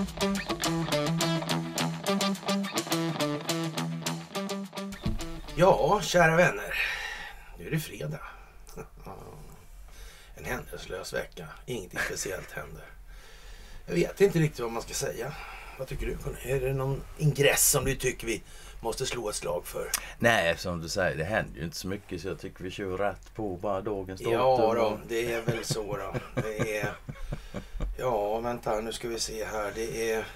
Ja, kära vänner. Nu är det fredag. En händelselös vecka. Ingenting speciellt händer. Jag vet inte riktigt vad man ska säga. Vad tycker du? Är det någon ingress som du tycker vi måste slå ett slag för? Nej, som du säger, det händer ju inte så mycket, så jag tycker vi kör rätt på bara dagens datum. Ja då, det är väl så då. Det är... Ja, vänta, nu ska vi se här. Det är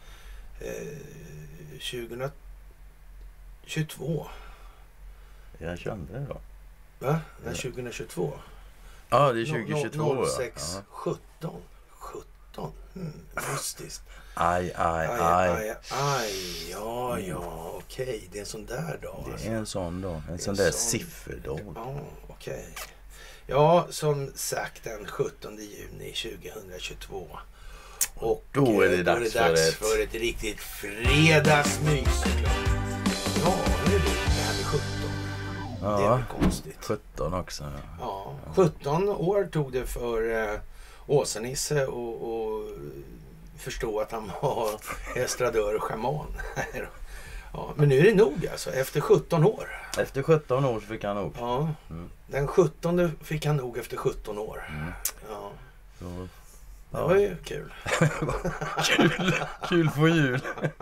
2022. Jag kände det då. Va? Nej, 2022. Ja, det är 2022. 06, 17. 17. Mystiskt. Aj. Ja, okej. Det är en sån där dag. Det är en sån dag. En sån där sifferdag. Ja, okej. Ja, som sagt den 17 juni 2022. Och då är det dags för ett riktigt fredagsmys. Ja, nu är det här med 17. Ja, det är väl konstigt. 17 också. Ja, 17 år tog det för Åsa-Nisse och förstå att han var estradör och schaman. Ja, men nu är det nog alltså, efter 17 år. Efter 17 år så fick han nog. Ja, den 17 fick han nog efter 17 år. Ja. Så, det var ju kul. Kul på jul.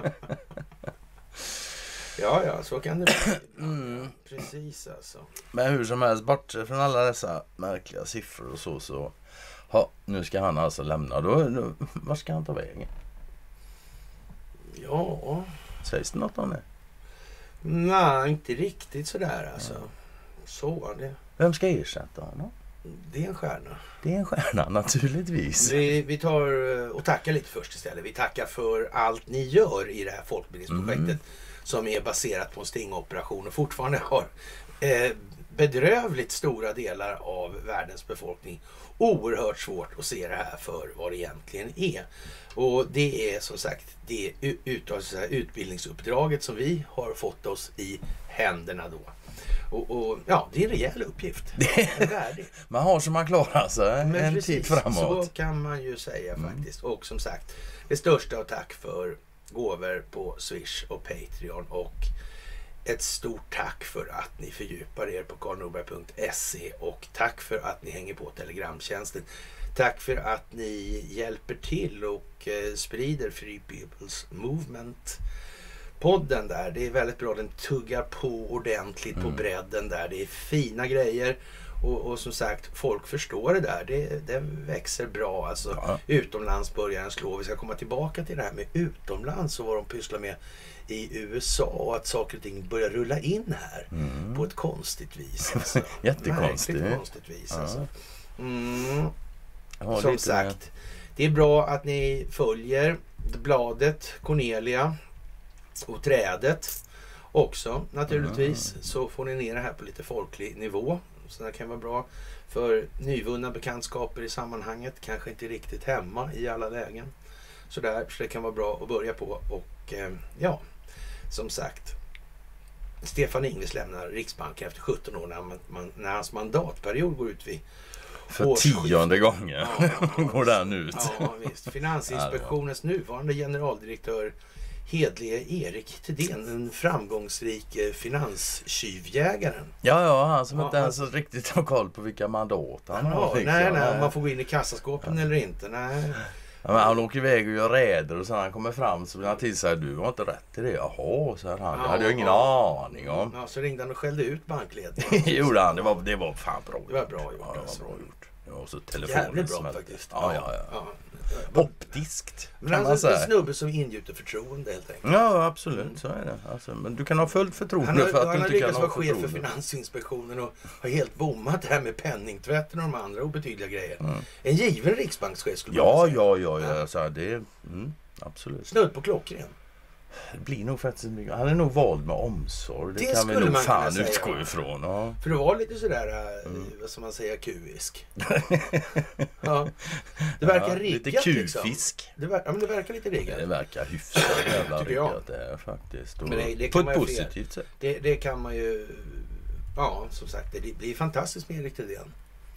Ja, så kan det bli. Precis alltså. Men hur som helst, bort från alla dessa märkliga siffror och så. Nu ska han alltså lämna. Då, var ska han ta vägen? Ja. Sägs det något om det? Nej, inte riktigt sådär alltså. Så var det. Vem ska ersätta honom? Det är en stjärna. Det är en stjärna, naturligtvis. Vi tar och tackar lite först istället. Vi tackar för allt ni gör i det här folkbildningsprojektet som är baserat på en stingoperation och fortfarande har bedrövligt stora delar av världens befolkning oerhört svårt att se det här för vad det egentligen är. Och det är som sagt det utbildningsuppdraget som vi har fått oss i händerna då. Och ja, det är en rejäl uppgift. Man har som man klarar sig en tid framåt. Så kan man ju säga faktiskt. Och som sagt, det största av tack för gåvor på Swish och Patreon, och ett stort tack för att ni fördjupar er på karlnorberg.se, och tack för att ni hänger på Telegramtjänsten. Tack för att ni hjälper till och sprider Free People's Movement podden där. Det är väldigt bra, den tuggar på ordentligt på bredden där. Det är fina grejer och som sagt, folk förstår det där. Det växer bra alltså. Ja. Utomlands börjar den slå. Vi ska komma tillbaka till det här med utomlands och vad de pysslar med i USA och att saker och ting börjar rulla in här på ett konstigt vis. Alltså. Jättekonstigt. Konstigt vis alltså. Som sagt, det är bra att ni följer bladet, Cornelia och trädet också naturligtvis. Så får ni ner det här på lite folklig nivå. Så det kan vara bra för nyvunna bekantskaper i sammanhanget. Kanske inte riktigt hemma i alla lägen. Så det kan vara bra att börja på. Och ja, som sagt, Stefan Ingves lämnar Riksbanken efter 17 år när hans mandatperiod går ut vid för 10:e gången går den ut. Ja, visst. Finansinspektionens nuvarande generaldirektör Hedlige Erik Thedéen, den framgångsrik finanstjuvjägaren. Ja, han som inte ens riktigt har koll på vilka mandat han har. Nej, man får gå in i kassaskåpen eller inte. Nej. Ja, men han åker iväg och gör räder och sen han kommer fram så blir han till sig, du har inte rätt till det. Jaha, så han. Det hade jag ingen aning om. Ja, så ringde han och skällde ut bankledningen. Gjorde han, det var fan bra. Det var bra gjort. Ja, det var bra gjort. Det var så jävligt bra faktiskt. Ja. Optiskt. Men alltså en snubbe som ingjuter förtroende helt enkelt. Ja, absolut. Så är det. Alltså, men du kan ha fullt förtroende för att du inte kan ha vara chef för Finansinspektionen och har helt bommat det här med penningtvätten och de andra obetydliga grejer. En given riksbankschef skulle man säga. Ja. Så det absolut. Snudd på klockren. Det blir nog faktiskt mycket. Han är nog vald med omsorg. Det kan vi nog fan utgå ifrån. Ja. För det var lite sådär, vad ska man säga, kuisk. Ja. Det verkar riggat lite kufisk. Liksom. Det verkar lite riggat. Det verkar hyfsat jävla riggat det är faktiskt. Men det på ett positivt sätt. Det kan man ju, ja som sagt, det blir fantastiskt med Erik Thedéen.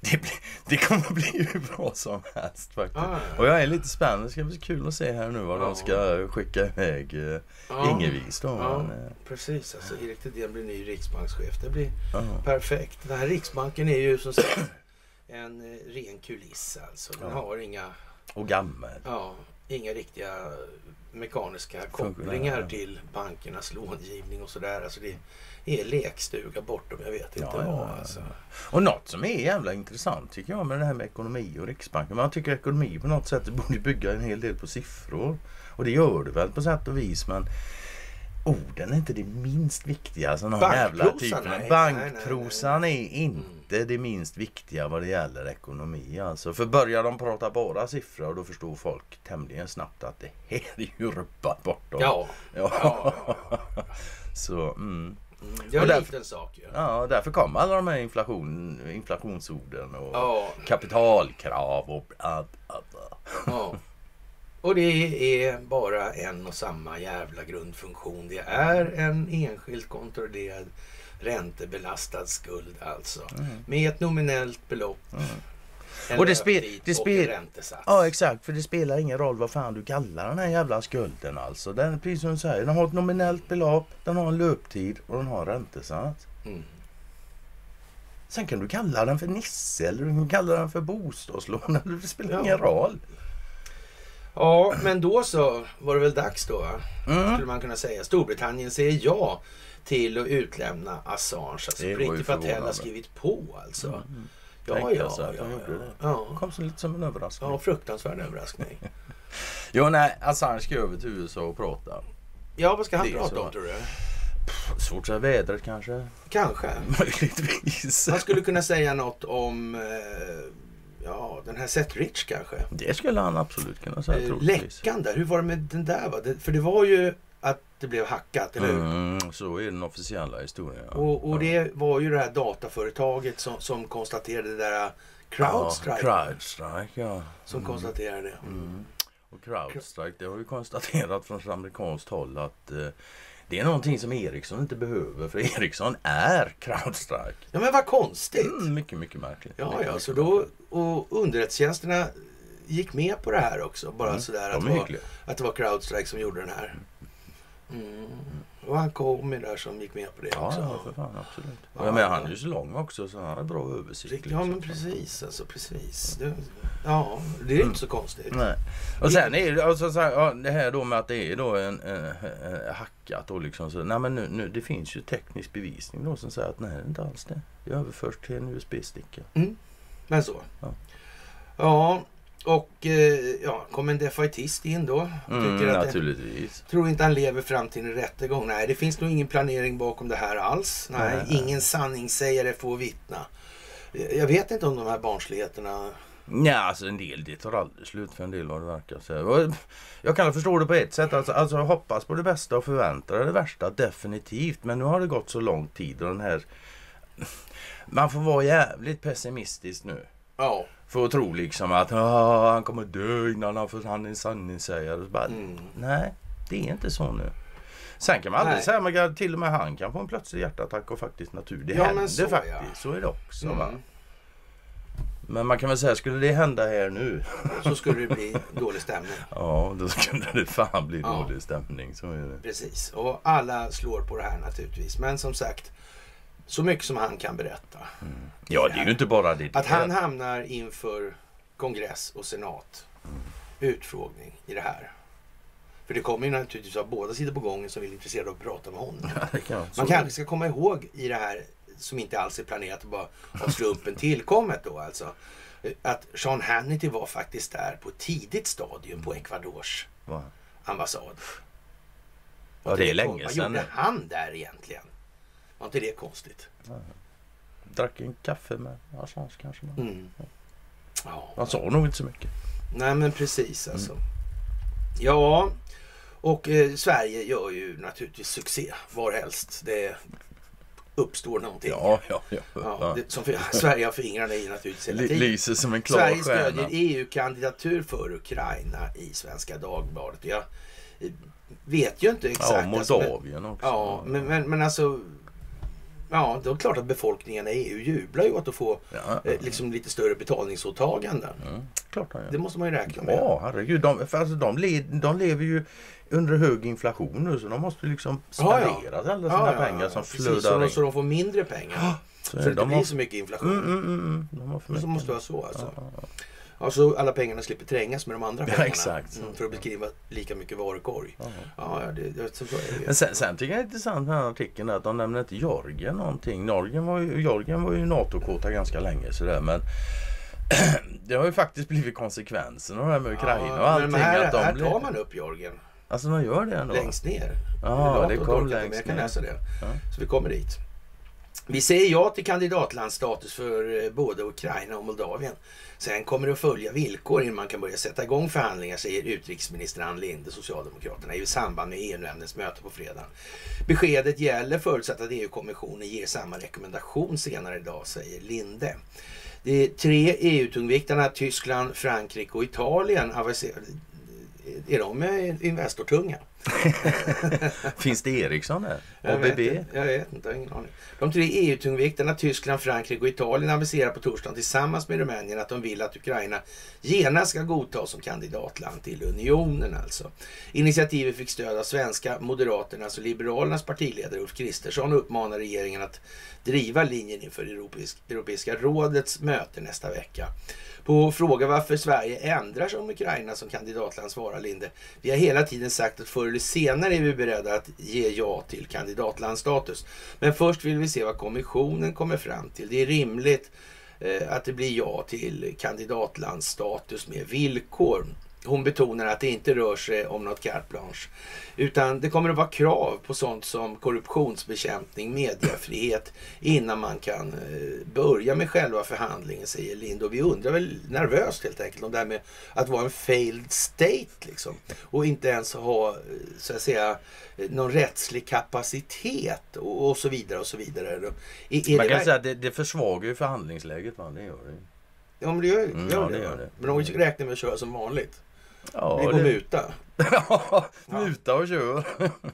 det kommer bli hur bra som helst faktiskt. Och jag är lite spänd. Det ska bli kul att se här nu vad de ska skicka iväg Ingevis då. Ja, precis. Alltså, Erik Thedéen blir ny riksbankschef. Det blir perfekt. Den här riksbanken är ju som sagt en ren kuliss alltså. Den har inga... Och gammal. Ja, inga riktiga mekaniska kopplingar till bankernas långivning och sådär. Alltså det är lekstuga bortom, jag vet inte vad. Alltså. Och något som är jävla intressant tycker jag med det här med ekonomi och Riksbanken. Man tycker ekonomi på något sätt borde bygga en hel del på siffror. Och det gör det väl på sätt och vis, men orden är inte det minst viktiga. Bankprosan är inte det minst viktiga vad det gäller ekonomi. Alltså. För börjar de prata bara siffror, då förstår folk tämligen snabbt att det här är ju ruppat bortom. Ja. Så, Det är en liten sak ju. Ja, därför kommer alla de här inflationsorden och kapitalkrav och Ja. Och det är bara en och samma jävla grundfunktion. Det är en enskilt kontrollerad räntebelastad skuld alltså. Med ett nominellt belopp. Och det spelar räntesats. Ja, exakt. För det spelar ingen roll vad fan du kallar den här jävla skulden alltså. Den är precis som du säger. Den har ett nominellt belopp, den har en löptid och den har räntesats. Sen kan du kalla den för Nisse eller du kan kalla den för bostadslån. Det spelar ingen roll. Ja, men då så var det väl dags då, skulle man kunna säga. Storbritannien säger ja till att utlämna Assange. Alltså Priti Patel har skrivit på alltså. Det kom så lite som en överraskning. Ja, fruktansvärd överraskning. Assange ska över till USA och prata. Ja, vad ska han prata om tror du? Svårt att vädret kanske. Kanske. Möjligtvis. Han skulle kunna säga något om den här Seth Rich kanske. Det skulle han absolut kunna säga. Läckan där, hur var det med den där? För det var ju att det blev hackat, eller hur? Så är den officiella historien. Ja. Och det var ju det här dataföretaget som konstaterade det där CrowdStrike. Som konstaterade det. Och CrowdStrike, det har ju konstaterat från amerikanskt håll att det är någonting som Ericsson inte behöver, för Ericsson är CrowdStrike. Ja, men vad konstigt. Mycket, mycket märkligt. Ja, så då, och underrättelsetjänsterna gick med på det här också. Bara sådär att det var CrowdStrike som gjorde den här. Och han kom med där som gick med på det också. Ja, för fan, absolut. Och jag menar, han är ju så lång också så han har bra översikt. Liksom. Ja, men precis. Alltså, precis. Det är inte så konstigt. Nej. Och sen är det alltså, det här då med att det är då en hackat och liksom så. Nej, men nu det finns ju teknisk bevisning då som säger att nej, det är inte alls det. Det överförs till en USB-sticka. Men så. Ja. Och kom en defaitist in då. Tycker att naturligtvis. Tror inte han lever fram till en rättegång. Nej, det finns nog ingen planering bakom det här alls. Nej, ingen sanningssägare får vittna. Jag vet inte om de här barnsligheterna... Ja, alltså en del, det tar aldrig slut för en del vad det verkar. Så jag kan förstå det på ett sätt. Alltså hoppas på det bästa och förvänta dig det värsta, definitivt. Men nu har det gått så lång tid och den här... Man får vara jävligt pessimistisk nu. Ja. För att tro liksom att han kommer dö innan han är en sanningssägare. Nej, det är inte så nu. Sen kan man aldrig säga att till och med han kan få en plötslig hjärtattack och faktiskt det händer så, faktiskt. Ja. Så är det också. Va? Men man kan väl säga, skulle det hända här nu så skulle det bli dålig stämning. Ja, då skulle det fan bli dålig stämning. Så är det. Precis, och alla slår på det här naturligtvis. Men som sagt, så mycket som han kan berätta. Ja, det är ju inte bara det. Att han hamnar inför kongress och senat. Utfrågning i det här. För det kommer ju naturligtvis av båda sidor på gången som vill intresserade av att prata med honom. Man kanske ska komma ihåg i det här som inte alls är planerat att bara ha slumpen tillkommet då alltså. Att Sean Hannity var faktiskt där på ett tidigt stadium på Ecuadors ambassad. Ja, det är länge sedan. Vad gjorde han där egentligen? Var inte det konstigt? Drack en kaffe med Assange kanske. Ja. Han sa nog inte så mycket. Nej, men precis alltså. Ja, och Sverige gör ju naturligtvis succé varhelst det uppstår någonting. Ja, det, som Sverige har fingrarna i naturligtvis hela tiden. Lyser som en klar Sverige stjärna. stödjer EU-kandidatur för Ukraina i Svenska Dagbladet. Jag vet ju inte exakt. Ja, Moldavien också. Ja, men alltså Ja, det är klart att befolkningen i EU jublar ju åt att få liksom lite större betalningsåtaganden. Klart han gör. Det måste man ju räkna med. Ja, herregud. De lever ju under hög inflation nu, så de måste liksom spendera alla sina pengar som flödar in. Så de får mindre pengar. Så det inte blir så mycket inflation. Så måste det vara så alltså. Så alla pengarna slipper trängas med de andra pengarna. Exakt. För att beskriva lika mycket varukorg. Så är det. Men sen tycker jag det är intressant med den här artikeln att de nämner inte Georgien någonting. Georgien var ju NATO-kåta ganska länge sådär, men det har ju faktiskt blivit konsekvensen av det här med Ukraina och allting. Men här tar man upp Georgien. Alltså de gör det ändå. Längst ner. Ja, det kom längst ner. Jag kan läsa det. Så vi kommer dit. Vi säger ja till kandidatlandsstatus för både Ukraina och Moldavien. Sen kommer det att följa villkor innan man kan börja sätta igång förhandlingar, säger utrikesminister Ann Linde, Socialdemokraterna, i samband med EU-nämndens möte på fredag. Beskedet gäller förutsatt att EU-kommissionen ger samma rekommendation senare idag, säger Linde. De 3 EU-tungviktarna, Tyskland, Frankrike och Italien, är de investortunga? Finns det Ericsson här? ABB? Jag vet inte, ingen aning. De 3 EU-tungvikterna, Tyskland, Frankrike och Italien, aviserar på torsdagen tillsammans med Rumänien att de vill att Ukraina genast ska godtas som kandidatland till unionen alltså. Initiativet fick stöd av svenska Moderaternas och Liberalernas partiledare Ulf Kristersson och uppmanar regeringen att driva linjen inför Europeiska rådets möte nästa vecka. På fråga varför Sverige ändrar sig om Ukraina som kandidatland svarar Linde: vi har hela tiden sagt att förr eller senare är vi beredda att ge ja till kandidatlandstatus. Men först vill vi se vad kommissionen kommer fram till. Det är rimligt att det blir ja till kandidatlandstatus med villkor. Hon betonar att det inte rör sig om något carte blanche, utan det kommer att vara krav på sånt som korruptionsbekämpning, mediefrihet innan man kan börja med själva förhandlingen, säger Lind. Och vi undrar väl nervöst helt enkelt om det här med att vara en failed state liksom, och inte ens ha så att säga någon rättslig kapacitet och så vidare och så vidare. Man kan säga att det försvagar ju förhandlingsläget, va? Det gör det. Ja, men det gör det. Men de räknar med att köra som vanligt. Ja, det går muta. Muta och kör.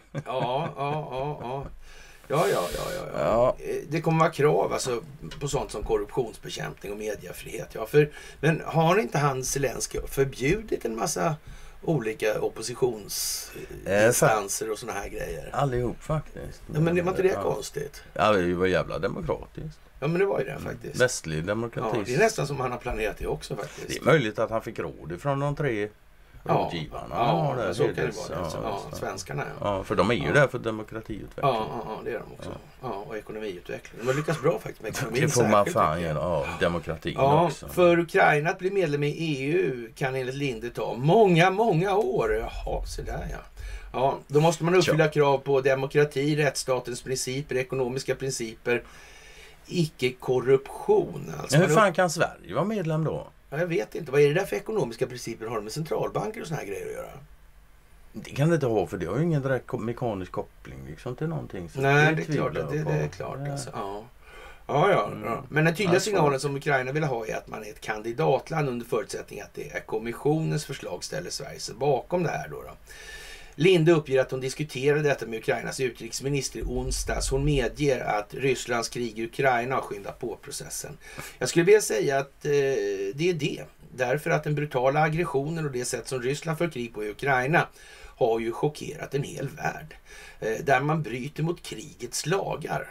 Ja. Det kommer vara krav alltså, på sånt som korruptionsbekämpning och mediefrihet. Ja, men har inte han Zelensky förbjudit en massa olika oppositionsinstanser och såna här grejer? Allihop faktiskt. Ja, men det var inte det konstigt? Ja, det var jävla demokratiskt. Ja, men det var ju det faktiskt. Västlig demokrati. Ja, det är nästan som han har planerat det också faktiskt. Det är möjligt att han fick råd ifrån de 3 rådgivarna. Ja, så kan det vara. Svenskarna. Ja, för de är ju där för demokratiutveckling. Ja, det är de också. Ja, och ekonomiutveckling. De har lyckats bra faktiskt med ekonomin. Det får man fan göra. Demokratin också. För Ukraina att bli medlem i EU kan enligt Linde ta många år. Jaha, så där ja. Ja, då måste man uppfylla krav på demokrati, rättsstatens principer, ekonomiska principer, icke-korruption. Alltså hur fan kan Sverige vara medlem då? Ja, jag vet inte. Vad är det där för ekonomiska principer? Har de med centralbanker och såna här grejer att göra? Det kan det inte ha, för det har ju ingen direkt mekanisk koppling liksom, till någonting. Så nej, det är klart. Det är klart. Ja. Alltså. Ja. Men den tydliga signalen som Ukraina vill ha är att man är ett kandidatland under förutsättning att det är kommissionens förslag ställer Sverige sig bakom det här då. Linde uppger att hon diskuterade detta med Ukrainas utrikesminister i onsdags. Hon medger att Rysslands krig i Ukraina har skyndat på processen. Jag skulle vilja säga att det är det. Därför att den brutala aggressionen och det sätt som Ryssland för krig på i Ukraina har ju chockerat en hel värld. Där man bryter mot krigets lagar.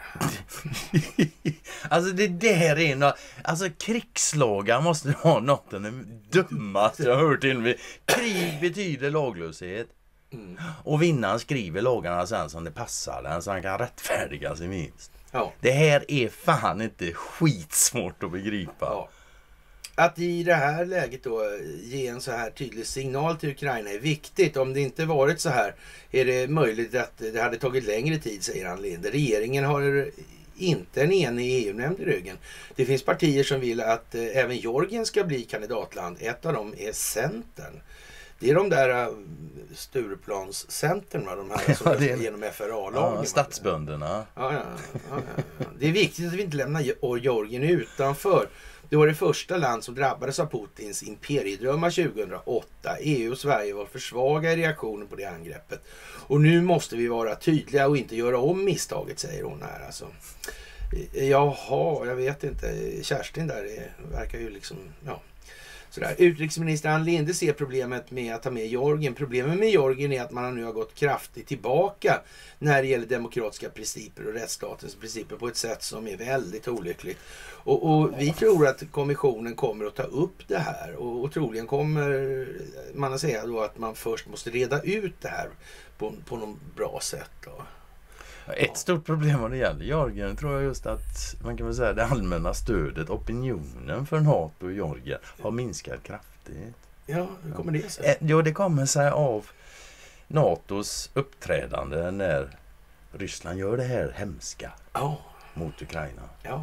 Alltså det där är något, alltså krigslagar måste ha något av det dummaste jag har hört till mig. Krig betyder laglöshet. Och vinnaren skriver lagarna sen som det passar den, så han kan rättfärdiga sig minst. Ja. Det här är fan inte skitsvårt att begripa. Ja. Att i det här läget då ge en så här tydlig signal till Ukraina är viktigt. Om det inte varit så här är det möjligt att det hade tagit längre tid, säger Ann Linde. Regeringen har inte en enig EU-nämnd i ryggen. Det finns partier som vill att även Georgien ska bli kandidatland. Ett av dem är Centern. Det är de där Stureplanscentern, de här som är genom FRA-lagen. Stadsbönderna. Ja. Det är viktigt att vi inte lämnar Georgien utanför. Det var det första land som drabbades av Putins imperiedrömmar 2008. EU och Sverige var för svaga i reaktionen på det angreppet. Och nu måste vi vara tydliga och inte göra om misstaget, säger hon här alltså. Jaha, jag vet inte. Kerstin där verkar ju liksom, ja. Sådär. Utrikesminister Ann Linde ser problemet med att ta med Georgien. Problemet med Georgien är att man nu har gått kraftigt tillbaka när det gäller demokratiska principer och rättsstatens principer på ett sätt som är väldigt olyckligt. Och vi tror att kommissionen kommer att ta upp det här och troligen kommer man att säga då att man först måste reda ut det här på något bra sätt då. Ett stort problem vad det gäller Georgien tror jag just att man kan väl säga det allmänna stödet, opinionen för NATO och Georgien har minskat kraftigt. Ja, hur kommer det sig? Jo, det kommer sig av NATOs uppträdande när Ryssland gör det här hemska mot Ukraina. Ja.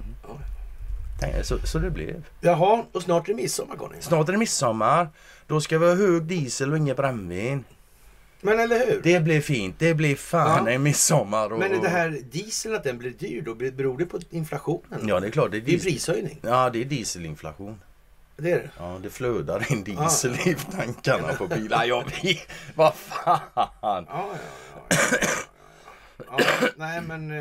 Så det blev. Jaha, och snart är det midsommar, Conny. Snart är det midsommar. Då ska vi ha hög diesel och inget brännvin. Men eller hur? Det blir fint. Det blir fan en midsommar. Men är det här dieseln att den blir dyr då? Beror det på inflationen? Ja, det är klart. Det är prishöjning. Ja, det är dieselinflation. Det är det? Ja, det flödar in diesel i tankarna på bilar. Jag vet. Vad fan? Nej, men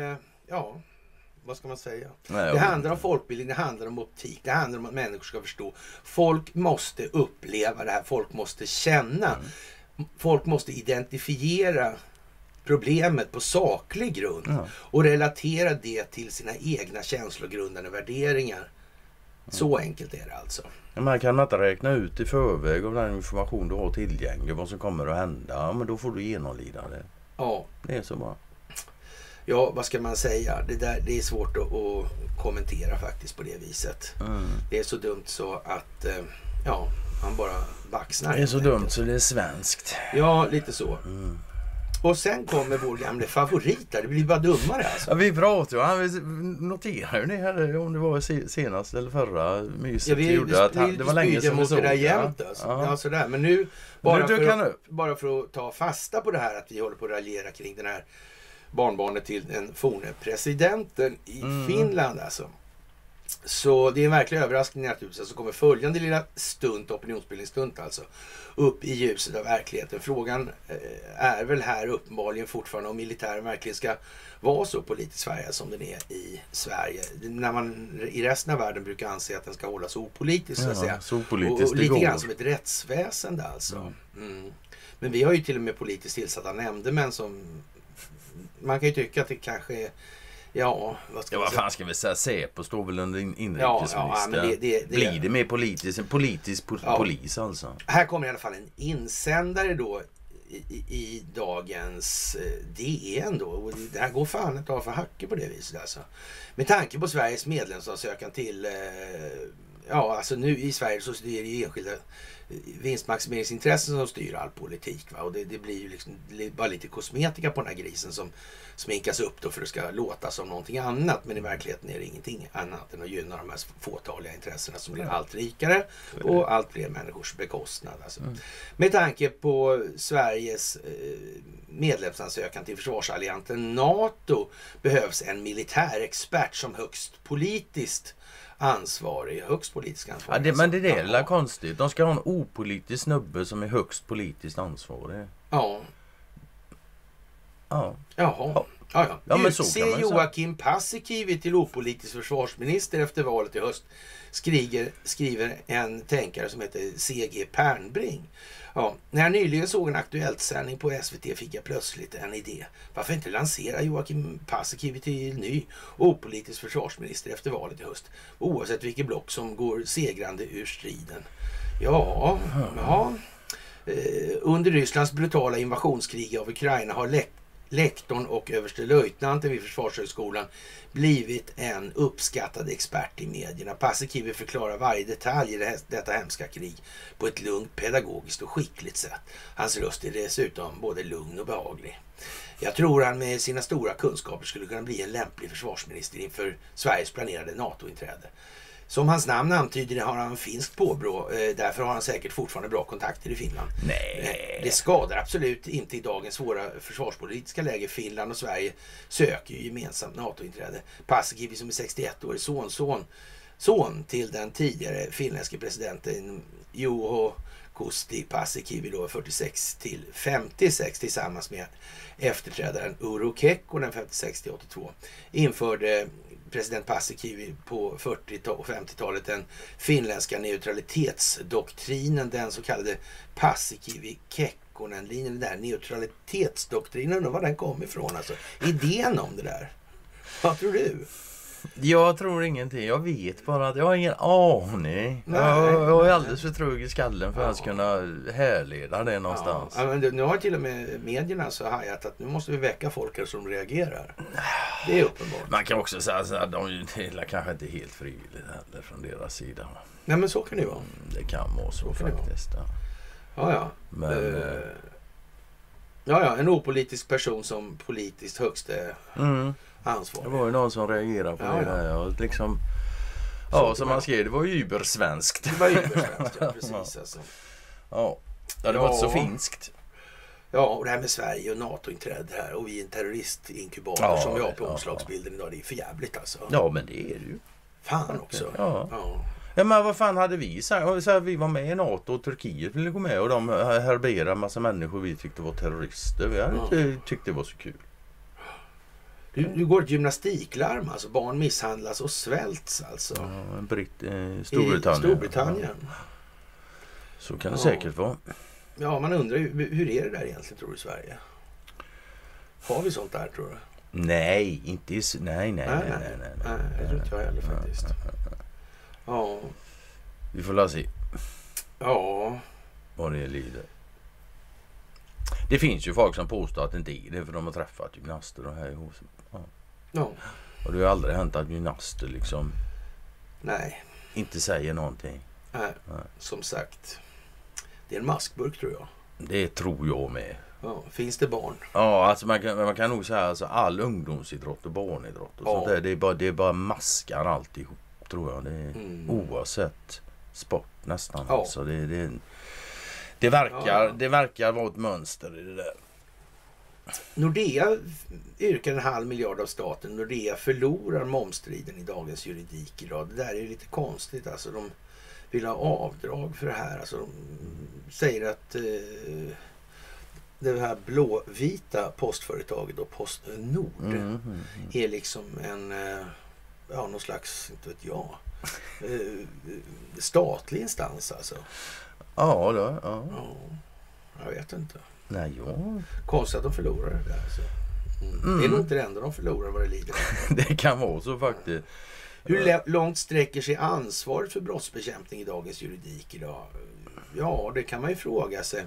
vad ska man säga? Nej, det handlar om folkbildning, det handlar om optik, det handlar om att människor ska förstå. Folk måste uppleva det här, folk måste känna. Folk måste identifiera problemet på saklig grund och relatera det till sina egna känslogrundande värderingar. Så enkelt är det alltså. Man kan inte räkna ut i förväg av den information du har tillgänglig vad som kommer att hända. Ja, men då får du genomlida det. Ja. Det är så bra. Ja, vad ska man säga? Det är svårt att kommentera faktiskt på det viset. Det är så dumt så att man bara baxnar. Det är så dumt så det är svenskt. Ja, lite så. Och sen kommer vår gamla favorit där. Det blir bara dummare alltså. Ja, vi pratar ju. Han noterar ju det här om det var senast eller förra myset. Vi det var länge sedan vi såg det jämt alltså. Ja, sådär. Men nu bara för att ta fasta på det här att vi håller på att raljera kring den här barnbarnet till den forne presidenten i Finland alltså. Så det är en verklig överraskning naturligtvis. Så kommer följande lilla opinionsbildningsstund alltså, upp i ljuset av verkligheten. Frågan är väl här uppenbarligen fortfarande om militären verkligen ska vara så politiskt färgad som den är i Sverige. När man i resten av världen brukar anse att den ska hållas opolitisk så att säga. Så politiskt och lite grann som ett rättsväsende alltså. Men vi har ju till och med politiskt tillsatta nämndemän som man kan ju tycka att det kanske är vad fan ska vi säga? Säpo står väl under inrikesminister. Blir det mer politisk polis alltså? Här kommer i alla fall en insändare då i dagens DN då. Och det här går fan att ta för hacke på det viset alltså. Med tanke på Sveriges medlemsansökan till alltså nu i Sverige så styr det enskilda vinstmaximeringsintressen som styr all politik. Va? Och det blir ju liksom bara lite kosmetika på den här grisen som sminkas upp då för att det ska låta som någonting annat. Men i verkligheten är det ingenting annat än att gynna de här fåtaliga intressena som blir allt rikare och allt fler människors bekostnad. Alltså. Med tanke på Sveriges medlemsansökan till försvarsalliansen NATO behövs en militärexpert som högst politisk ansvarig. Men det är konstigt. De ska ha en opolitisk snubbe som är högst politiskt ansvarig. Ja. Ja, men så kan man Joakim Paasikivi till opolitisk försvarsminister efter valet i höst, skriver en tänkare som heter C.G. Pernbring. Ja, när jag nyligen såg en aktuellt sändning på SVT fick jag plötsligt en idé. Varför inte lansera Joakim Paasikivi till ny opolitisk försvarsminister efter valet i höst? Oavsett vilket block som går segrande ur striden. Under Rysslands brutala invasionskrig av Ukraina har lektorn och överstelöjtnanten vid Försvarshögskolan blivit en uppskattad expert i medierna. Paasikivi förklarar varje detalj i detta hemska krig på ett lugnt, pedagogiskt och skickligt sätt. Hans röst är dessutom både lugn och behaglig. Jag tror han med sina stora kunskaper skulle kunna bli en lämplig försvarsminister inför Sveriges planerade NATO-inträde. Som hans namn antyder har han finskt påbrå, därför har han säkert fortfarande bra kontakter i Finland. Nej. Det skadar absolut inte i dagens svåra försvarspolitiska läge. Finland och Sverige söker ju gemensamt NATO-inträde. Paasikivi som är 61 år, son till den tidigare finländske presidenten Juho Kusti Paasikivi då 46 till 56 tillsammans med efterträdaren Urho Kekkonen 56 till 82 införde president Paasikivi på 40- och 50-talet den finländska neutralitetsdoktrinen, den så kallade Paasikivi-Kekkonen-linjen, den där neutralitetsdoktrinen, och var den kom ifrån alltså. Idén om det där. Vad tror du? Jag tror ingenting. Jag vet bara att jag har ingen aning. Jag är alldeles för trög i skallen för att kunna härleda det någonstans. Ja, men nu har till och med medierna så hajat att nu måste vi väcka folk som reagerar. Det är uppenbart. Man kan också säga att de delar kanske inte helt frivilligt heller från deras sida. Nej, men så kan det vara. Det kan vara så faktiskt. Ja. Men, ja, en opolitisk person som politiskt högste ansvar. Det var ju någon som reagerade på det där. Och liksom, som man skrev, det var ju übersvenskt. Det var übersvenskt, ja, precis. Alltså. Ja, det var så finskt. Ja, och det här med Sverige och NATO-inträde här. Och vi är en terroristinkubator som vi har på omslagsbilden idag. Det är för jävligt alltså. Ja, men det är det ju. Fan också. Ja, men vad fan hade vi sagt? Vi var med i NATO och Turkiet ville gå med. Och de herberade en massa människor vi tyckte var terrorister. Vi hade inte tyckt det var så kul. Du går ett gymnastiklarm, alltså barn misshandlas och svälts alltså. Storbritannien. Så kan det säkert vara. Ja, man undrar hur är det där egentligen, tror du, i Sverige? Har vi sånt där, tror du? Nej, inte nej. Det tror inte jag heller faktiskt. Ja. Vi får la se. Ja. Vad det lider. Det finns ju folk som påstår att det inte är det, för de har träffat gymnaster och här i huset. Ja. Och det har ju aldrig hänt att gymnaster liksom inte säger någonting. Nej, som sagt. Det är en maskburk, tror jag. Det tror jag med. Ja, finns det barn? Ja, alltså man kan nog säga alltså all ungdomsidrott och barnidrott och sånt där, det är bara maskar alltihop, tror jag. Det är oavsett sport nästan. Ja. Alltså det verkar vara ett mönster i det där. Nordea yrkar 500 miljoner av staten. Nordea förlorar momsstriden i dagens juridik idag. Det där är lite konstigt. Alltså, de vill ha avdrag för det här. Alltså, de säger att det här blåvita postföretaget då, Postnord är liksom någon slags, inte vet jag, statlig instans alltså. Ja. Jag vet inte. Nej, konstigt att de förlorar det där. Alltså. Det är nog inte det enda de förlorar vad det lider. Det kan vara så faktiskt. Hur långt sträcker sig ansvaret för brottsbekämpning i dagens juridik idag? Ja, det kan man ju fråga sig.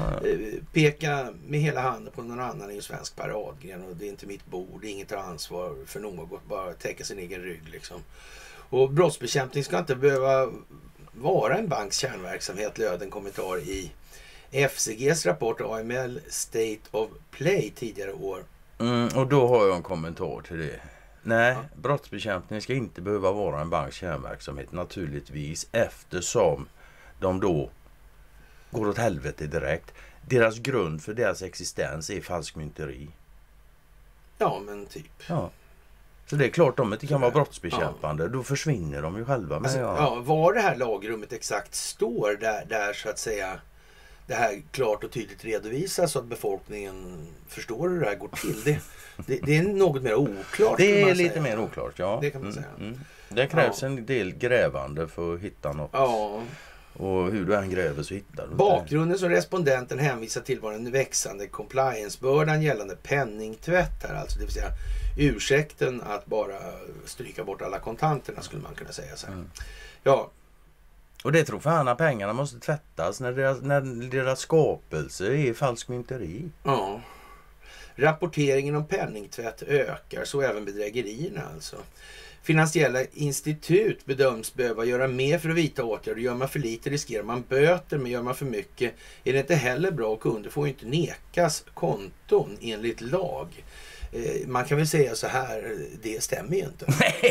Peka med hela handen på någon annan i en svensk paradgren, och det är inte mitt bord, inget tar ansvar för något, bara täcka sin egen rygg liksom. Och brottsbekämpning ska inte behöva vara en banks kärnverksamhet, löd en kommentar i FCGs rapport AML State of Play tidigare år. Och då har jag en kommentar till det. Nej, brottsbekämpning ska inte behöva vara en banks kärnverksamhet naturligtvis, eftersom de då går åt helvete direkt. Deras grund för deras existens är falskmynteri. Ja, men typ. Ja. Så det är klart de inte kan vara brottsbekämpande. Då försvinner de ju själva. Alltså, var det här lagrummet exakt står där så att säga det här klart och tydligt redovisas så att befolkningen förstår hur det här går till. Det är något mer oklart. Det är lite mer oklart, ja. Det kan man säga. Det krävs en del grävande för att hitta något. Ja. Och hur du än gräver så hittar du. Bakgrunden som respondenten hänvisar till var den växande compliance-bördan gällande penningtvätt här. Alltså det vill säga ursäkten att bara stryka bort alla kontanterna, skulle man kunna säga så här. Ja. Och det tror fan att pengarna måste tvättas när deras skapelse är falskmynteri. Ja. Rapporteringen om penningtvätt ökar, så även bedrägerierna alltså. Finansiella institut bedöms behöva göra mer för att vidta åtgärder. Gör man för lite riskerar man böter, men gör man för mycket är det inte heller bra, och kunder får ju inte nekas konton enligt lag. Man kan väl säga så här, det stämmer ju inte.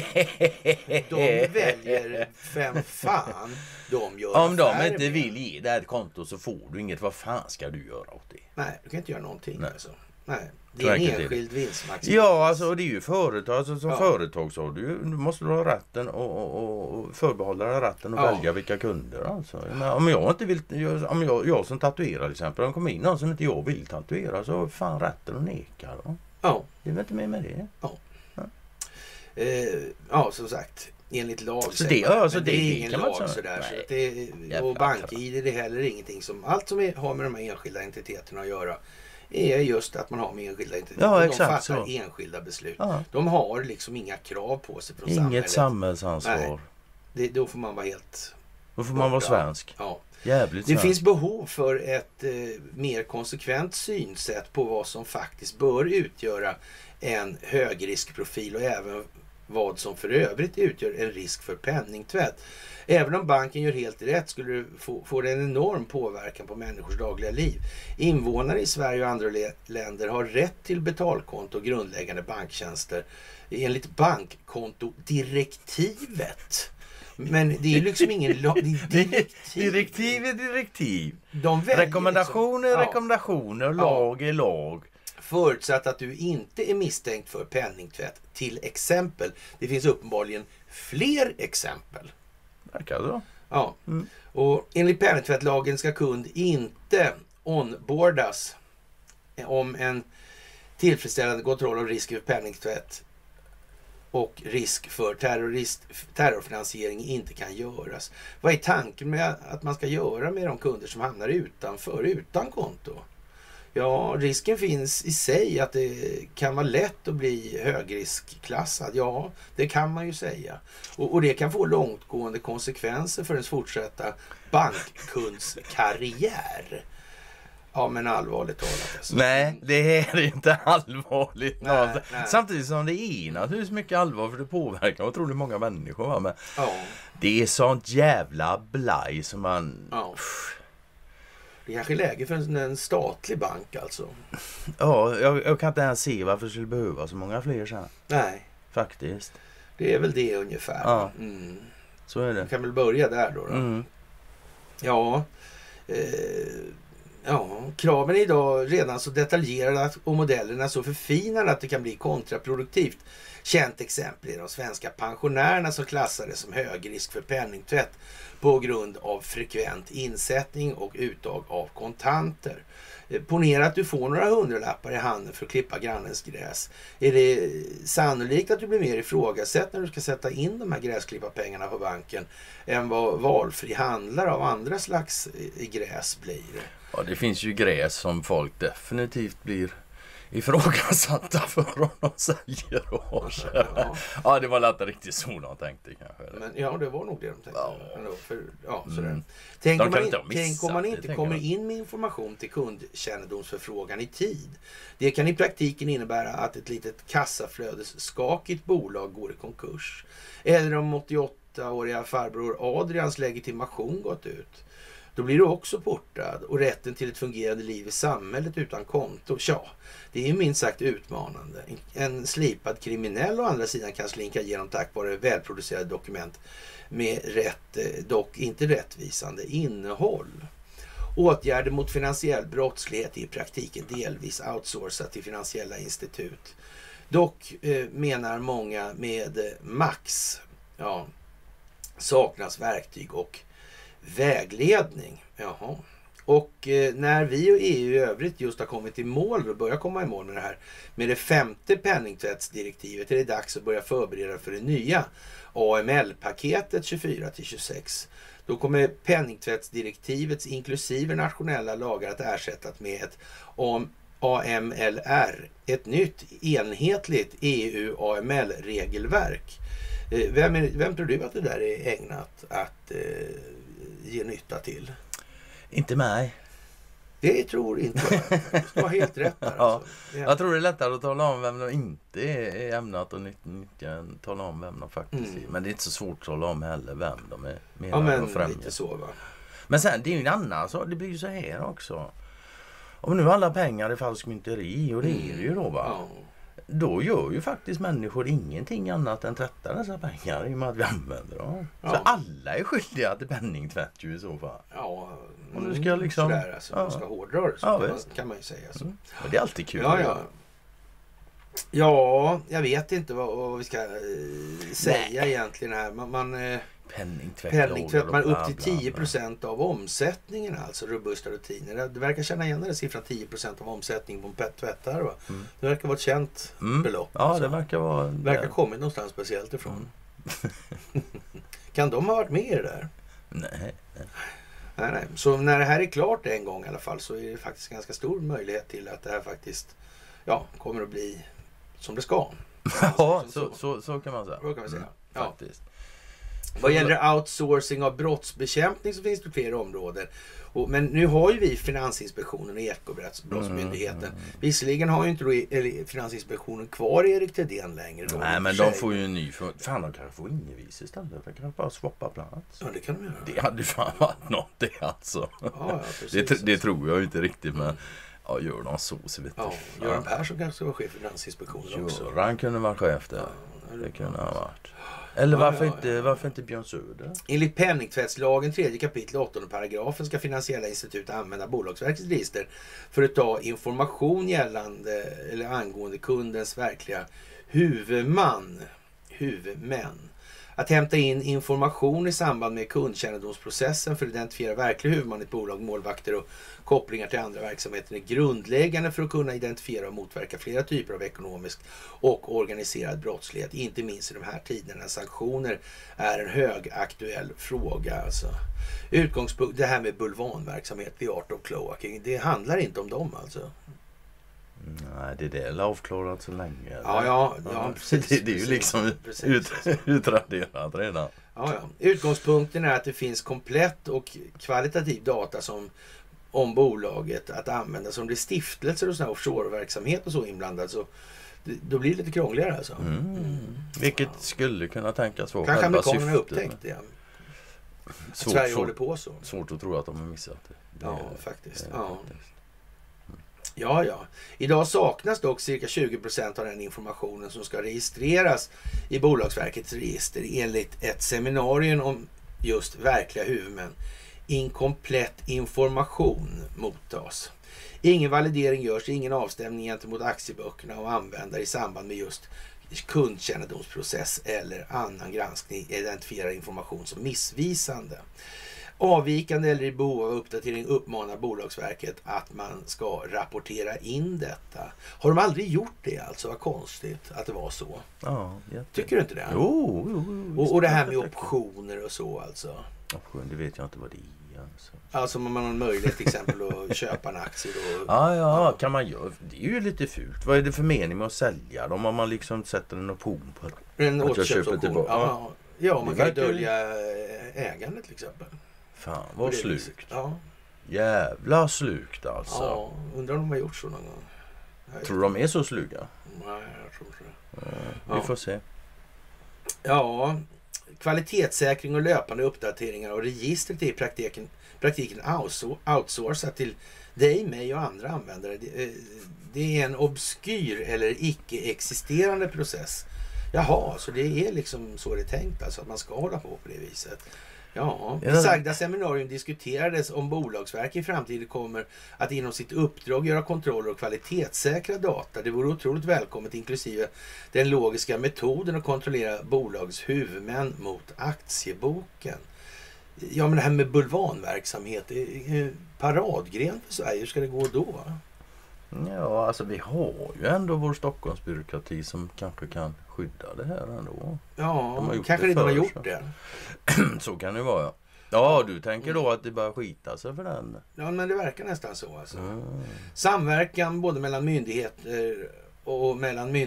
De väljer vem fan de gör. Om de inte vill ge dig ett konto så får du inget. Vad fan ska du göra åt det? Nej, du kan inte göra någonting. Alltså. Nej. Det är en enskild vinstmaximering. Ja, alltså det är ju företag. Alltså, som företag så du måste du ha rätten och förbehålla dig rätten att välja vilka kunder. Alltså. Men om jag inte vill, om jag som tatuerar till exempel, om det kommer in någon som inte jag vill tatuera så fan rätten att neka då. Ja. Det är väl inte mer med det. Ja, som sagt. Enligt lag så det är ingen lag sådär. Så det, och bank-ID det är heller ingenting som... Allt som har med de här enskilda entiteterna att göra är just att man har med enskilda entiteter. Ja, och de fattar enskilda beslut. Ja. De har liksom inga krav på sig från samhället. Inget samhällsansvar. Då får man vara helt... Då får man vara svensk. Ja. Jävligt det finns behov för ett mer konsekvent synsätt på vad som faktiskt bör utgöra en högriskprofil och även vad som för övrigt utgör en risk för penningtvätt. Även om banken gör helt rätt skulle det få en enorm påverkan på människors dagliga liv. Invånare i Sverige och andra länder har rätt till betalkonto och grundläggande banktjänster enligt bankkontodirektivet. Men det är liksom ingen direktiv är direktiv. Rekommendationer är rekommendationer, lag är lag. Förutsatt att du inte är misstänkt för penningtvätt. Till exempel. Det finns uppenbarligen fler exempel. Verkar det då? Ja. Och enligt penningtvättlagen ska kund inte onboardas om en tillfredsställande kontroll av risk för penningtvätt och risk för terrorfinansiering inte kan göras. Vad är tanken med att man ska göra med de kunder som hamnar utan konto? Ja, risken finns i sig att det kan vara lätt att bli högriskklassad. Ja, det kan man ju säga. Och det kan få långtgående konsekvenser för ens fortsatta bankkundskarriär. Ja, men allvarligt talat. Alltså. Nej, det är inte allvarligt. Nej. Samtidigt som det är naturligtvis mycket allvar för det påverkar otroligt många människor. Va? Men det är sånt jävla blaj som man... Ja. Det är kanske läge för en statlig bank alltså. Ja, jag kan inte ens se varför det skulle behöva så många fler sen. Nej. Faktiskt. Det är väl det ungefär. Ja, så är det. Vi kan väl börja där då. Ja, kraven är idag redan så detaljerade och modellerna så förfinade att det kan bli kontraproduktivt. Känt exempel är de svenska pensionärerna som klassades som hög risk för penningtvätt på grund av frekvent insättning och uttag av kontanter. Ponera att du får några hundralappar i handen för att klippa grannens gräs. Är det sannolikt att du blir mer ifrågasatt när du ska sätta in de här gräsklipparpengarna på banken än vad valfri handlare av andra slags gräs blir? Ja, det finns ju gräs som folk definitivt blir ifrågasatta för om de säljer och har sig. Ja, det var lätt riktigt så de tänkte kanske. Men ja, det var nog det de tänkte. Tänk om man inte kommer in med information till kundkännedomsförfrågan i tid. Det kan i praktiken innebära att ett litet kassaflödesskakigt bolag går i konkurs. Eller om 88-åriga farbror Adrians legitimation gått ut. Då blir du också portad och rätten till ett fungerande liv i samhället utan konto. Ja, det är minst sagt utmanande. En slipad kriminell å andra sidan kan slinka igenom tack vare välproducerade dokument med dock inte rättvisande innehåll. Åtgärder mot finansiell brottslighet är i praktiken delvis outsourcat till finansiella institut. Dock menar många med Max saknas verktyg och vägledning. Jaha. Och när vi och EU i övrigt just har kommit i mål och börjar komma i mål med det här med det 5:e penningtvättsdirektivet är det dags att börja förbereda för det nya AML-paketet 24-26. Då kommer penningtvättsdirektivets inklusive nationella lagar att ersättas med ett AMLR, ett nytt enhetligt EU-AML-regelverk. Vem tror du att det där är ägnat att ge nytta till? Inte mig. Det tror inte jag. Det ska vara helt rätt där. Alltså. Jag tror det är lättare att tala om vem de inte är ämnat och nyttja än tala om vem de faktiskt är. Men det är inte så svårt att tala om heller vem de är. Ja, men lite så va. Men sen, det är ju en annan så. Det blir ju så här också. Om nu alla pengar är falskmynteri och det är det ju då va. Ja. då gör ju faktiskt människor ingenting annat än tvättar dessa pengar i och med att vi använder dem. Ja. Så alla är skyldiga till penningtvätt ju i så fall. Ja, om du ska liksom... sådär alltså. Man ska hårdra det så kan man ju säga så. Men det är alltid kul. Ja, jag vet inte vad vi ska säga egentligen här. Penningtvätt, man upp till 10% av omsättningen, alltså robusta rutiner. Det verkar känna igen den siffran 10% av omsättningen på en tvättar, va? Det verkar vara ett känt belopp. Ja, alltså. Det verkar vara... Det verkar kommit någonstans speciellt ifrån. Kan de ha varit med i det där? Nej. Så när det här är klart en gång i alla fall så är det faktiskt ganska stor möjlighet till att det här faktiskt kommer att bli som det ska. Ja, så kan man säga. Så kan man säga. Faktiskt. Vad gäller outsourcing av brottsbekämpning så finns det flera områden. Men nu har ju vi Finansinspektionen och Ekobrottsmyndigheten. Visserligen har ju inte Finansinspektionen kvar Erik Thedéen längre. Nej, men de får ju en ny... Fan, de kan få innevis istället. De kan bara swappa plats. Ja, det kan de göra. Det hade fan varit något det alltså. Ja, precis. Det tror jag inte riktigt, men... Ja, gör de så vet ja, Göran Persson kanske var chef för Finansinspektionen också. Han kunde vara chef där. Det kunde ha varit. Eller varför inte Björn Söder? Enligt penningtvättslagen 3 kapitel 8 paragrafen ska finansiella institut använda Bolagsverkets register för att ta information gällande eller angående kundens verkliga huvudmän. Att hämta in information i samband med kundkännedomsprocessen för att identifiera verklig huvudman i ett bolag, målvakter och kopplingar till andra verksamheter är grundläggande för att kunna identifiera och motverka flera typer av ekonomisk och organiserad brottslighet. Inte minst i de här tiderna när sanktioner är en högaktuell fråga. Alltså. Utgångspunkt, det här med bulvanverksamhet vid Art of Cloaking, det handlar inte om dem alltså. Nej, det är avklarat så länge. Ja, precis. Det är ju liksom utraderat redan. Ja. Utgångspunkten är att det finns komplett och kvalitativ data om bolaget att använda. Så om det är stiftelser och sån här offshore-verksamhet och så inblandat så då blir det lite krångligare alltså. Vilket skulle kunna tänkas vara kanske amerikanerna upptäckt det. Sverige håller på så. Svårt att tro att de har missat det. Faktiskt. Ja. Idag saknas dock cirka 20% av den informationen som ska registreras i Bolagsverkets register enligt ett seminarium om just verkliga huvudmän. Inkomplett information mottas. Ingen validering görs, ingen avstämning gentemot aktieböckerna och användare i samband med just kundkännedomsprocess eller annan granskning identifierar information som missvisande. Avvikande eller i behov av uppdatering uppmanar Bolagsverket att man ska rapportera in detta. Har de aldrig gjort det alltså? Vad konstigt att det var så. Ja, tycker du inte det? Jo. Och det här med optioner och så alltså. Option, det vet jag inte vad det är. Alltså om man har en möjlighet till exempel att köpa en aktie då. Ja, kan man göra. Det är ju lite fult. Vad är det för mening med att sälja dem om man liksom sätter en option på en att jag köper tillbaka? Ja, man kan dölja ägandet till exempel. Fan, vad slukt. Ja. Jävla slukt alltså. Ja, undrar om de har gjort så någon gång. Tror de är så sluga? Nej, jag tror inte det. Vi får se. Ja, kvalitetssäkring och löpande uppdateringar av registret är i praktiken outsourcat till dig, mig och andra användare. Det är en obskyr eller icke-existerande process. Jaha, så det är liksom så det är tänkt alltså att man ska hålla på det viset. Ja, i sagda seminarium diskuterades om Bolagsverket i framtiden kommer att inom sitt uppdrag göra kontroller och kvalitetssäkra data. Det vore otroligt välkommet inklusive den logiska metoden att kontrollera bolags huvudmän mot aktieboken. Ja, men det här med bulvanverksamhet är paradgren för Sverige. Hur ska det gå då? Ja, alltså vi har ju ändå vår Stockholmsbyråkrati som kanske kan skydda det här ändå. Ja, kanske inte har gjort det. Så kan det vara. Ja, du tänker då att det bara skita sig för den? Ja, men det verkar nästan så alltså. Samverkan både mellan myndigheter och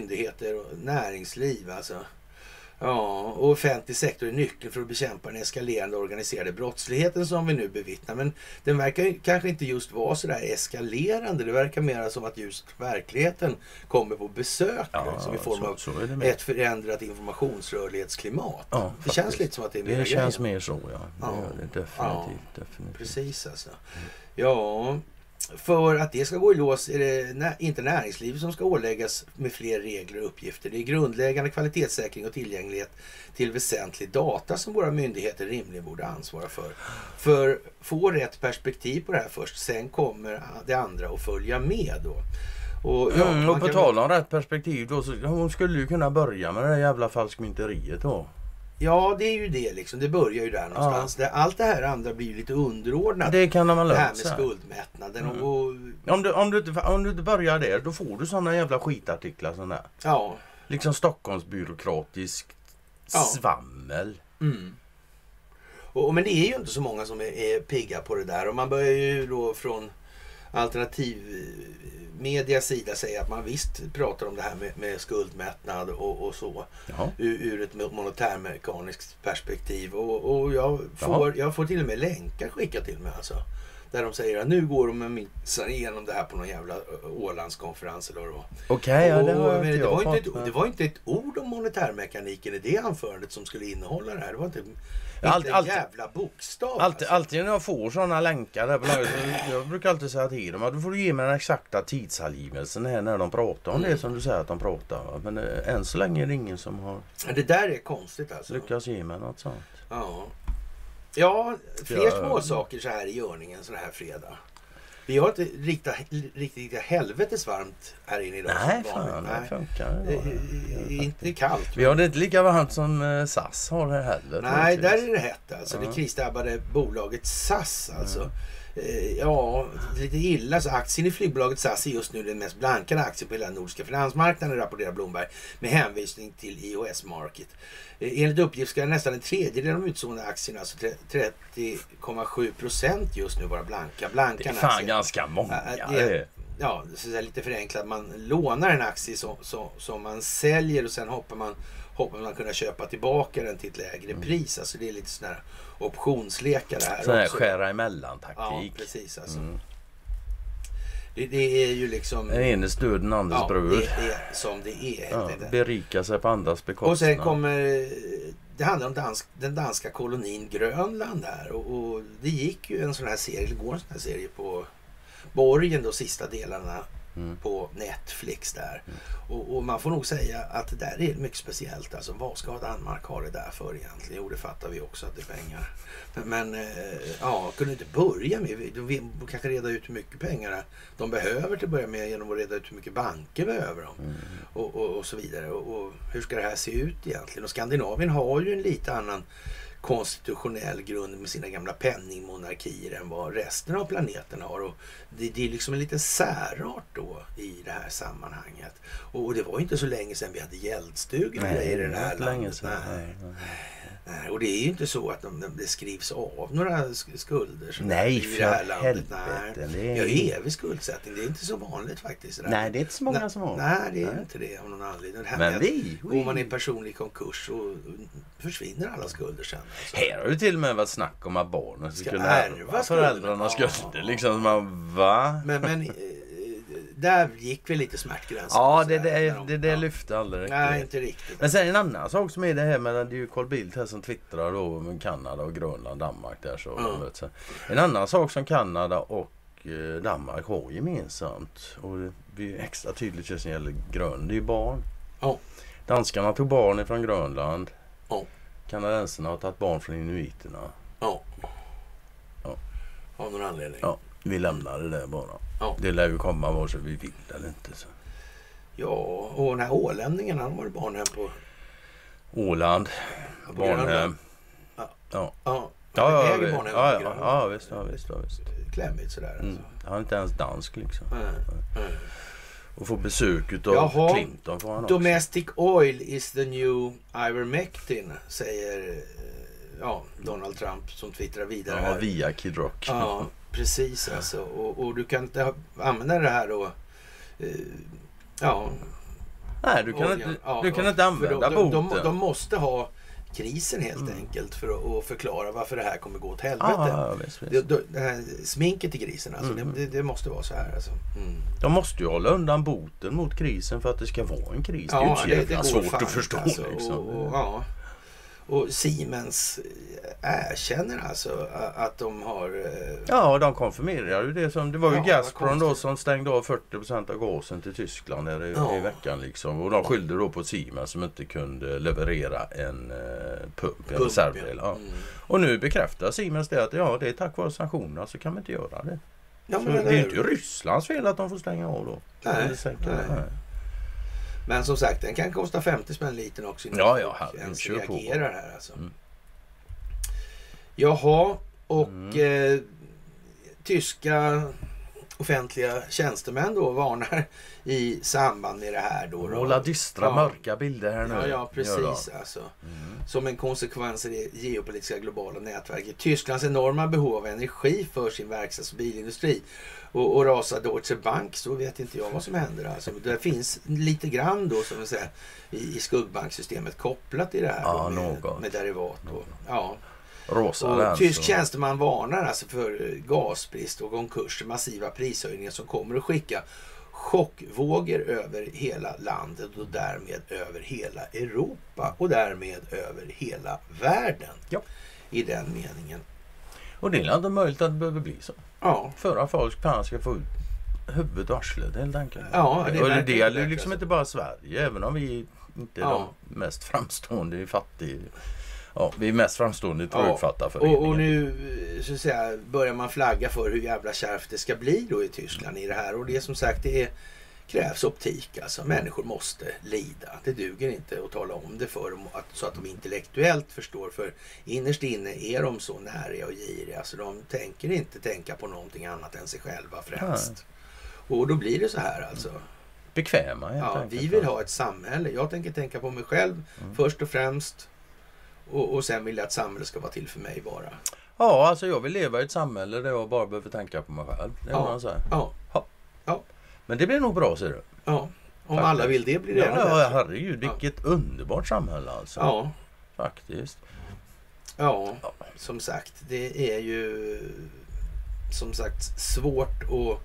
näringsliv alltså. Ja, och offentlig sektor är nyckeln för att bekämpa den eskalerande organiserade brottsligheten som vi nu bevittnar. Men den verkar kanske inte just vara så där eskalerande. Det verkar mer som att just verkligheten kommer på besök liksom, i form av ett förändrat informationsrörlighetsklimat. Ja, det känns lite som att det är mer det känns mer så, ja. Det gör det definitivt. Precis alltså. Ja, för att det ska gå i lås är det inte näringslivet som ska åläggas med fler regler och uppgifter. Det är grundläggande kvalitetssäkring och tillgänglighet till väsentlig data som våra myndigheter rimligen borde ansvara för. För få rätt perspektiv på det här först, sen kommer det andra att följa med då. Och på tal om rätt perspektiv då, så hon skulle ju kunna börja med det där jävla falskmynteriet då. Ja, det är ju det liksom. Det börjar ju där någonstans. Ja. Allt det här andra blir ju lite underordnat. Det kan man lösa. Det här med skuldmättnaden. Om du inte börjar där, då får du sådana jävla skitartiklar sådana där. Ja. Liksom Stockholmsbyråkratisk svammel. Mm. Men det är ju inte så många som är pigga på det där. Och man börjar ju då från alternativmedias sida säga att man visst pratar om det här med skuldmättnad och så. Ur ett monetärmekaniskt perspektiv. Och jag får till och med länkar skickat till mig alltså. Där de säger att nu går de och mixar igenom det här på någon jävla Ålandskonferens eller vad. Okej, det var inte ett ord om monetärmekaniken i det anförandet som skulle innehålla det här. Det var inte en jävla bokstav. Alltid när jag får sådana länkar där på laget, jag brukar alltid säga till dem att du får ge mig den exakta tidsangivelsen här när de pratar om det som du säger att de pratar. Men än så länge är det ingen som har... Det där är konstigt alltså. Lyckas ge mig något sånt. Ja, fler små saker så här i görningen sån här fredag. Vi har inte riktigt helvetes varmt här inne idag. Nej, fan, det funkar. Det är inte kallt. Vi har det inte lika varmt som SAS har det heller. Nej, där är det hett alltså. Det krisdrabbade bolaget SAS alltså. Ja, lite illa. Så aktien i flygbolaget SAS är just nu den mest blankade aktien på hela den nordiska finansmarknaden, rapporterar Bloomberg med hänvisning till IHS Market. Enligt uppgift ska nästan en tredjedel av de utsålda aktierna, alltså 30,7% just nu vara blanka. Det är fan ganska många. Ja, så är lite förenklat. Man lånar en aktie som man säljer och sen hoppas man kunna köpa tillbaka den till ett lägre pris. Alltså det är lite sån här optionslekar här. Sån här skära emellan taktik. Ja, precis alltså. Det är ju liksom... Den ene stöd, den andres brud. Det är som det är. Berika sig på andras bekostnad. Och sen kommer... Det handlar om den danska kolonin Grönland här. Och det gick ju en sån här serie, eller går en sån här serie på Borgen, då sista delarna på Netflix där. Och man får nog säga att det där är mycket speciellt. Alltså vad ska Danmark ha det där för egentligen? Jo, det fattar vi också att det är pengar. Men kunde inte börja med, de kanske reda ut hur mycket pengar de behöver till att börja med genom att reda ut hur mycket banker behöver de. Och så vidare. Och hur ska det här se ut egentligen? Och Skandinavien har ju en lite annan konstitutionell grund med sina gamla penningmonarkier än vad resten av planeten har. Och det är liksom en liten särart då i det här sammanhanget. Och det var inte så länge sedan vi hade gäldstugor i det här landet. Nej, och det är ju inte så att det skrivs av några skulder i det här landet. Nej, jag är evig skuldsättning. Det är inte så vanligt faktiskt. Nej, det är inte så många som har. Nej, det är inte det av någon anledning. Men går man i en personlig konkurs så försvinner alla skulder sen. Alltså. Här har det till och med varit snack om att barnen ska kunna ärva föräldrarnas skulder. Liksom man, va? Men där gick vi lite smärtgränsen. Ja, det lyfte aldrig riktigt. Nej, inte riktigt. Men sen en annan sak som är det här med, det är ju Carl Bildt här som twittrar då om Kanada och Grönland, Danmark där så. Vet så. En annan sak som Kanada och Danmark har gemensamt, och det blir extra tydligt just när det gäller Grönland, det är ju barn. Danskarna tog barn från Grönland. Kanadensarna har tagit barn från inuiterna. Av någon anledning. Ja, vi lämnar det där bara. Det lär ju komma vare sig vi vill eller inte. Så. Ja, och den här åländningen, han var barnhem på Åland. Barnhem. Ja, visst. Klämmigt sådär. Alltså. Han är inte ens dansk liksom. Och få besök utav Clinton får han också. Domestic oil is the new ivermectin, säger Donald Trump som twittrar vidare här. Via Kid Rock. Ja, precis alltså. Och du kan inte använda det här då. Nej, du kan inte använda boten. De måste ha krisen helt enkelt för att förklara varför det här kommer gå åt helvete. Visst. Det här sminket i krisen, alltså, det måste vara så här. Alltså. De måste ju hålla undan boten mot krisen för att det ska vara en kris. Det är ju svårt att förstå. alltså, liksom. Och Siemens erkänner alltså att de har... Ja, de konfirmerar ju det som... Det var ju Gazprom då som stängde av 40% av gasen till Tyskland i veckan liksom. Och de skyllde då på Siemens som inte kunde leverera en pump, en reservdel. Ja. Och nu bekräftar Siemens det att det är tack vare sanktionerna så kan man inte göra det. Ja, så det är inte Rysslands fel att de får stänga av då. Nej. Men som sagt, den kan kosta 50 spänn liten också. Ja, ens reagerar här alltså. Jaha, och tyska offentliga tjänstemän då varnar i samband med det här då. Måla dystra, mörka bilder här nu. Ja, precis alltså. Som en konsekvens av det geopolitiska globala nätverket. Tysklands enorma behov av energi för sin verkstads- och bilindustri. Och rasar Deutsche Bank, så vet inte jag vad som händer. Alltså, det finns lite grann då som säga, i skuggbanksystemet kopplat i det här då, med derivat. Då. Ja. Och tysk tjänsteman varnar alltså för gasbrist och konkurs, massiva prishöjningar som kommer att skicka chockvågor över hela landet och därmed över hela Europa och därmed över hela världen. Ja. I den meningen. Och det är inte möjligt att det behöver bli så. Ja. För att folk ska få ut huvudet och arslet helt enkelt. Ja, det gäller liksom inte bara Sverige, även om vi inte är de mest framstående i fattig. Ja, vi är mest framstående i trögfattarföreningen. Och nu så att säga, börjar man flagga för hur jävla kärvt det ska bli då i Tyskland i det här. Och det som sagt, krävs optik. Alltså människor måste lida. Det duger inte att tala om det för dem så att de intellektuellt förstår. För innerst inne är de så nära och giriga. Så de tänker inte tänka på någonting annat än sig själva främst. Och då blir det så här alltså. Bekväma. Ja, vi vill ha ett samhälle. Jag tänka på mig själv först och främst. Och sen vill jag att samhället ska vara till för mig bara. Ja, alltså jag vill leva i ett samhälle där jag bara behöver tänka på mig själv. Det är vad man säger. Ja. Men det blir nog bra, ser du. Ja, om alla vill det blir det ännu bättre. Herregud, vilket underbart samhälle alltså. Ja. Faktiskt. Ja, som sagt, det är ju som sagt svårt att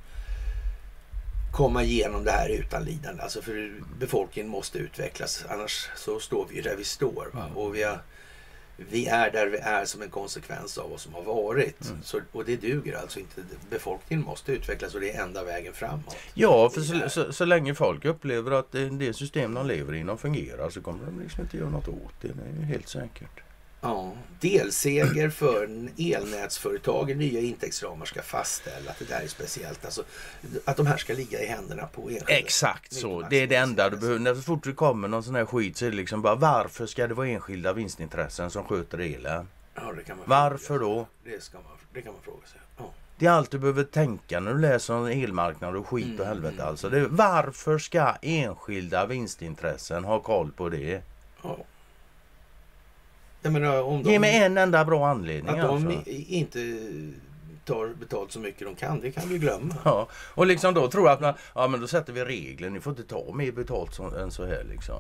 komma igenom det här utan lidande. Alltså för befolkningen måste utvecklas, annars så står vi ju där vi står. Va? Och vi är där vi är som en konsekvens av vad som har varit. Och det duger alltså inte. Befolkningen måste utvecklas och det är enda vägen framåt. Ja, för så länge folk upplever att det system de lever inom fungerar så kommer de liksom inte göra något åt det. Det är ju helt säkert. Ja, delseger för elnätsföretagen, nya intäktsramar ska fastställa att det där är speciellt. Alltså, att de här ska ligga i händerna på enskilda. Exakt så, det är det enda du behöver. När så fort det kommer någon sån här skit så är det liksom bara, varför ska det vara enskilda vinstintressen som sköter elen? Ja, det kan man varför då? Det kan man fråga sig. Ja. Det är allt du behöver tänka när du läser om elmarknad och skit och helvete alltså. Det är, varför ska enskilda vinstintressen ha koll på det? Ja. Jag menar, ge mig en enda bra anledning. Att de inte tar betalt så mycket de kan, det kan vi glömma. Ja, och liksom då tror jag att men då sätter vi regler, ni får inte ta mer betalt än så här liksom.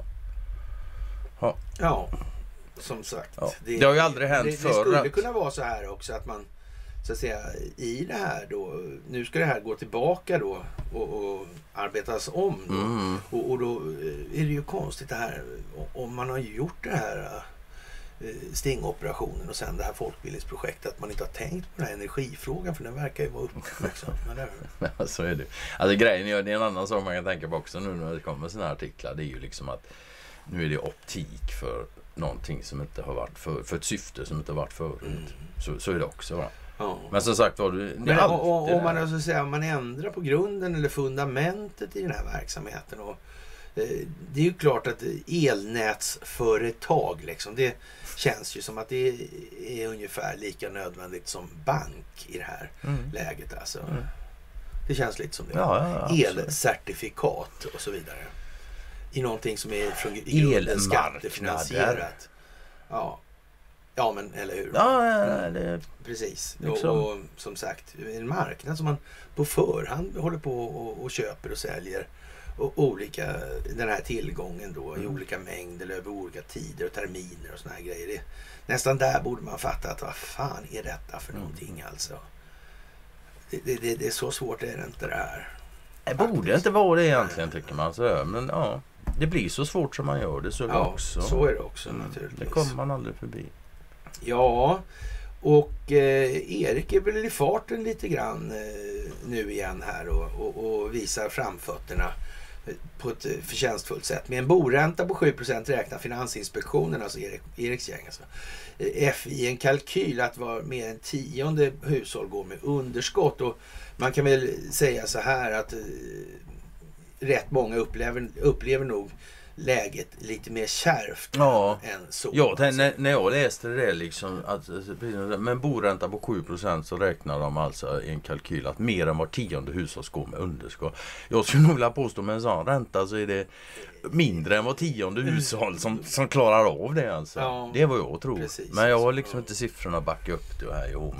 Ja, som sagt. Ja. Det har ju aldrig hänt förr. Det skulle kunna vara så här också att man så att säga i det här då, nu ska det här gå tillbaka då och arbetas om då. Och då är det ju konstigt det här om man har gjort det här stingoperationen och sen det här folkbildningsprojektet att man inte har tänkt på den här energifrågan för den verkar ju vara uppmärksam. Ja, så är det. Alltså grejen är, det är en annan sak man kan tänka på också nu när det kommer sådana här artiklar. Det är ju liksom att nu är det optik för någonting som inte har varit för ett syfte som inte har varit förut. Så är det också, va? Ja. Men som sagt var du... Men om man alltså säga, om man ändrar på grunden eller fundamentet i den här verksamheten och det är ju klart att elnätsföretag liksom, det känns ju som att det är ungefär lika nödvändigt som bank i det här läget alltså. Det känns lite som det. Ja, elcertifikat och så vidare. I någonting som är från grunden skattefinansierat. Ja, men eller hur? Ja, det precis. Liksom. Och som sagt, en marknad som man på förhand håller på och köper och säljer och olika, den här tillgången då i olika mängder över olika tider och terminer och såna här grejer. Nästan där borde man fatta att vad fan är detta för någonting alltså. Det är så svårt är det inte det här. Det borde inte vara det egentligen tycker man så, men ja. det blir så svårt som man gör det så också. Så är det också naturligtvis. Det kommer man aldrig förbi. Ja, och Erik är väl i farten lite grann nu igen här och visar framfötterna på ett förtjänstfullt sätt. Med en boränta på 7% räknar Finansinspektionen, alltså Eriks gäng, alltså, FI en kalkyl att var mer än 10:e hushåll går med underskott. Och man kan väl säga så här att rätt många upplever nog läget lite mer kärvt än så. Ja, när jag läste det liksom att med boränta på 7% så räknar de alltså i en kalkyl att mer än var 10:e hushåll går med underskott. Jag skulle nog vilja påstå med en sån ränta så är det mindre än var 10:e hushåll som klarar av det alltså. Ja, det är vad jag tror. Precis, men jag har liksom inte siffrorna att backa upp det här. Jo,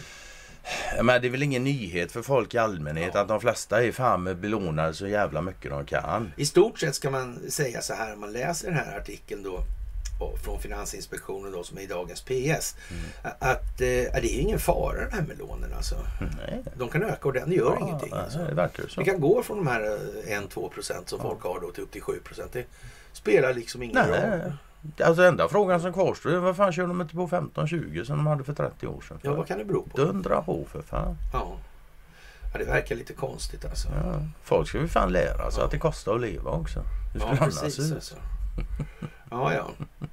men det är väl ingen nyhet för folk i allmänhet att de flesta är fan med belånade så jävla mycket de kan. I stort sett ska man säga så här, om man läser den här artikeln då från Finansinspektionen då, som är i dagens PS, att det är ingen fara det här med lånen alltså. Nej. De kan öka och den gör ingenting. Alltså. Det verkar så. Vi kan gå från de här 1-2% som folk har då till upp till 7%. Det spelar liksom ingen roll. Alltså enda frågan som kvarstår är vad fan kör de inte på 15-20 som de hade för 30 år sedan? Ja, vad kan det bero på? Dundra på för fan. Ja, det verkar lite konstigt alltså. Ja, folk ska ju fan lära sig att det kostar att leva också. Det skulle precis alltså. Ja.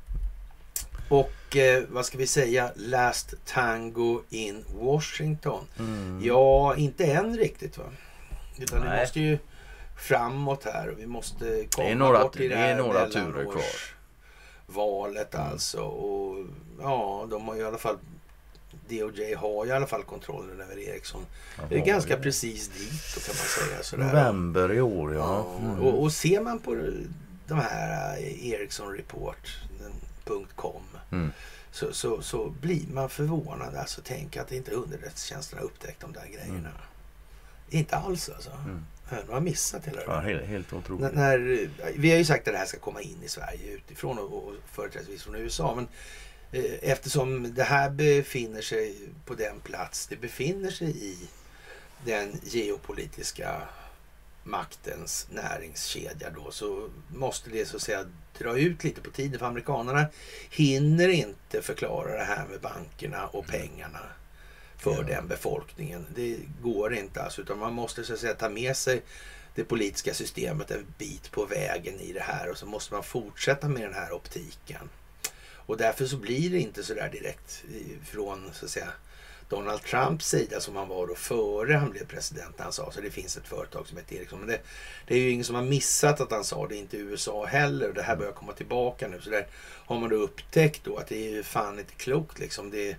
Och vad ska vi säga? Last Tango in Washington. Ja, inte än riktigt va? Utan vi måste ju framåt här och vi måste komma bort till det här några turer kvar. Valet alltså, och de har ju i alla fall, DOJ har ju i alla fall kontrollen över Ericsson. Det är ganska precis dit då, kan man säga sådär. November i år, och ser man på de här ericssonreport.com så blir man förvånad alltså, tänka att inte underrättelsetjänsterna upptäckt de där grejerna. Inte alls alltså. De har missat hela det. Ja, helt otroligt. Vi har ju sagt att det här ska komma in i Sverige utifrån och företrädesvis från USA. Men eftersom det här befinner sig på den plats det befinner sig i den geopolitiska maktens näringskedja då, så måste det så att säga dra ut lite på tiden. För amerikanerna hinner inte förklara det här med bankerna och pengarna för den befolkningen. Det går inte alltså, utan man måste så att säga ta med sig det politiska systemet en bit på vägen i det här, och så måste man fortsätta med den här optiken. Och därför så blir det inte så där direkt från så att säga Donald Trumps sida som han var då före han blev president. Han sa så det finns ett företag som heter Ericsson, men det är ju ingen som har missat att han sa det, inte USA heller, och det här börjar komma tillbaka nu. Så där har man då upptäckt då att det är ju fan inte klokt liksom. Det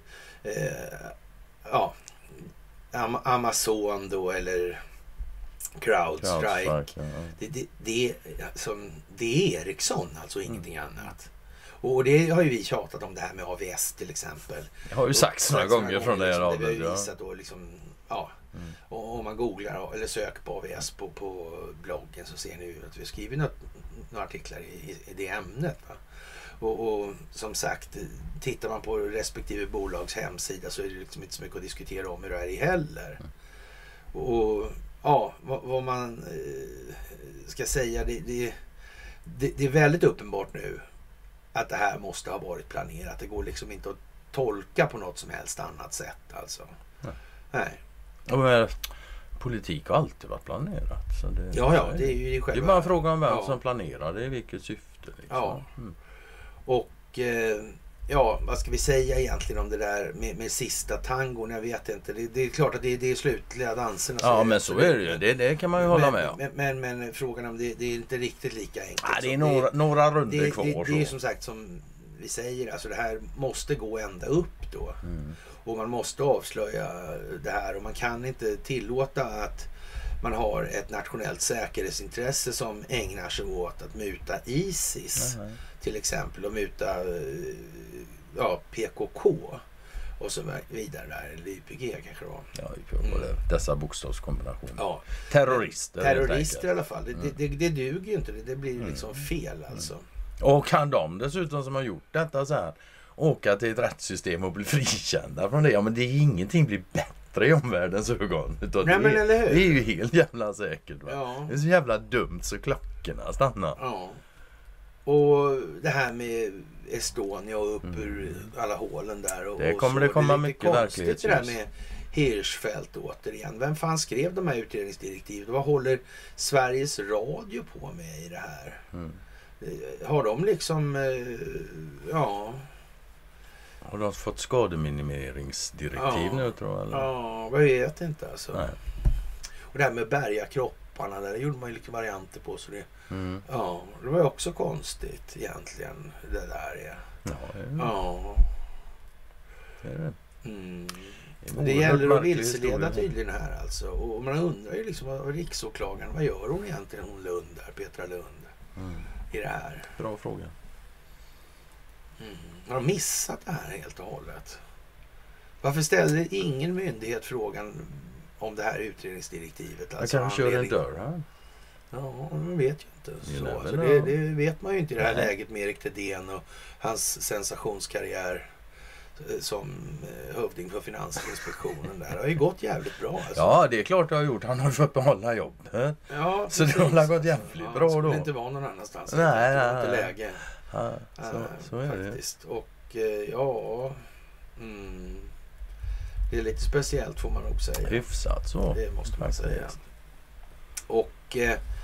Amazon då eller CrowdStrike. Det är Ericsson alltså, ingenting annat. Och det har ju vi tjatat om, det här med AVS till exempel. Jag har ju sagt några gånger från det här. Det har ju visat då liksom, och om man googlar eller söker på AVS på bloggen så ser ni ju att vi skriver några artiklar i det ämnet va? Och som sagt, tittar man på respektive bolags hemsida så är det liksom inte så mycket att diskutera om hur det är i heller. Och vad man ska säga, det är väldigt uppenbart nu att det här måste ha varit planerat. Det går liksom inte att tolka på något som helst annat sätt alltså. Nej. Och politik har alltid varit planerat. Så det, det är ju själva... Det är bara frågan om vem som planerar det, i vilket syfte. Liksom. Ja. Och vad ska vi säga egentligen om det där med sista tangon? Jag vet inte. Det är klart att det är slutliga danserna. Ja, men så är det ju. Det kan man ju hålla med om. Men frågan om det är inte riktigt lika enkelt. Ja, det är några runder kvar. Det är som sagt som vi säger. Alltså det här måste gå ända upp då. Och man måste avslöja det här. Och man kan inte tillåta att man har ett nationellt säkerhetsintresse som ägnar sig åt att muta ISIS. Till exempel, och muta PKK och så vidare där, eller YPG kanske då. Ja, dessa bokstavskombinationer. Ja. Terrorister i alla fall. Det duger ju inte, det blir liksom fel alltså. Och kan de dessutom som har gjort detta så här åka till ett rättssystem och bli frikända från det? Ja, men det är ingenting blir bättre i omvärldens ögon. Utan men eller hur? Det är ju helt jävla säkert va? Ja. Det är så jävla dumt så klockorna stannar. Ja. Och det här med Estonia och upp ur alla hålen där. Och, det kommer det komma mycket verklighet. Det där med Hirschfeldt återigen. Vem fan skrev de här utredningsdirektiven? Vad håller Sveriges Radio på med i det här? Har de liksom, Har de fått skademinimeringsdirektiv nu tror jag? Eller? Ja, jag vet inte alltså. Nej. Och det här med bärga kropparna, där gjorde man ju lite varianter på. Så det, ja, det var ju också konstigt egentligen. Det där är. Ja. Det är det. Det gäller att vilseleda tydligen här alltså. Och man undrar ju liksom vad riksåklagaren, vad gör hon egentligen, hon Lund där, Petra Lund, i det här? Bra fråga. Har de missat det här helt och hållet? Varför ställde ingen myndighet frågan om det här utredningsdirektivet? Alltså, jag kanske kör en dörr här. Ja, man vet ju inte. Så. Alltså, det vet man ju inte i det här läget med Erik Thedéen och hans sensationskarriär som hövding för Finansinspektionen där. Det har ju gått jävligt bra. Alltså. Ja, det är klart det har gjort. Han har fått behålla jobb. Ja, så det har gått jävligt bra då. Det skulle inte vara någon annanstans. Nej. Det var inte läge. Ja, så är faktiskt. Det. Och det är lite speciellt får man nog säga. Hyfsat så. Det måste man faktiskt säga. Och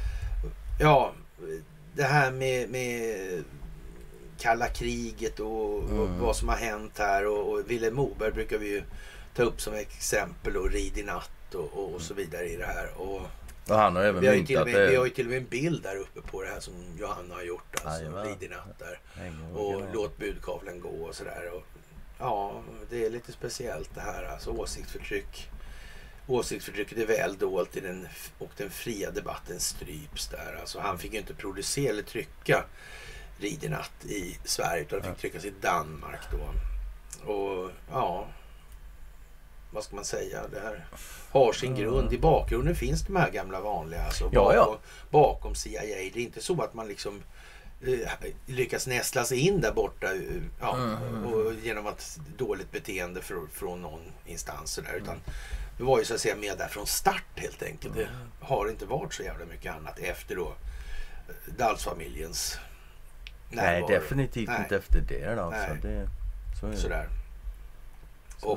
det här med kalla kriget och vad som har hänt här och Vilhelm Moberg brukar vi ju ta upp som exempel och Rid i natt och så vidare i det här. Och han har även vi har ju till och med en bild där uppe på det här som Johanna har gjort, alltså Rid i natt där. Och låt budkavlen gå och sådär. Ja, det är lite speciellt det här, alltså åsiktsförtrycket är väl dolt i den fria debatten stryps där. Alltså han fick ju inte producera eller trycka Rid i natt i Sverige utan fick tryckas i Danmark då. Och vad ska man säga, det här har sin grund. I bakgrunden finns de här gamla vanliga, alltså bakom CIA. Det är inte så att man liksom lyckas nästla sig in där borta och genom ett dåligt beteende från någon instans där, utan det var ju så att säga med där från start helt enkelt. Det har inte varit så jävla mycket annat efter då Dalsfamiljens närvaro. Nej, definitivt inte efter det alltså. Så är det. Sådär. Och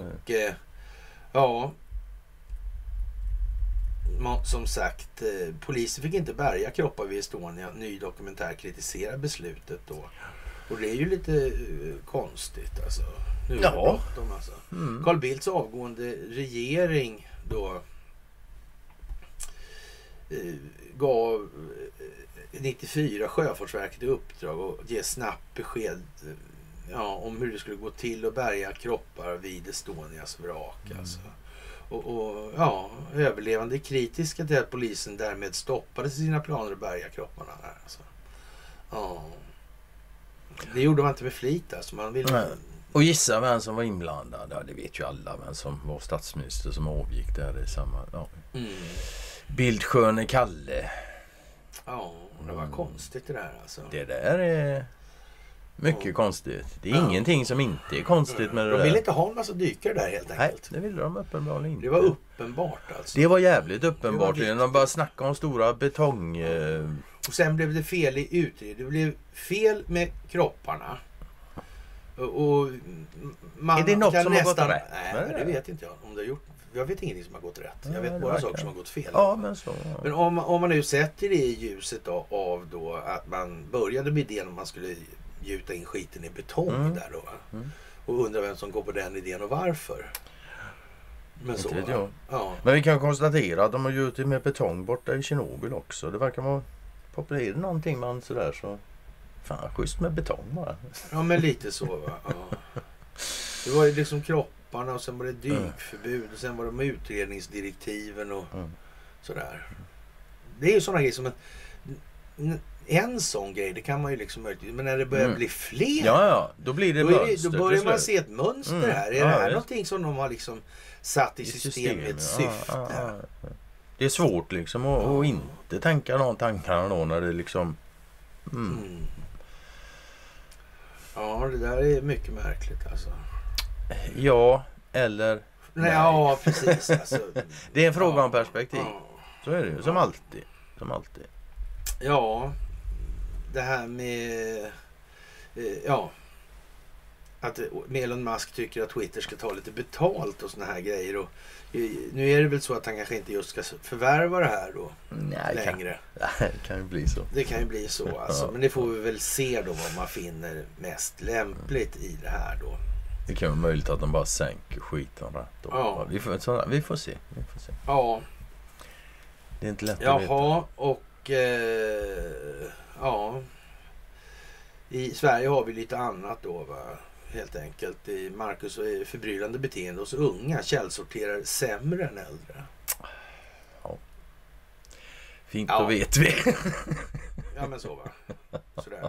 som sagt, polisen fick inte bärga kroppar vid Estonia. Ny dokumentär kritiserar beslutet då. Och det är ju lite konstigt alltså. Nu är det bråttom alltså. Carl Bildts avgående regering då gav 94 Sjöfartsverket i uppdrag att ge snabbt besked om hur det skulle gå till att bärga kroppar vid Estonias vrak alltså. Och överlevande är kritiska till att polisen därmed stoppade sina planer att bärga kropparna där alltså. Det gjorde man inte med flit alltså. Man ville... Och gissa vem som var inblandad. Ja, det vet ju alla vem som var statsminister som avgick där i samma... Bildsköne Kalle. Ja, det var konstigt det där alltså. Det där är mycket konstigt. Det är ingenting som inte är konstigt med det där. De ville inte ha en massa dykare där helt enkelt. Nej, det ville de uppenbarligen inte. Det var uppenbart alltså. Det var jävligt uppenbart. De bara snackade om stora betong... Och sen blev det fel i utredningen. Det blev fel med kropparna. Och man är det något som nästan... har gått rätt? Nej, det vet inte jag om det har gjort. Jag vet ingenting som har gått rätt. Jag vet bara saker som har gått fel. Ja, men så. Ja. Men om man nu sätter det i ljuset av då att man började med idén om man skulle gjuta in skiten i betong där då. Och undrar vem som går på den idén och varför. Men så. Men vi kan konstatera att de har gjutit med betong borta i Tjernobyl också. Det verkar vara populärt någonting man sådär så. Fan, schysst med betong bara. Ja, men lite så va. Ja. Det var ju liksom kropparna och sen var det dykförbud och sen var det med utredningsdirektiven och sådär. Det är ju sådana grejer som en sån grej, det kan man ju liksom möjligt, men när det börjar bli fler då blir det mönster. Då börjar man se ett mönster här. Är det här någonting som de har liksom satt i systemet syfte? Det är svårt liksom att inte tänka de tankarna då när det liksom Ja, det där är mycket märkligt alltså. Ja, eller nej. Ja, precis alltså. Det är en fråga om perspektiv. Så är det ju, som alltid. Ja, det här med ja, att Elon Musk tycker att Twitter ska ta lite betalt och såna här grejer. Och nu är det väl så att han kanske inte just ska förvärva det här då längre. Det kan ju bli så. Det kan ju bli så alltså. Men det får vi väl se då vad man finner mest lämpligt i det här då. Det kan vara möjligt att de bara sänker skiten rätt då. Ja. Vi får se. Ja. Det är inte lätt att veta. Jaha, och ja. I Sverige har vi lite annat då va. Helt enkelt. I Marcus är förbryllande beteende hos unga källsorterar sämre än äldre. Ja. Fint, då vet vi. Ja men så va. Sådär.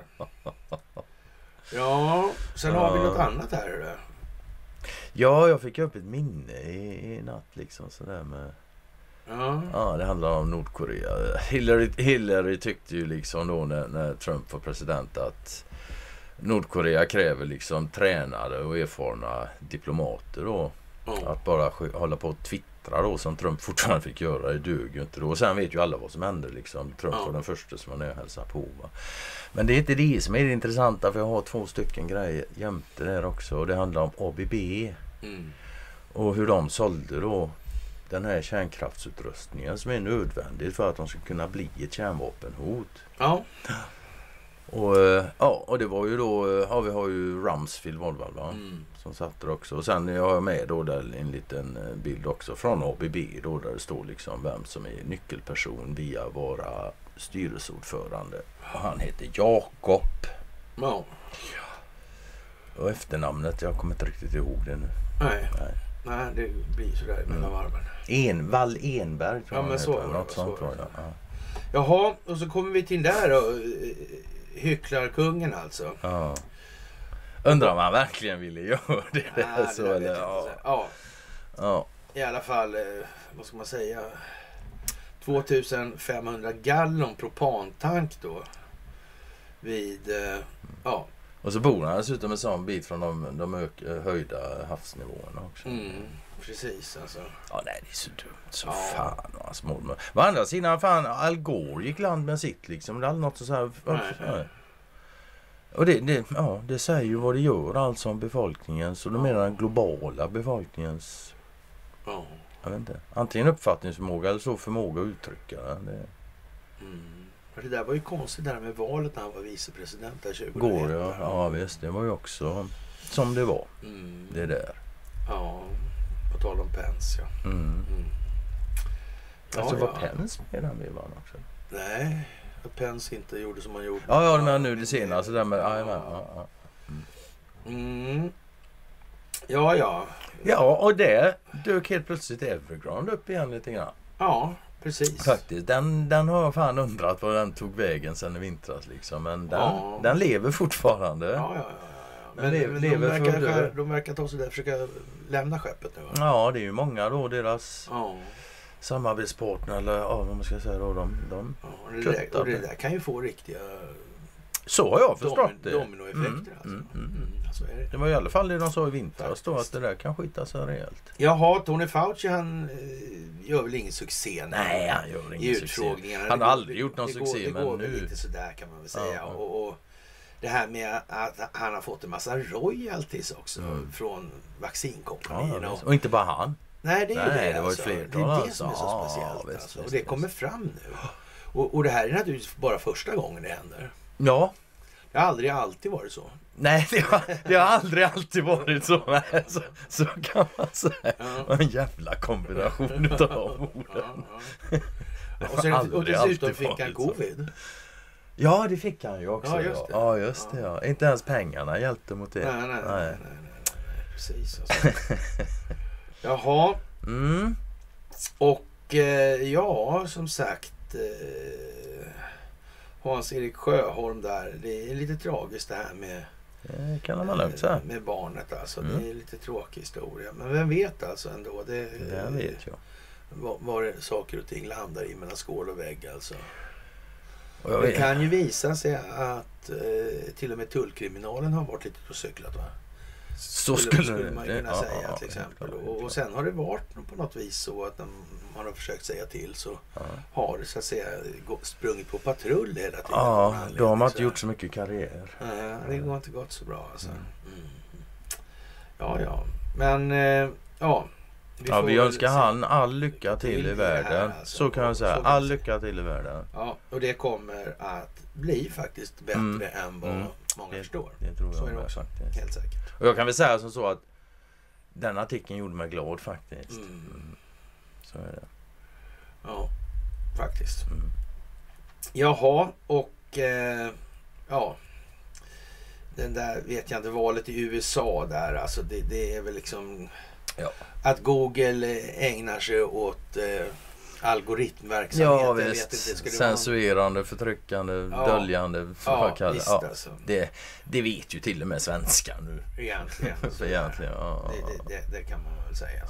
Ja, sen har vi något annat här eller? Ja, jag fick upp ett minne i natt liksom sådär med... Ja, det handlar om Nordkorea. Hillary tyckte ju liksom då när Trump var president att Nordkorea kräver liksom tränade och erfarna diplomater då. Att bara hålla på och twittra då som Trump fortfarande fick göra, det duger ju inte då. Och sen vet ju alla vad som hände liksom. Trump var den första som var nere och hälsade på va. Men det är inte det som är det intressanta, för jag har 2 stycken grejer jämte där också. Och det handlar om ABB och hur de sålde då den här kärnkraftsutrustningen som är nödvändig för att de ska kunna bli ett kärnvapenhot. Ja. Och det var ju då, vi har ju Rumsfeld va? Som satt där också. Och sen har jag med då där en liten bild också från ABB då, där det står liksom vem som är nyckelperson via våra styrelseordförande. Och han heter Jakob. Ja. Och efternamnet, jag kommer inte riktigt ihåg det nu. Nej, det blir sådär mellan varven. Wall Enberg tror jag. Men så heter, något sånt tror jag. Ja. Jaha, och så kommer vi till där då. Hycklarkungen alltså. Ja. Undrar om han verkligen ville göra det. Nej, så, eller, ja. I alla fall, vad ska man säga? 2500 gallon propantank då. Vid, Och så bor han dessutom en sån bit från de höjda havsnivåerna också. Precis alltså. Ja, nej, det är så dumt. Så fan och hans mormor. Å andra sidan, fan, Al Gore gick land med sitt liksom. Det är aldrig något så här... Nej. Och det säger ju vad det gör alltså om befolkningen. Så de menar den globala befolkningens... Jag vet inte. Antingen uppfattningsförmåga eller så förmåga att uttrycka det. Det där var ju konstigt där med valet när han var vicepresident där 2001. Går ja visst. Det var ju också som det var. Det där. Ja, på tal om Pence, ja. Alltså var Pence med den vevan också? Nej, att Pence inte gjorde som han gjorde. Ja, men nu det senaste där med... Ja, och det dök helt plötsligt Evergrande upp igen lite grann. Ja, precis. Faktiskt, den har jag fan undrat vad den tog vägen sen i vintras liksom. Men den lever fortfarande. Ja. Men de verkar ta sig där försöka lämna skeppet nu. Ja, det är ju många då, deras samarbetspartner eller vad man ska säga då. De och det där kan ju få riktiga... Så har jag förstått det. Dominoeffekter alltså. Det var i alla fall det de sa i vintras då, att det där kan skita sig rejält. Jaha, Tony Fauci han gör väl ingen succé? Nej, han gör ingen succé. Han har aldrig gjort någon succé, men nu... Det går lite sådär kan man väl säga. Och det här med att han har fått en massa royalties också från vaccinkompanierna. Ja, och inte bara han. Nej, det är ju det. Det var ett flertal. Det är det som är så speciellt. Visst, och det kommer fram nu. Och det här är naturligtvis bara första gången det händer. Ja. Det har aldrig alltid varit så. Nej, det har aldrig alltid varit så. Så kan man säga. En jävla kombination av orden. Och dessutom fick han covid. Ja, det fick han ju också. Ja, just det. Ja. Inte ens pengarna hjälpte mot det. Nej. Precis. Alltså. Jaha. Och som sagt... Hans-Erik Sjöholm där. Det är lite tragiskt det här med... Det kan man lugnt säga. Med barnet alltså. Det är lite tråkig historia. Men vem vet alltså ändå. Det vet jag. Var det saker och ting landar i mellan skål och vägg alltså. Och det kan ju visa sig att till och med tullkriminalen har varit lite på cyklat va? Så skulle man kunna säga till exempel. Och sen har det varit på något vis så att man har försökt säga till så har det så att säga sprungit på patrull hela tiden. Ja, då har man inte gjort så mycket karriär. Nej, det går inte gått så bra alltså. Ja. Men vi önskar han all lycka till i världen. Alltså. Så kan jag säga. All lycka till i världen. Ja, och det kommer att bli faktiskt bättre än vad många förstår. Det tror jag så är det också, faktiskt. Helt säkert. Och jag kan väl säga som så att den artikeln gjorde mig glad faktiskt. Så är det. Ja, faktiskt. Jaha, och den där, vet jag inte, valet i USA där, alltså det är väl liksom att Google ägnar sig åt algoritmverksamhet. Ja, visst. Censurerande, förtryckande, döljande. Visst, alltså. Det vet ju till och med svenskar nu. Egentligen. Det kan man väl säga.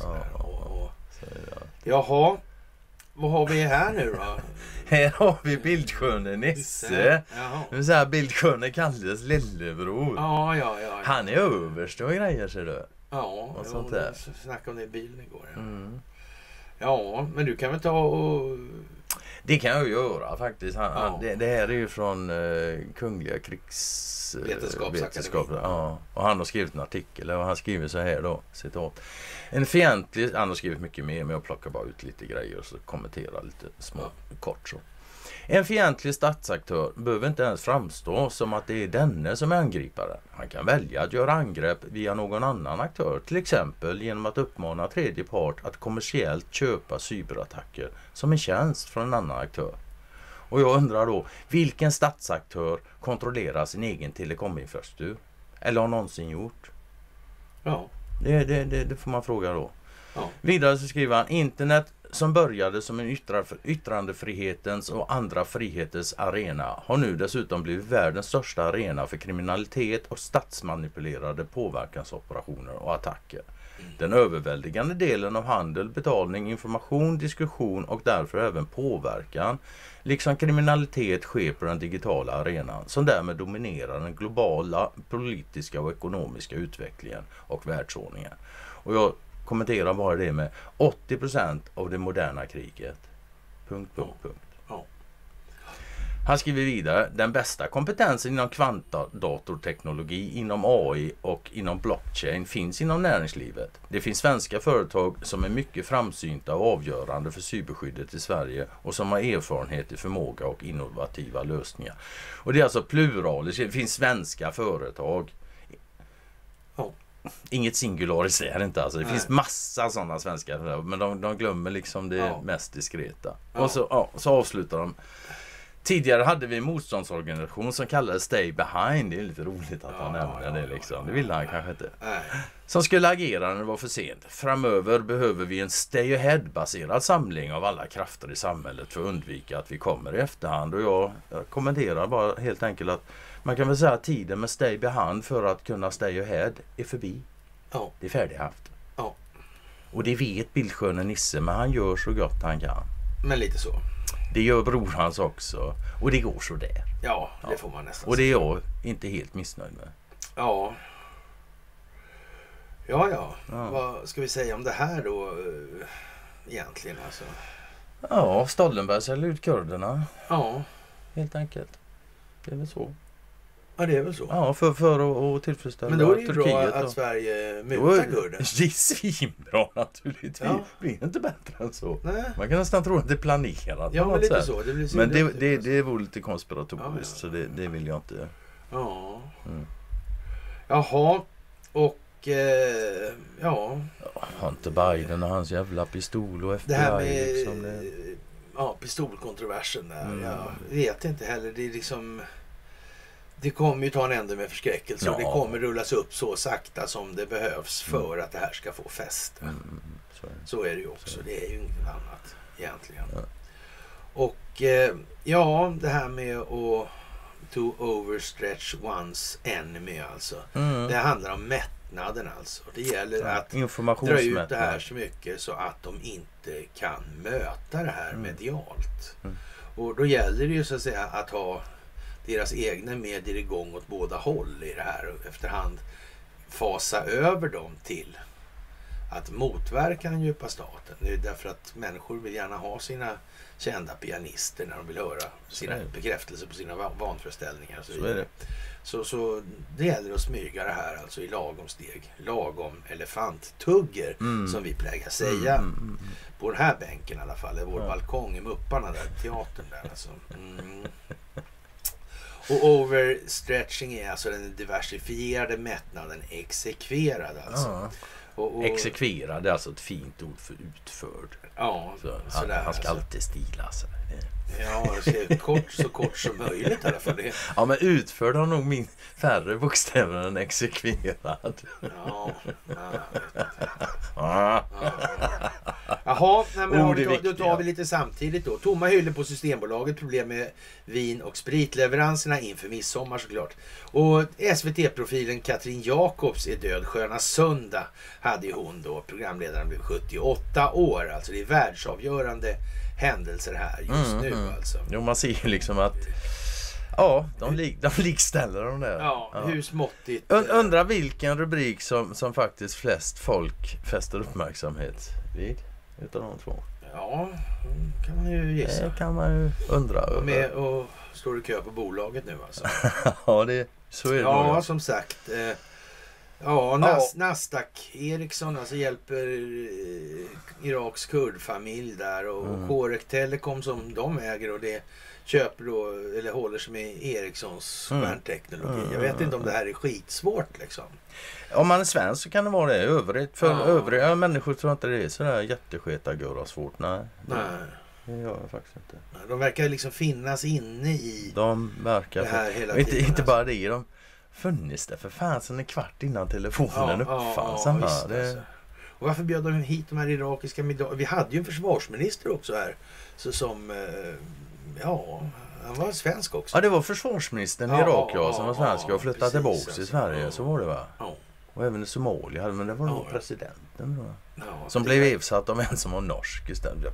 Jaha, vad har vi här nu då? Här har vi Bildsköne Nisse. Nu säger jag Bildsköne Kalles lillebror. Ja. Han är överste och grejer sig då. Ja, snackade om det i bilen igår. Ja, men du kan väl ta och... Det kan jag göra faktiskt. Det här är ju från Kungliga krigsvetenskapsakademin. Ja. Och han har skrivit en artikel och han skriver så här då, citat. En fientlig, han har skrivit mycket mer, men jag plockar bara ut lite grejer och så kommenterar lite kort så. En fientlig statsaktör behöver inte ens framstå som att det är denne som är angriparen. Han kan välja att göra angrepp via någon annan aktör, till exempel genom att uppmana tredje part att kommersiellt köpa cyberattacker som en tjänst från en annan aktör. Och jag undrar då, vilken statsaktör kontrollerar sin egen telekominfrastruktur? Eller har någonsin gjort? Ja. Det får man fråga då. Ja. Vidare så skriver han, internet som började som en yttrandefrihetens och andra frihetens arena har nu dessutom blivit världens största arena för kriminalitet och statsmanipulerade påverkansoperationer och attacker. Den överväldigande delen av handel, betalning, information, diskussion och därför även påverkan, liksom kriminalitet, sker på den digitala arenan som därmed dominerar den globala politiska och ekonomiska utvecklingen och världsordningen. Och jag kommenterar bara det med 80% av det moderna kriget. Punkt. Ja. Han skriver vidare, den bästa kompetensen inom kvantdatorteknologi, inom AI och inom blockchain finns inom näringslivet. Det finns svenska företag som är mycket framsynta och avgörande för cyberskyddet i Sverige och som har erfarenhet i förmåga och innovativa lösningar. Och det är alltså pluralis, det finns svenska företag. Inget singularis är det inte alltså. Det finns massa sådana svenska, men de glömmer liksom det mest diskreta. Och så avslutar de. Tidigare hade vi en motståndsorganisation som kallades Stay Behind. Det är lite roligt att han nämner det liksom. Det ville han kanske inte. Som skulle agera när det var för sent. Framöver behöver vi en Stay Ahead-baserad samling av alla krafter i samhället för att undvika att vi kommer i efterhand. Och jag kommenterar bara helt enkelt att man kan väl säga att tiden med Stay Behind för att kunna Stay Ahead är förbi. Ja. Det är färdighaft. Ja. Och det vet Bildsköne Nisse, men han gör så gott han kan. Men lite så. Det gör bror hans också. Och det går så där. Ja, det får man nästan. Och det är jag inte helt missnöjd med. Ja. Vad ska vi säga om det här då egentligen alltså? Ja, Stoltenberg säljer ut kurderna. Ja. Helt enkelt. Det är väl så. Ja, det är väl så. Ja, för att tillfredsställa Turkiet. Men då är det ju Turkiet bra att Sverige mutar kurder. Det är svinbra naturligtvis. Ja. Det blir inte bättre än så. Nej. Man kan nästan tro att det är planerat. Ja, men lite så. Det blir men det vore lite konspiratoriskt, så det vill jag inte. Ja. Jaha, och Hunter Biden och hans jävla pistol och FBI. Det här med liksom pistolkontroversen där. Jag vet inte heller. Det är liksom... Det kommer ju ta en ände med förskräckelse och det kommer rullas upp så sakta som det behövs för att det här ska få fäste. Så är det ju också. Det är ju inget annat egentligen. Ja. Och det här med att to overstretch one's enemy alltså. Det handlar om mättnaden alltså. Det gäller att dra ut det här så mycket så att de inte kan möta det här medialt. Och då gäller det ju så att säga att ha deras egna medier igång åt båda håll i det här och efterhand fasa över dem till att motverka den djupa staten. Det är därför att människor vill gärna ha sina kända pianister när de vill höra sina bekräftelser på sina vanföreställningar och så vidare. Så det gäller att smyga det här alltså i lagom steg. Lagom elefanttugger som vi plägar säga. På den här bänken i alla fall. Vår balkong i Mupparna där, teatern där alltså. Och overstretching är alltså den diversifierade mättnaden, exekverad alltså. Exekverad är alltså ett fint ord för utförd. Ja, han ska alltid stila sig. Ja, så kort som möjligt i alla fall. Ja, men utförd har nog färre bokstäver än exekverad. Jaha, då tar vi lite samtidigt då. Tomma hyllor på Systembolaget, problem med vin- och spritleveranserna inför midsommar såklart. Och SVT-profilen Katrin Jakobs är död. Sköna söndag hade ju hon då. Programledaren blev 78 år. Alltså det är världsavgörande händelser här just nu alltså. Jo, man ser ju liksom att de likställer de där. Ja, hur småttigt. Undrar vilken rubrik som faktiskt flest folk fäster uppmärksamhet vid utav de två. Ja, kan man ju gissa. Det kan man ju undra. Med och står i kö på bolaget nu alltså. Ja, så är det. Ja, som sagt. Nasdaq Ericsson alltså hjälper Iraks kurdfamilj där och Korek Telekom som de äger och det köper då eller håller sig med Ericssons stjärnteknologi. Jag vet inte om det här är skitsvårt liksom. Om man är svensk så kan det vara det. Övriga människor tror inte det är sådär jättesketa göra svårt. Nej. Det gör jag faktiskt inte. De verkar liksom finnas inne i det här hela tiden. Inte bara det. De funnits det för fan sedan en kvart innan telefonen uppfanns. Och varför bjöd de hit de här irakiska middagar? Vi hade ju en försvarsminister också här. Han var svensk också. Ja, det var försvarsministern i Irak som var svensk och flyttade tillbaka till Sverige. Så var det va? Och även i Somalia, men det var nog presidenten då. Som blev evsatt av en som var norsk istället.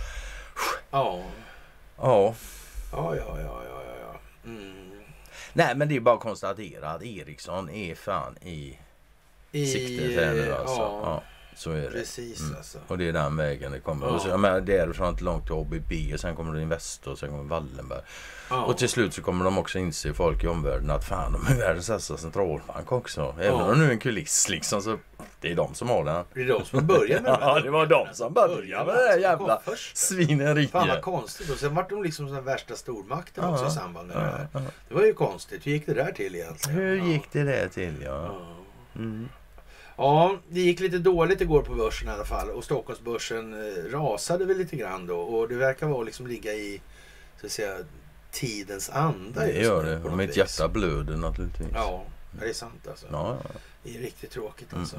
Nej, men det är bara att konstatera att Ericsson är fan i siktet här nu alltså. Så är det. Precis alltså. Och det är den vägen det kommer. Och så, det är från inte långt till ABB och sen kommer det Investor och sen kommer Wallenberg. Och till slut så kommer de också inse folk i omvärlden att fan, de är världens äldsta centralbank också. Även om det nu är en kuliss liksom, så det är de som har den. Det är de som börjar med det. Ja, det var de som började med det här jävla svineriet. Fan vad konstigt. Och sen var de liksom den värsta stormakten också i samband med det här. Det var ju konstigt. Hur gick det där till egentligen? Hur gick det där till, Ja, det gick lite dåligt igår på börsen i alla fall. Och Stockholmsbörsen rasade väl lite grann då. Och det verkar vara liksom ligga i, så att säga, tidens anda. Det gör det. Och mitt hjärta blöder naturligtvis. Ja, det är sant alltså. Det är riktigt tråkigt alltså.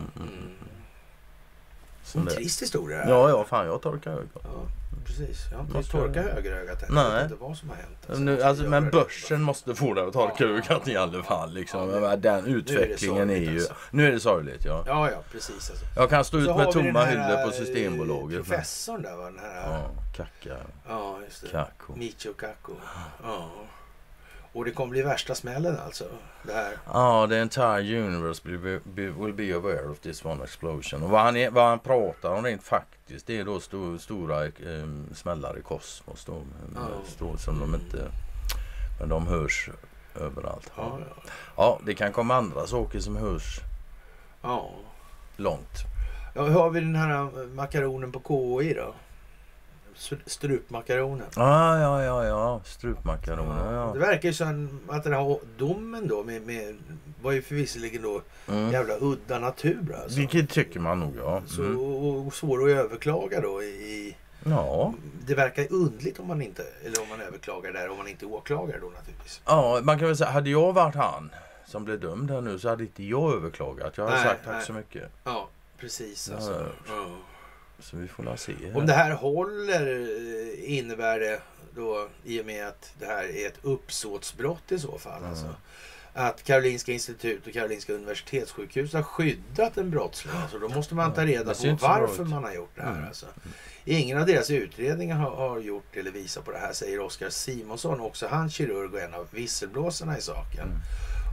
En trist historia här. Ja, fan, jag torkar ögat. Ja, precis. Jag har inte torkat högerögat än. Nej. Jag vet inte vad som har hänt. Alltså, men börsen måste få det att torka ögat i alla fall. Liksom. Den utvecklingen är ju... Alltså. Nu är det sorgligt, Ja, precis. Alltså. Jag kan stå ut med tomma hyllor på Systembolaget. Professorn där var den här... Kacka. Ja, just det. Kakko. Michio Kakko. Ja. Och det kommer bli värsta smällen alltså. Det här. The entire universe will be aware of this one explosion. Och vad han pratar om rent faktiskt, det är då stora smällar i kosmos då, som de inte, men de hörs överallt. Ja, det kan komma andra saker som hörs långt. Ja, hur har vi den här makaronen på KI då? Strupmakaronen. Ja, strupmakaronen. Ja. Det verkar ju som att den här domen då med var ju förvisserligen då jävla udda natur alltså. Vilket tycker man nog, och svår att överklaga då det verkar underligt om man inte, eller om man överklagar där, om man inte åklagar då naturligtvis. Ja, man kan väl säga, hade jag varit han som blev dömd här nu så hade inte jag överklagat. Jag hade sagt tack så mycket. Ja, precis alltså. Så vi får se här. Om det här håller innebär det då, i och med att det här är ett uppsåtsbrott i så fall alltså, att Karolinska institut och Karolinska universitetssjukhus har skyddat en brottsling. Alltså, då måste man ta reda på varför man har gjort det här. Alltså. Ingen av deras utredningar har gjort eller visat på det här, säger Oskar Simonsson, också han kirurg och en av visselblåsarna i saken.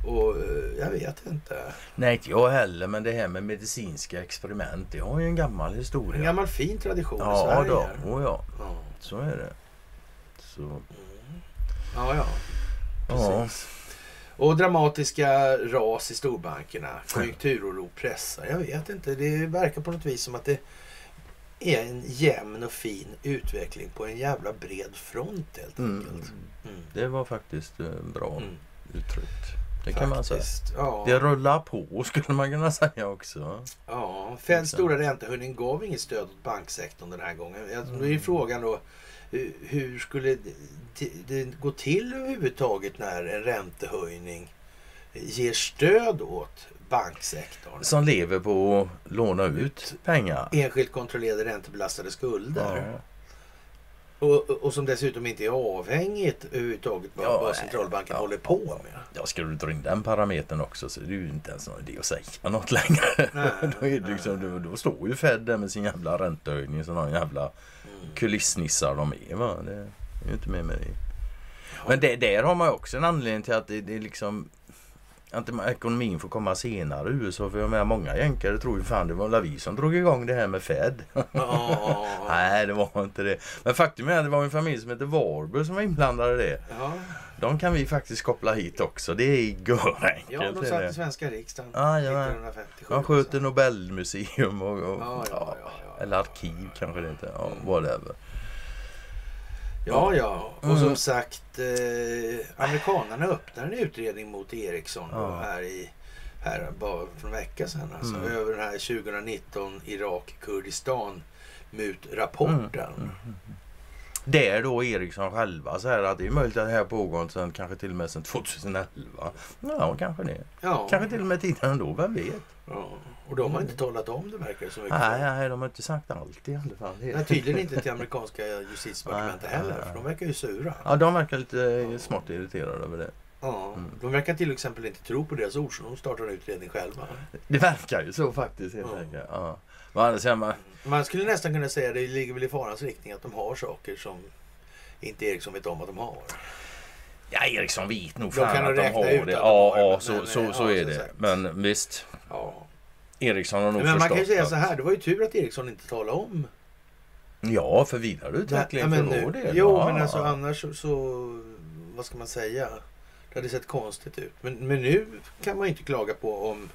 Och jag vet inte. Nej, inte jag heller, men det här med medicinska experiment, det har ju en gammal historia. En gammal fin tradition i Ja Sverige. då, ja. Så är det. Så. Ja. Precis. Och dramatiska ras i storbankerna. Konjunkturoro pressar. Jag vet inte. Det verkar på något vis som att det är en jämn och fin utveckling på en jävla bred front helt enkelt. Det var faktiskt bra uttryckt. Det kan man säga. Ja. Det rullar på skulle man kunna säga också. Ja, Feds stora räntehöjning gav inget stöd åt banksektorn den här gången. Nu är ju frågan då, hur skulle det gå till överhuvudtaget när en räntehöjning ger stöd åt banksektorn? Som lever på att låna ut pengar. Enskilt kontrollerade räntebelastade skulder. Ja. Och som dessutom inte är avhängigt överhuvudtaget vad centralbanken håller på med. Ja, ska du dra in den parametern också så är det ju inte ens någon idé att säga något längre. Då, är det liksom, då står ju Fed där med sin jävla räntehöjning som någon jävla kulissnissar de är. Va? Det är ju inte med det. Men där har man ju också en anledning till att det är liksom att ekonomin får komma senare i USA. För jag menar, många jänkare tror ju fan det var vi som drog igång det här med Fed. Nej, det var inte det. Men faktum är att det var en familj som heter Warburg som var inblandade i det. De kan vi faktiskt koppla hit också. Det är görenkelt. Ja, de satt i svenska riksdagen 1957. De sköter Nobelmuseum och eller arkiv kanske det inte. Ja, whatever. Ja. Och som sagt, amerikanerna öppnar en utredning mot Ericsson här bara för en vecka sedan. Alltså, över den här 2019 Irak-Kurdistan mutrapporten. Det är då Ericsson själva så här att det är möjligt att det här pågår sedan kanske till och med sedan 2011. Ja, kanske det. Ja. Kanske till och med tidigare ändå, vem vet. Ja. Och de har inte talat om det, verkar det så mycket. Nej, de har inte sagt allt i alla fall. Nej, tydligen inte till amerikanska justitiedepartementet heller, för de verkar ju sura. Ja, de verkar lite smått irriterade över det. Ja, de verkar till exempel inte tro på deras ord, så de startar en utredning själva. Det verkar ju så faktiskt, helt enkelt. Ja. Man skulle nästan kunna säga att det ligger väl i farans riktning att de har saker som inte Ericsson vet om att de har. Ja, Ericsson vet nog fan att de har det. Ja, så är det. Men visst. Ja. Ericsson har nog förstått. Men man kan ju säga så här, det var ju tur att Ericsson inte talade om. Ja, för vidareutveckling för vår del. Jo, men alltså annars så vad ska man säga? Det hade sett konstigt ut. Men nu kan man ju inte klaga på om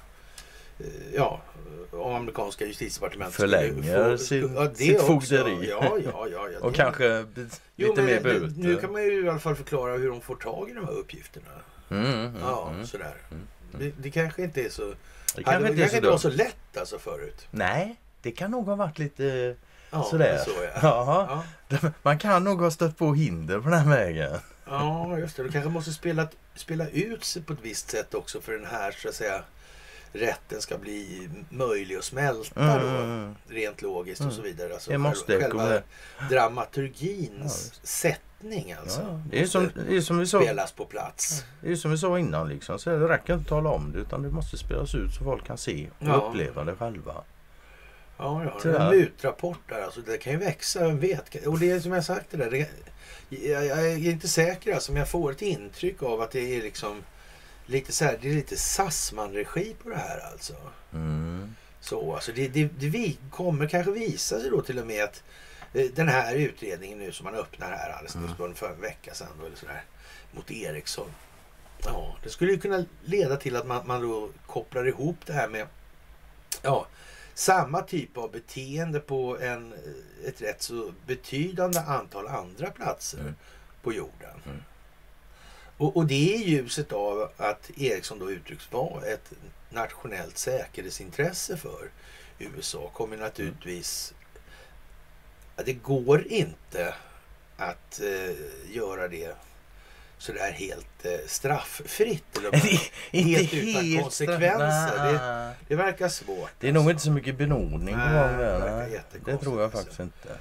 amerikanska justitiedepartementet förlänger sitt fogderi. Ja. Och kanske lite mer böter. Nu kan man ju i alla fall förklara hur de får tag i de här uppgifterna. Sådär. Det kanske inte är så... Det kanske inte var så lätt alltså förut. Nej, det kan nog ha varit lite sådär. Ja. Man kan nog ha stött på hinder på den här vägen. Ja, just det. Du kanske måste spela ut sig på ett visst sätt också för den här, så att säga, rätten ska bli möjlig att smälta då, rent logiskt och så vidare. Alltså själva dramaturgins sättning alltså. Ja, det är som vi sa, spelas på plats. Det är som vi sa innan liksom, så det räcker inte att tala om det, utan det måste spelas ut så folk kan se och uppleva det själva. Ja, en mutrapport där, alltså det kan ju växa, vem vet. Och det är som jag sagt det där, jag är inte säker alltså, men jag får ett intryck av att det är liksom lite så här, det är lite Sassman-regi på det här alltså. Så alltså det kommer kanske visa sig då till och med att den här utredningen nu som man öppnar här alldeles för en vecka sedan då, eller sådär, mot Ericsson. Ja, det skulle ju kunna leda till att man då kopplar ihop det här med samma typ av beteende på ett rätt så betydande antal andra platser på jorden. Och det är ljuset av att Ericsson då uttrycks vara ett nationellt säkerhetsintresse för USA. Kommer naturligtvis... Det går inte att göra det så där helt strafffritt. Eller helt utan konsekvenser. Det verkar svårt. Det är nog inte så mycket benådning på gång där. Det tror jag faktiskt inte.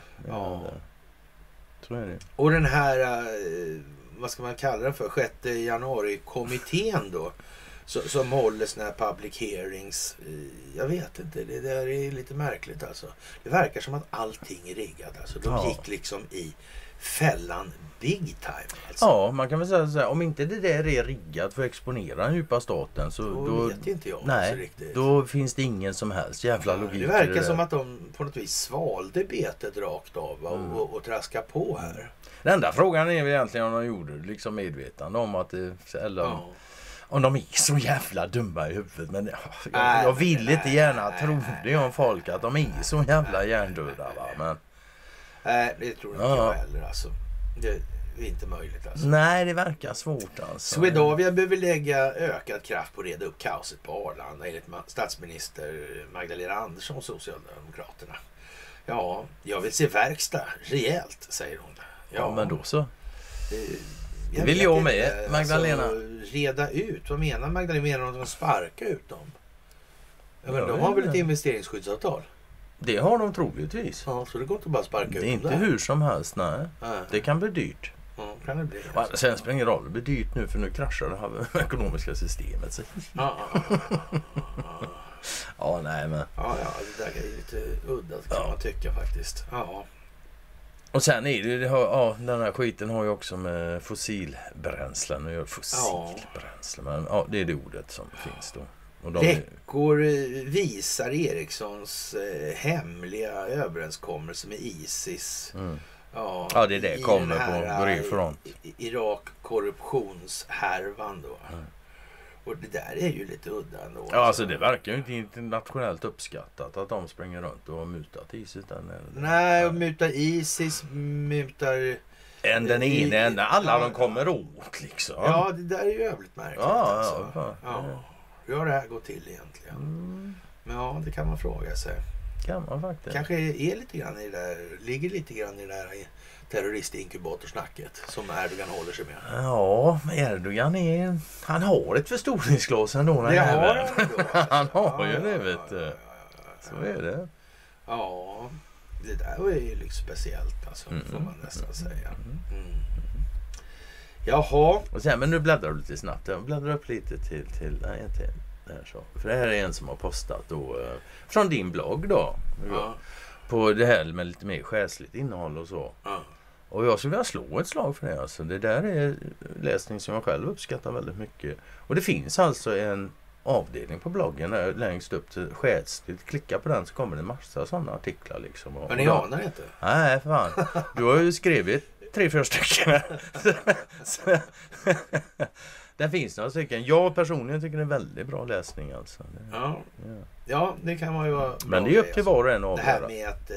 Så är det. Och den här... vad ska man kalla den för, 6 januari-kommittén då, som håller såna här public hearings. Jag vet inte, det där är lite märkligt alltså. Det verkar som att allting är riggat alltså. De gick liksom i fällan big time alltså. Ja, man kan väl säga så här, om inte det där är riggat för att exponera den djupa staten så då vet inte jag nej, så riktigt. Då finns det ingen som helst jävla logik. Det verkar som att de på något vis svalde betet rakt av och traska på här. Den enda frågan är väl egentligen om de gjorde liksom medvetande om att det, eller om de är så jävla dumma i huvudet. Men jag vill inte gärna tro det om folk att de är så jävla hjärndöda. Va? Men nej, det tror inte jag heller alltså. Det är inte möjligt alltså. Nej, det verkar svårt alltså. Swedavia behöver lägga ökad kraft på att reda upp kaoset på Arlanda enligt statsminister Magdalena Andersson och Socialdemokraterna. Ja, jag vill se verkstad rejält, säger hon. Ja, men då så. Det vill jag med, Magdalena. Alltså, reda ut. Vad menar Magdalena? Menar hon att de sparka ut dem? Ja, men de har väl ett investeringsskyddsavtal? Det har de troligtvis. Ja, så det går inte bara sparka ut dem. Det är inte hur som helst, nej. Det kan bli dyrt. Ja, kan det bli. Alltså. Sen spelar det ingen roll, det blir dyrt nu för nu kraschar det här ekonomiska systemet. Så. Ja, nej men. Ja, det där är lite udda kan man tycka faktiskt. Ja. Och sen är det den här skiten har ju också med fossilbränslen och gör fossilbränslen. Men ja, det är det ordet som finns då. Och Veckor visar Ericssons hemliga överenskommelse med ISIS. Ja, det är det kommer på bred front. Irak korruptionshärvan då. Och det där är ju lite udda ändå. Ja, alltså det verkar ju inte internationellt uppskattat att de springer runt och har mutat ISIS. Nej, och mutar ISIS, mutar... Den ena, alla de kommer åt liksom. Ja, det där är ju jävligt märkligt alltså. Hur har det här gått till egentligen? Men ja, det kan man fråga sig. Kan man faktiskt. Kanske är lite grann i det där, ligger lite grann i det där terroristinkubator-snacket som Erdogan håller sig med. Ja, Erdogan han har ett förstoringsglas ändå. Det har han då. Han har ju det, vet du. Så är det. Ja, det där var ju liksom speciellt alltså, får man nästan säga. Jaha. Och sen, men nu bläddrar du lite snabbt. Jag bläddrar upp lite till det här så. För det här är en som har postat då från din blogg då. På det här med lite mer själsligt innehåll och så. Och jag skulle vilja slå ett slag för det. Alltså. Det där är läsning som jag själv uppskattar väldigt mycket. Och det finns alltså en avdelning på bloggen längst upp till själsligt. Klicka på den så kommer det en massa sådana artiklar. Liksom. Men ni anar inte? Nej, fan. Du har ju skrivit 3-4 stycken. Där finns några stycken. Jag personligen tycker det är en väldigt bra läsning. Alltså. Ja, det kan man ju vara. Men det är upp till var och en av det här med att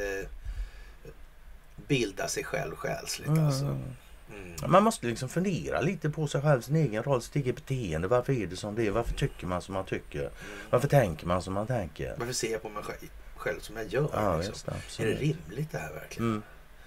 bilda sig själv själsligt. Alltså. Man måste liksom fundera lite på sig själv, sin egen roll, sitt eget beteende. Varför är det som det är? Varför tycker man som man tycker? Varför tänker man som man tänker? Varför ser jag på mig själv som jag gör? Ja, liksom? just det, är det rimligt det här verkligen?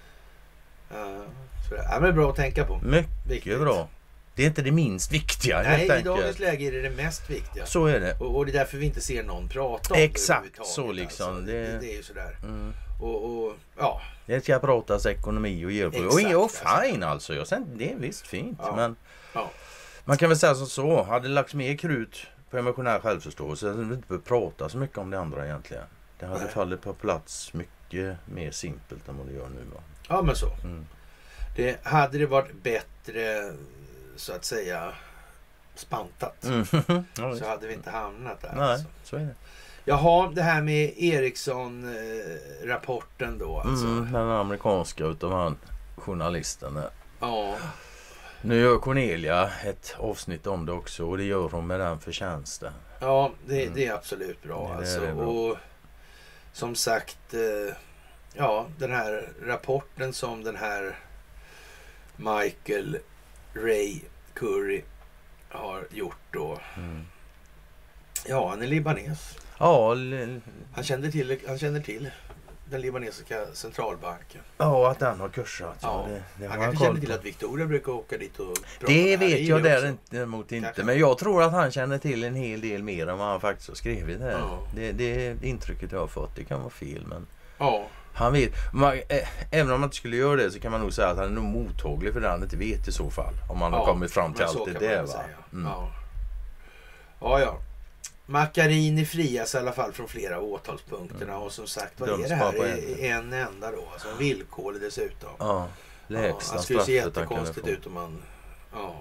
Så det är bra att tänka på. Mycket bra. Det är inte det minst viktiga. Nej, i dagens läge är det mest viktiga. Så är det. Och det är därför vi inte ser någon prata om exakt så liksom. Alltså. Det är ju sådär. Och ja. Det ska pratas ekonomi och geopolitik. Och fine alltså. Det är visst fint. Men man kan väl säga så. Hade det lagts mer krut på emotionell självförståelse så hade vi inte behövt prata så mycket om det andra egentligen. Det hade fallit på plats mycket mer simpelt än vad det gör nu. Va? Ja, men så. Hade det varit bättre så att säga spantat så hade vi inte hamnat där. Nej, alltså. Så är det. Jaha, det här med Ericsson-rapporten då alltså. Den amerikanska utav han journalisten. Ja. Nu gör Cornelia ett avsnitt om det också och det gör hon med den förtjänsten. Ja, det är absolut bra alltså. Det är bra. Och som sagt, den här rapporten som den här Michael Ray Curry har gjort då. Ja, han är libanes. Ja, han känner till den libanesiska centralbanken. Ja, att den har kursat. Ja. Han kanske känner till att Victoria brukar åka dit och prata. Det vet jag däremot inte. Kanske. Men jag tror att han känner till en hel del mer än vad han faktiskt har skrivit här. Ja. Det är intrycket jag har fått. Det kan vara fel, men han vet. Även om man inte skulle göra det så kan man nog säga att han är nog mottaglig för det han inte vet i så fall. Om man har kommit fram till allt det där. Va? Ja. Macchiarini frias i alla fall från flera åtalspunkterna och som sagt, vad är det här? En enda då, alltså en villkorlig dessutom. Lägsta det skulle se straffet han kan jättekonstigt få. ut om man... Ja.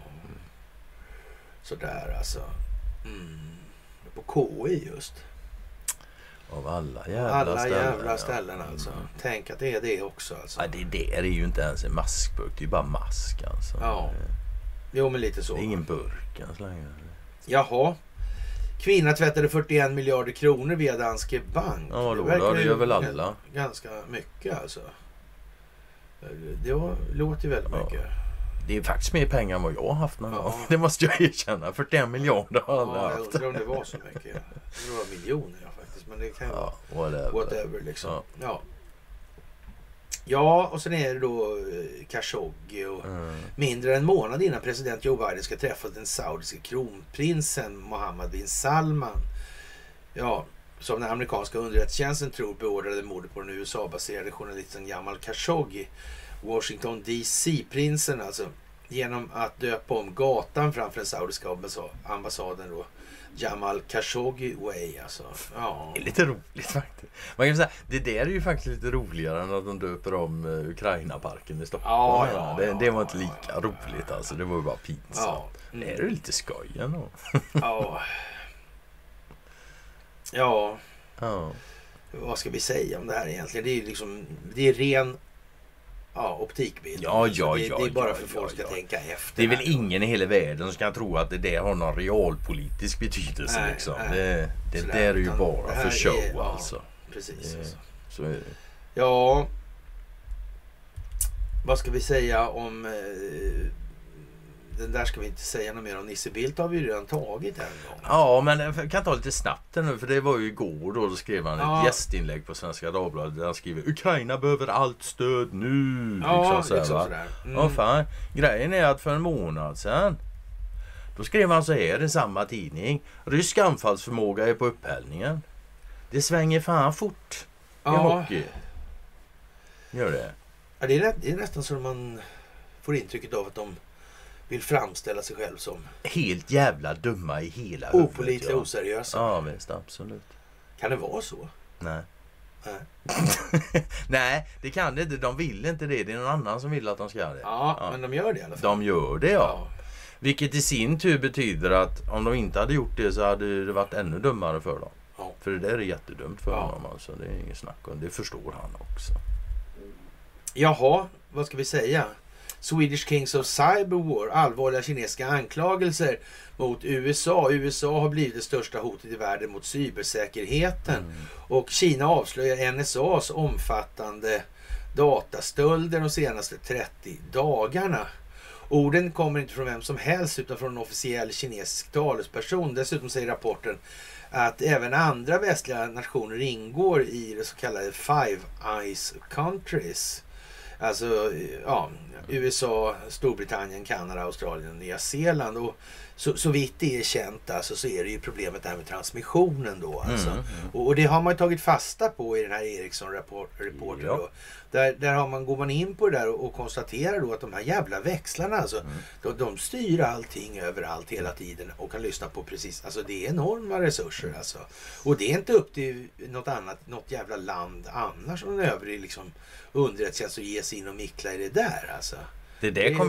Sådär alltså. På KI just. Av alla jävla ställen alltså. Tänk att det är det också alltså. Ja, det där är ju inte ens en maskburk. Det är ju bara mask alltså. Ja. Jo, men lite så. Det är ingen burk än så länge. Jaha. Kvinna tvättade 41 miljarder kronor via Danske Bank. Ja, det gör väl alla. Ganska mycket alltså. Det låter ju väldigt mycket. Det är faktiskt mer pengar än vad jag har haft någon gång. Det måste jag erkänna. 41 miljarder har jag aldrig haft. Jag undrar om det var så mycket. Det var miljoner faktiskt. Men det kan ju vara whatever liksom. Ja, och sen är det då Khashoggi och mindre än en månad innan president Joe Biden ska träffa den saudiska kronprinsen Mohammed bin Salman. Ja, som den amerikanska underrättelsetjänsten tror beordrade mordet på den USA-baserade journalisten Jamal Khashoggi. Washington DC-prinsen alltså, genom att döpa om gatan framför den saudiska ambassaden då. Jamal Khashoggi Way alltså. Ja. Det är lite roligt faktiskt. Man kan säga, det där är ju faktiskt lite roligare än att de döper om Ukraina-parken i Stockholm. Det var inte lika roligt alltså. Det var ju bara pinsamt. Det är ju lite skoj ändå. Ja. Vad ska vi säga om det här egentligen? Det är ju liksom, det är ren optikbild. Det är bara för folk ska tänka efter. Det är väl ingen i hela världen som ska tro att det där har någon realpolitisk betydelse. Nej, liksom. Nej. Det där är ju bara för show alltså. Precis. Alltså. Så är det. Ja. Vad ska vi säga om den där ska vi inte säga något mer om. Nisse Bildt har vi ju redan tagit en gång. Ja, men jag kan ta lite snabbt nu, för det var ju igår då skrev han ett gästinlägg på Svenska Dagbladet där han skriver Ukraina behöver allt stöd nu. Ja, liksom sådär. Ja, fan. Grejen är att för en månad sedan då skrev han så här i samma tidning. Rysk anfallsförmåga är på upphällningen. Det svänger fan fort i hockey. Gör det. Ja, det är nästan så man får intrycket av att de vill framställa sig själv som helt jävla dumma i hela huvudet. Opålitliga, oseriösa. Ja, visst, absolut. Kan det vara så? Nej. Nej, det kan det inte. De vill inte det. Det är någon annan som vill att de ska göra det. Ja, men de gör det i alla fall. De gör det, ja. Vilket i sin tur betyder att om de inte hade gjort det så hade det varit ännu dummare för dem. Ja. För det där är jättedumt för honom alltså. Det är inget snack om. Det förstår han också. Jaha, vad ska vi säga? Swedish Kings of Cyberwar, allvarliga kinesiska anklagelser mot USA. USA har blivit det största hotet i världen mot cybersäkerheten. Och Kina avslöjar NSAs omfattande datastölder de senaste 30 dagarna. Orden kommer inte från vem som helst utan från en officiell kinesisk talesperson. Dessutom säger rapporten att även andra västliga nationer ingår i det så kallade Five Eyes Countries. Alltså, USA, Storbritannien, Kanada, Australien och Nya Zeeland. Och så vitt det är känt alltså, så är det ju problemet där med transmissionen då. Alltså. Och det har man ju tagit fasta på i den här Ericsson-rapporten då. Går man in på det där och konstaterar då att de här jävla växlarna alltså, de styr allting överallt hela tiden och kan lyssna på precis, alltså det är enorma resurser alltså. Och det är inte upp till något jävla land annars som en övrig liksom underrättelsetjänst att ge sig in och mickla i det där alltså. Det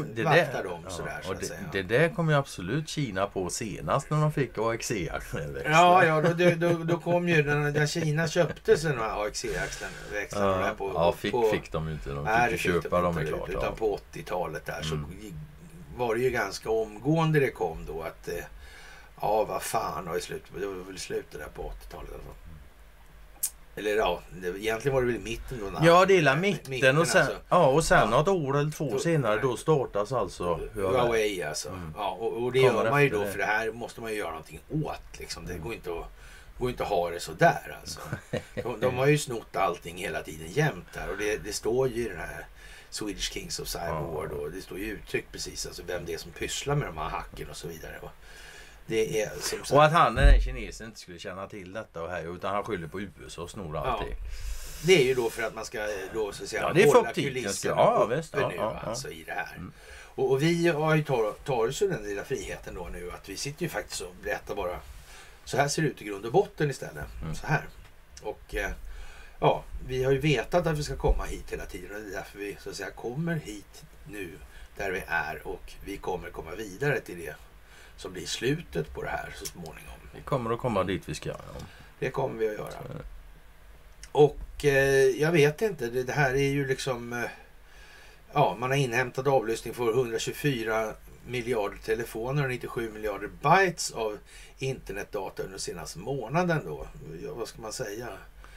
där kom ju absolut Kina på senast när de fick AXE-växlar. Då kom ju när Kina köpte sig de här AXE-växlarna. Fick de ju inte. De fick köpa dem är klart. Utan på 80-talet där så var det ju ganska omgående det kom då att vad fan har det var väl slutet där på 80-talet i alla fall. Eller egentligen var det väl i mitten då. Ja, det är mitten och sen, alltså. Och sen något år eller två senare då startas alltså Huawei alltså. Och det gör man ju då för det här måste man ju göra någonting åt liksom. Det går inte att ha det så där alltså. De har ju snott allting hela tiden jämt där och det står ju i den här Swedish Kings of Cyberwar då. Det står ju uttryckt precis alltså vem det är som pysslar med de här hacken och så vidare. Det är som sagt. Och att han, den kinesen, inte skulle känna till detta och här, utan han skyller på USA och snor allting. Det är ju då för att man ska då så att säga hålla kulisserna uppe nu alltså i det här. Och vi har ju tagit oss den lilla friheten då nu att vi sitter ju faktiskt och berättar bara så här ser det ut i grund och botten istället. Så här. Och ja, vi har ju vetat att vi ska komma hit hela tiden och det är därför vi så att säga kommer hit nu där vi är och vi kommer komma vidare till det som blir slutet på det här så småningom. Vi kommer att komma dit vi ska. Ja. Det kommer vi att göra. Och jag vet inte, det här är ju liksom ja, man har inhämtat avlyssning för 124 miljarder telefoner och 97 miljarder bytes av internetdata under senaste månaden då. Ja, vad ska man säga?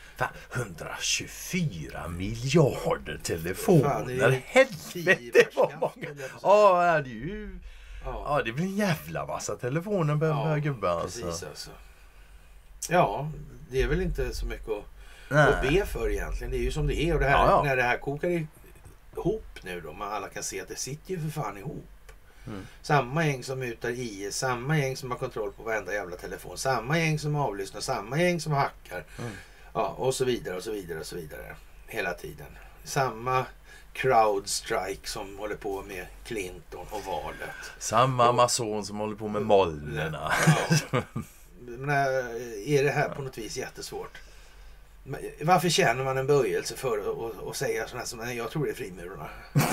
124 miljarder telefoner. Fan, helvete vad många. Ja, det är ju... Ja, det blir en jävla massa telefoner behöver gubbar. Precis alltså. Ja, det är väl inte så mycket att be för egentligen. Det är ju som det är. Och det här, när det här kokar ihop nu då, man alla kan se att det sitter ju för fan ihop. Samma gäng som mutar IS, samma gäng som har kontroll på varenda jävla telefon, samma gäng som avlyssnar, samma gäng som hackar. Ja, och så vidare och så vidare och så vidare. Hela tiden. Samma crowdstrike som håller på med Clinton och valet. Samma Amazon som håller på med molnerna. Ja. Men är det här på något vis jättesvårt? Varför känner man en böjelse för att säga sådana som jag tror det är frimurarna?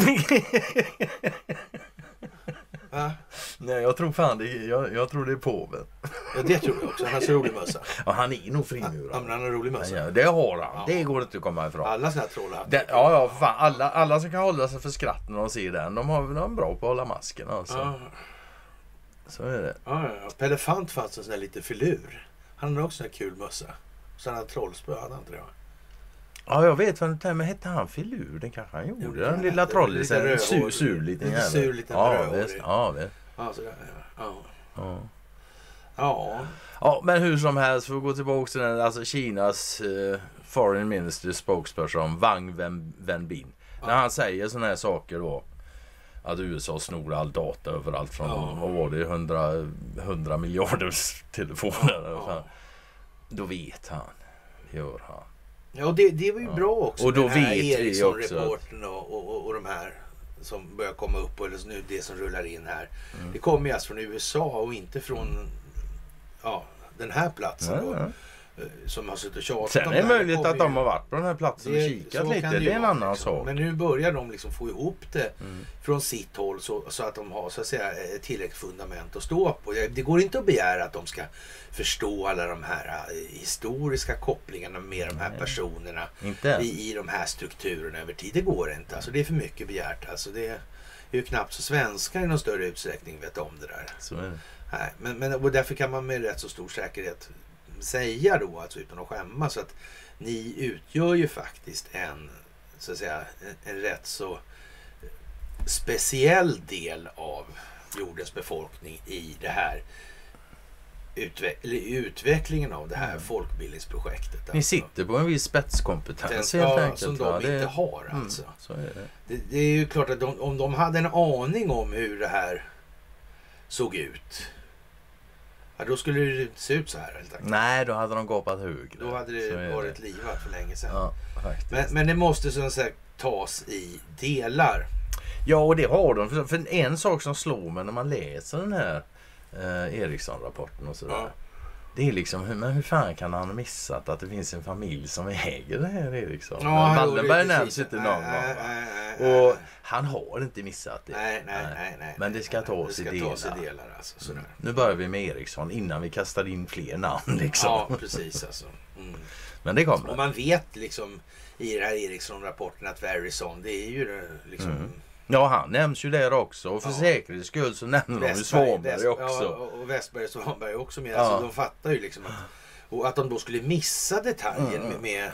Va? Nej, jag tror fan det jag tror det är påven. Ja, det tror jag också. Han har så rolig mössa. Ja, han är nog frimurare. Ja, men han har rolig mössa. Ja, det har han. Ja. Det går inte att komma ifrån. Alla såna här trollar. Ja, fan. Alla som kan hålla sig för skratt när de ser den, de är bra på att hålla masken alltså. Ja. Så är det. Ja. Pelefant fanns en sån där lite filur. Han har också en kul mössa. Så han hade trollspö, hade han inte det? Ja, jag vet vad det med hette han filur. Den kanske han gjorde. Den lilla trollisen. En sur liten jävel. Sur liten visst. Ja, visst. Ja, sådär. Ja, men hur som helst, för att gå tillbaka till den, alltså Kinas foreign minister spokesperson Wang Wenbin. När han säger såna här saker då, att USA snor all data överallt från, vad var det, 100 miljarders telefoner. Då vet han. Gör han. Ja, det var ju bra också. Och då vet vi också Ericsson-reporten och de här som börjar komma upp, eller nu det som rullar in här. Det kommer ju alltså från USA och inte från den här platsen då, som har suttit och tjatat. Sen är det möjligt att de har varit på den här platsen och kikat lite. Det är en annan liksom sak. Men nu börjar de liksom få ihop det från sitt håll så att de har så att säga ett tillräckligt fundament att stå på. Det går inte att begära att de ska förstå alla de här historiska kopplingarna med de här personerna i de här strukturerna över tid. Det går inte. Alltså, det är för mycket begärt. Alltså, det är ju knappt så svenskar i någon större utsträckning vet om det där. Så är det. Nej, och därför kan man med rätt så stor säkerhet säga då, alltså utan att skämmas, så att ni utgör ju faktiskt en rätt så speciell del av jordens befolkning i det här utvecklingen av det här folkbildningsprojektet. Alltså. Ni sitter på en viss spetskompetens helt enkelt. Som de inte har alltså. Så är det. Det är ju klart att om de hade en aning om hur det här såg ut, ja, då skulle det inte se ut så här helt enkelt. Nej, då hade de gapat högre. Då hade det varit livat för länge sedan. Ja, men det måste som sagt tas i delar. Ja, och det har de. För en sak som slår mig när man läser den här Ericsson-rapporten och sådär. Det är liksom, men hur fan kan han ha missat att det finns en familj som äger det här Ericsson? Wallenberg nämns inte någon gång. Och han har inte missat det. Nej. Men det ska tas i delar. Alltså, nu börjar vi med Ericsson innan vi kastar in fler namn. Liksom. Ja, precis alltså. Men det kommer. Och man vet liksom i den här Ericsson-rapporten att Verizon, det är ju liksom... Ja, han nämns ju där också. Och för säkerhets skull så nämner de ju Svanberg också. Ja, och Westberg och Svanberg också med. Alltså, de fattar ju liksom att de då skulle missa detaljen med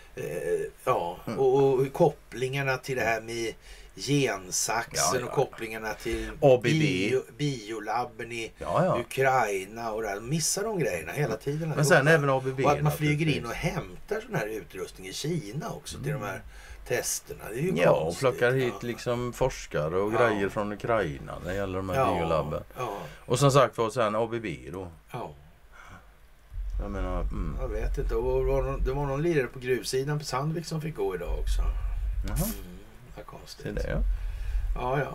och kopplingarna till det här med gensaxen och kopplingarna till biolabben i Ukraina och där. Missar de grejerna hela tiden. Men sen även ABB. Och att man flyger in och hämtar sån här utrustning i Kina också till de här testerna. Det är ju konstigt. Och plockar hit liksom forskare och grejer från Ukraina när det gäller de här biolabben. Och som sagt var sen ABB då. Ja. Jag menar, jag vet inte. Och det var någon lirare på gruvsidan på Sandvik som fick gå idag också. Vad konstigt. Det är det, ja.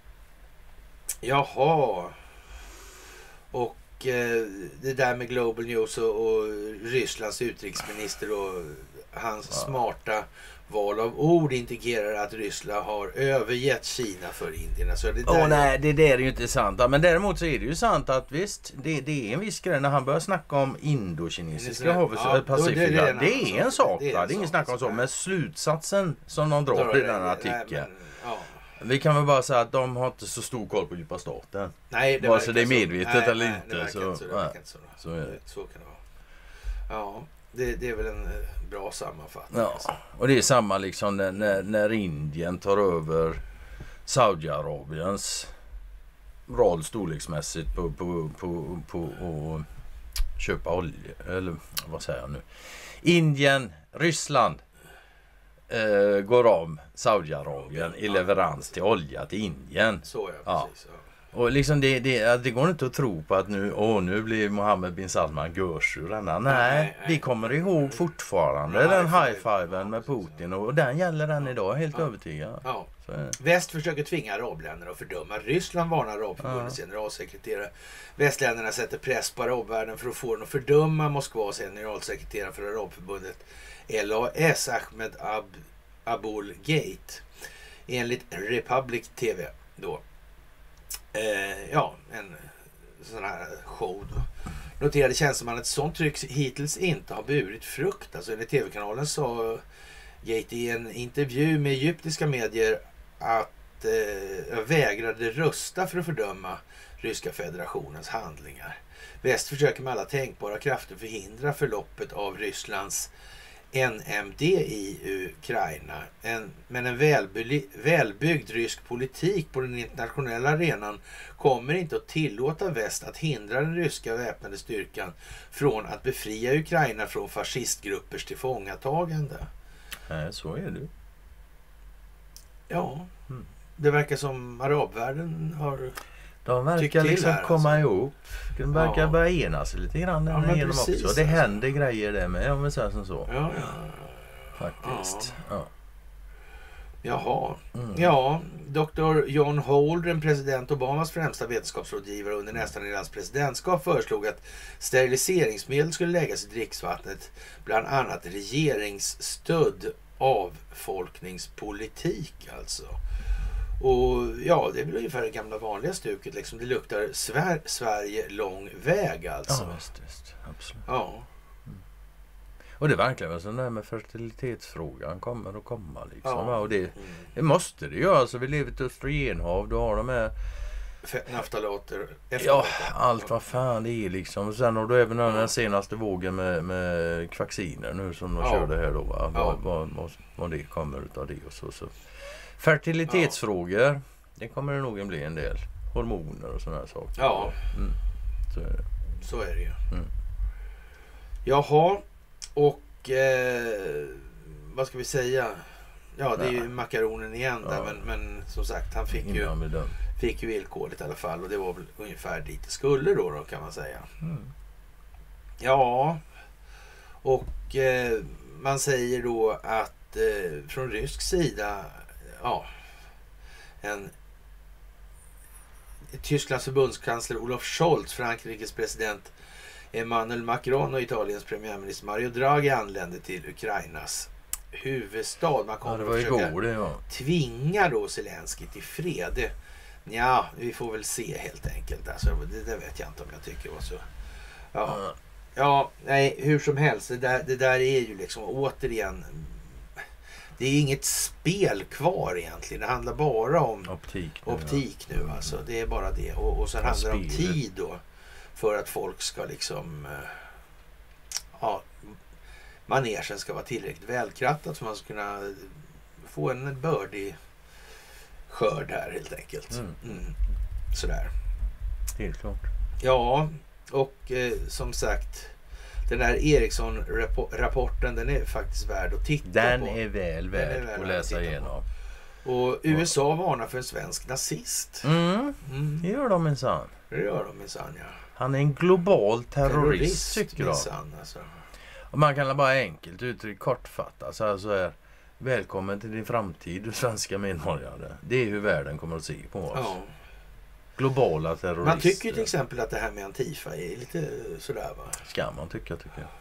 Jaha. Och det där med Global News och Rysslands utrikesminister och hans smarta val av ord indikerar att Ryssland har övergett Kina för Indien. Alltså nej, det där är ju inte sant. Ja, men däremot så är det ju sant att visst, det är en viss grej när han börjar snacka om indokinesiska havet, Pacifika. Det är en sak, det är ingen snack om så. Men slutsatsen som de drar i den här artikeln. Vi kan väl bara säga att de har inte så stor koll på djupa staten. Nej, det vare sig det är medvetet så. eller Nej, inte. Det verkar inte så. Så är det. Så kan det vara. Ja, det är väl en bra sammanfattning. Ja, alltså. Och det är samma liksom när Indien tar över Saudiarabiens roll storleksmässigt på att köpa olja. Eller vad säger jag nu? Indien, Ryssland går om Saudiarabien i leverans till olja till Indien. Så ja, precis. Ja. Och liksom det går inte att tro på att nu blir Mohammed bin Salman görs ur denna. Nej, vi kommer ihåg fortfarande den high-fiven med Putin och den gäller den idag, helt övertygad. Ja. Väst försöker tvinga arabländerna att fördöma. Ryssland varnar Arabförbundets generalsekreterare. Västländerna sätter press på arabvärlden för att få den att fördöma Moskvas generalsekreterare för Arabförbundet LAS Ahmed Abul Gate. Enligt Republic TV då. En sån här show då. Noterade tjänsteman att ett sånt tryck hittills inte har burit frukt. Alltså enligt TV-kanalen sa Gate i en intervju med egyptiska medier att jag vägrade rösta för att fördöma Ryska federationens handlingar. Väst försöker med alla tänkbara krafter förhindra förloppet av Rysslands NMD i Ukraina. Men en välbyggd rysk politik på den internationella arenan kommer inte att tillåta väst att hindra den ryska väpnade styrkan från att befria Ukraina från fascistgruppers tillfångatagande. Så är det. Ja, det verkar som arabvärlden har... De verkar liksom här, komma alltså. ihop. De verkar börja enas lite grann genom precis, också. Det händer grejer där med, om vi säger som så. Ja. Faktiskt. Ja. Jaha. Ja, Dr. John Holdren, president Obamas främsta vetenskapsrådgivare under nästan hela hans presidentskap, föreslog att steriliseringsmedel skulle läggas i dricksvattnet, bland annat regeringsstödd avfolkningspolitik alltså. Och ja, det är väl ungefär det gamla vanliga stuket liksom. Det luktar Sverige lång väg alltså. Ja, visst. Absolut. Ja. Och det verkar väl som det här med fertilitetsfrågan kommer att komma liksom. Ja. Och det måste det ju. Alltså vi lever i ett östrogenhav. Då har de här naftalater. Ja, allt vad fan det är liksom. Och sen har du även den senaste vågen med kvacciner nu som de körde här då. Va? Vad det kommer utav det och så. Fertilitetsfrågor, det kommer det nog bli en del. Hormoner och sådana här saker. Ja, så är det ju. Jaha, och vad ska vi säga? Ja, det är ju makaronen igen där, men som sagt, han fick ju villkoret i alla fall, och det var väl ungefär dit det skulle då kan man säga. Ja, och man säger då att från rysk sida Tysklands förbundskansler Olaf Scholz, Frankrikes president Emmanuel Macron och Italiens premiärminister Mario Draghi anlände till Ukrainas huvudstad. Man kommer att försöka tvinga då Zelensky till fred. Ja, vi får väl se helt enkelt. Alltså, det vet jag inte om jag tycker var så. Ja, nej, hur som helst. Det där är ju liksom återigen... Det är inget spel kvar egentligen. Det handlar bara om optik nu alltså. Det är bara det. Och sen handlar det om tid då. För att folk ska liksom... manegen ska vara tillräckligt välkrattat så man ska kunna få en bördig skörd här helt enkelt. Sådär. Helt klart. Ja, och som sagt... Den här Ericsson-rapporten, den är faktiskt värd att titta på. Den är väl värd att läsa igenom. Och USA varnar för en svensk nazist. Det gör de minsann. Ja. Han är en global terrorist tycker jag. Alltså. Och man kan bara enkelt uttrycka kortfattat så här: välkommen till din framtid, svenska medborgare. Det är hur världen kommer att se på oss. Ja. Globala terrorister. Man tycker till exempel att det här med Antifa är lite sådär, va? Ska man tycker jag.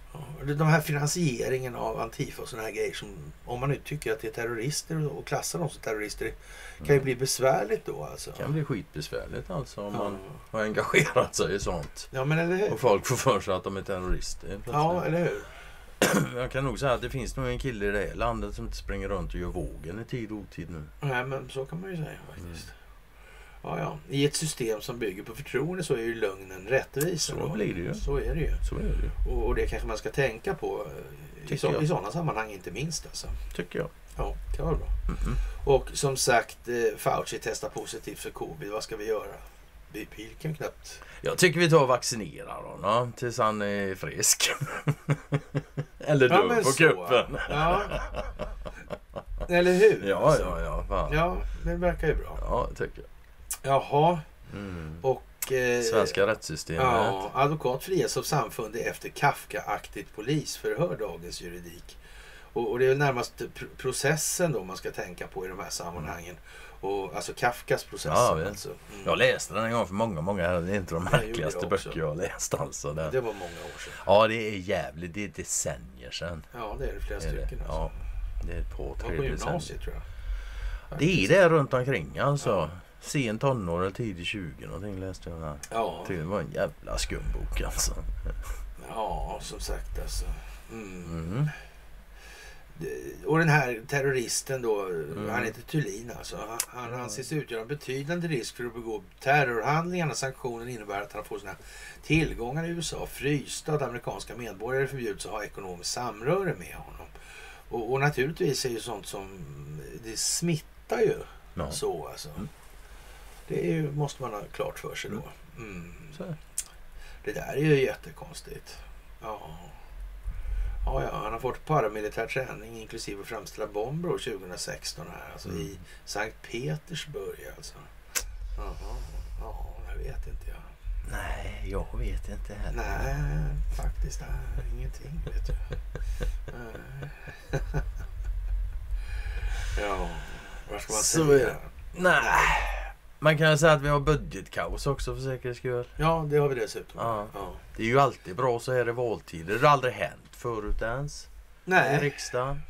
De här finansieringen av Antifa och såna här grejer som, om man nu tycker att det är terrorister och klassar dem som terrorister, kan ju bli besvärligt då alltså. Det kan bli skitbesvärligt alltså om man har engagerat sig i sånt. Ja, men eller hur? Och folk får för sig att de är terrorister. Ja, eller hur? Jag kan nog säga att det finns nog en kille i det här landet som inte springer runt och gör vågen i tid och otid nu. Nej, men så kan man ju säga faktiskt. Ja. I ett system som bygger på förtroende så är ju lögnen rättvis. Så blir det ju. Så är det ju. Så är det ju. Och det kanske man ska tänka på i sådana sammanhang inte minst alltså. Tycker jag. Ja, det kan vara bra. Och som sagt, Fauci testar positivt för covid. Vad ska vi göra? Vi kan knappt. Jag tycker vi tar och vaccinerar honom tills han är frisk. Eller dör på kuppen. Ja. Eller hur? Ja, fan. Ja, det verkar ju bra. Ja, det tycker jag. Jaha. Och svenska rättssystemet. Ja, advokat frias av samfundet efter Kafka-aktigt polisförhör, Dagens Juridik. Och det är väl närmast processen då man ska tänka på i de här sammanhangen. Och alltså Kafkas process. Ja, alltså. Jag läste den en gång för många år. Det är inte de märkligaste böcker jag har läst alltså. Det var många år sedan. Ja, det är jävligt. Det är decennier sedan. Ja, det är det flera stycken. Alltså. Ja, det är ett par, 3 decennier. Gymnasiet tror jag. Det är det runt omkring alltså. Ja. Sen tonår eller tidigt 20 någonting läste jag där. Ja. Det var en jävla skumbok alltså. Ja, som sagt alltså. Och den här terroristen då, han heter Thulin alltså. Han anses utgöra en betydande risk för att begå terrorhandlingarna. Sanktionen innebär att han får sina tillgångar i USA frysta, att amerikanska medborgare förbjuds att ha ekonomiskt samröre med honom. Och naturligtvis är ju sånt som det smittar ju så alltså. Det är ju, måste man ha klart för sig då. Så. Det där är ju jättekonstigt. Ja, han har fått paramilitär träning inklusive framställa bomber år 2016 här. Alltså i Sankt Petersburg alltså. Ja, jag vet inte jag. Nej, jag vet inte heller. Nej, faktiskt ingenting vet du. Ja, vad ska man säga? Nej. Man kan säga att vi har budgetkaos också för säkerhets skull. Ja, det har vi dessutom. Ja. Det är ju alltid bra så här i valtider. Det har aldrig hänt förut ens. Nej. I riksdagen.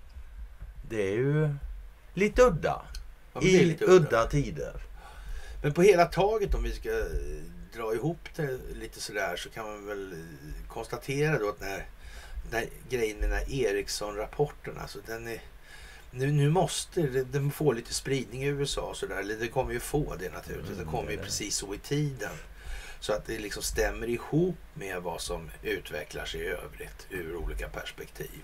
Det är ju lite udda. Ja, I lite udda tider. Men på hela taget, om vi ska dra ihop det lite sådär, så kan man väl konstatera då att när grejen med den här Ericsson-rapporten, alltså den är nu måste den få lite spridning i USA så där. Eller det kommer ju få det naturligtvis. Det kommer ju precis så i tiden. Så att det liksom stämmer ihop med vad som utvecklar sig i övrigt ur olika perspektiv.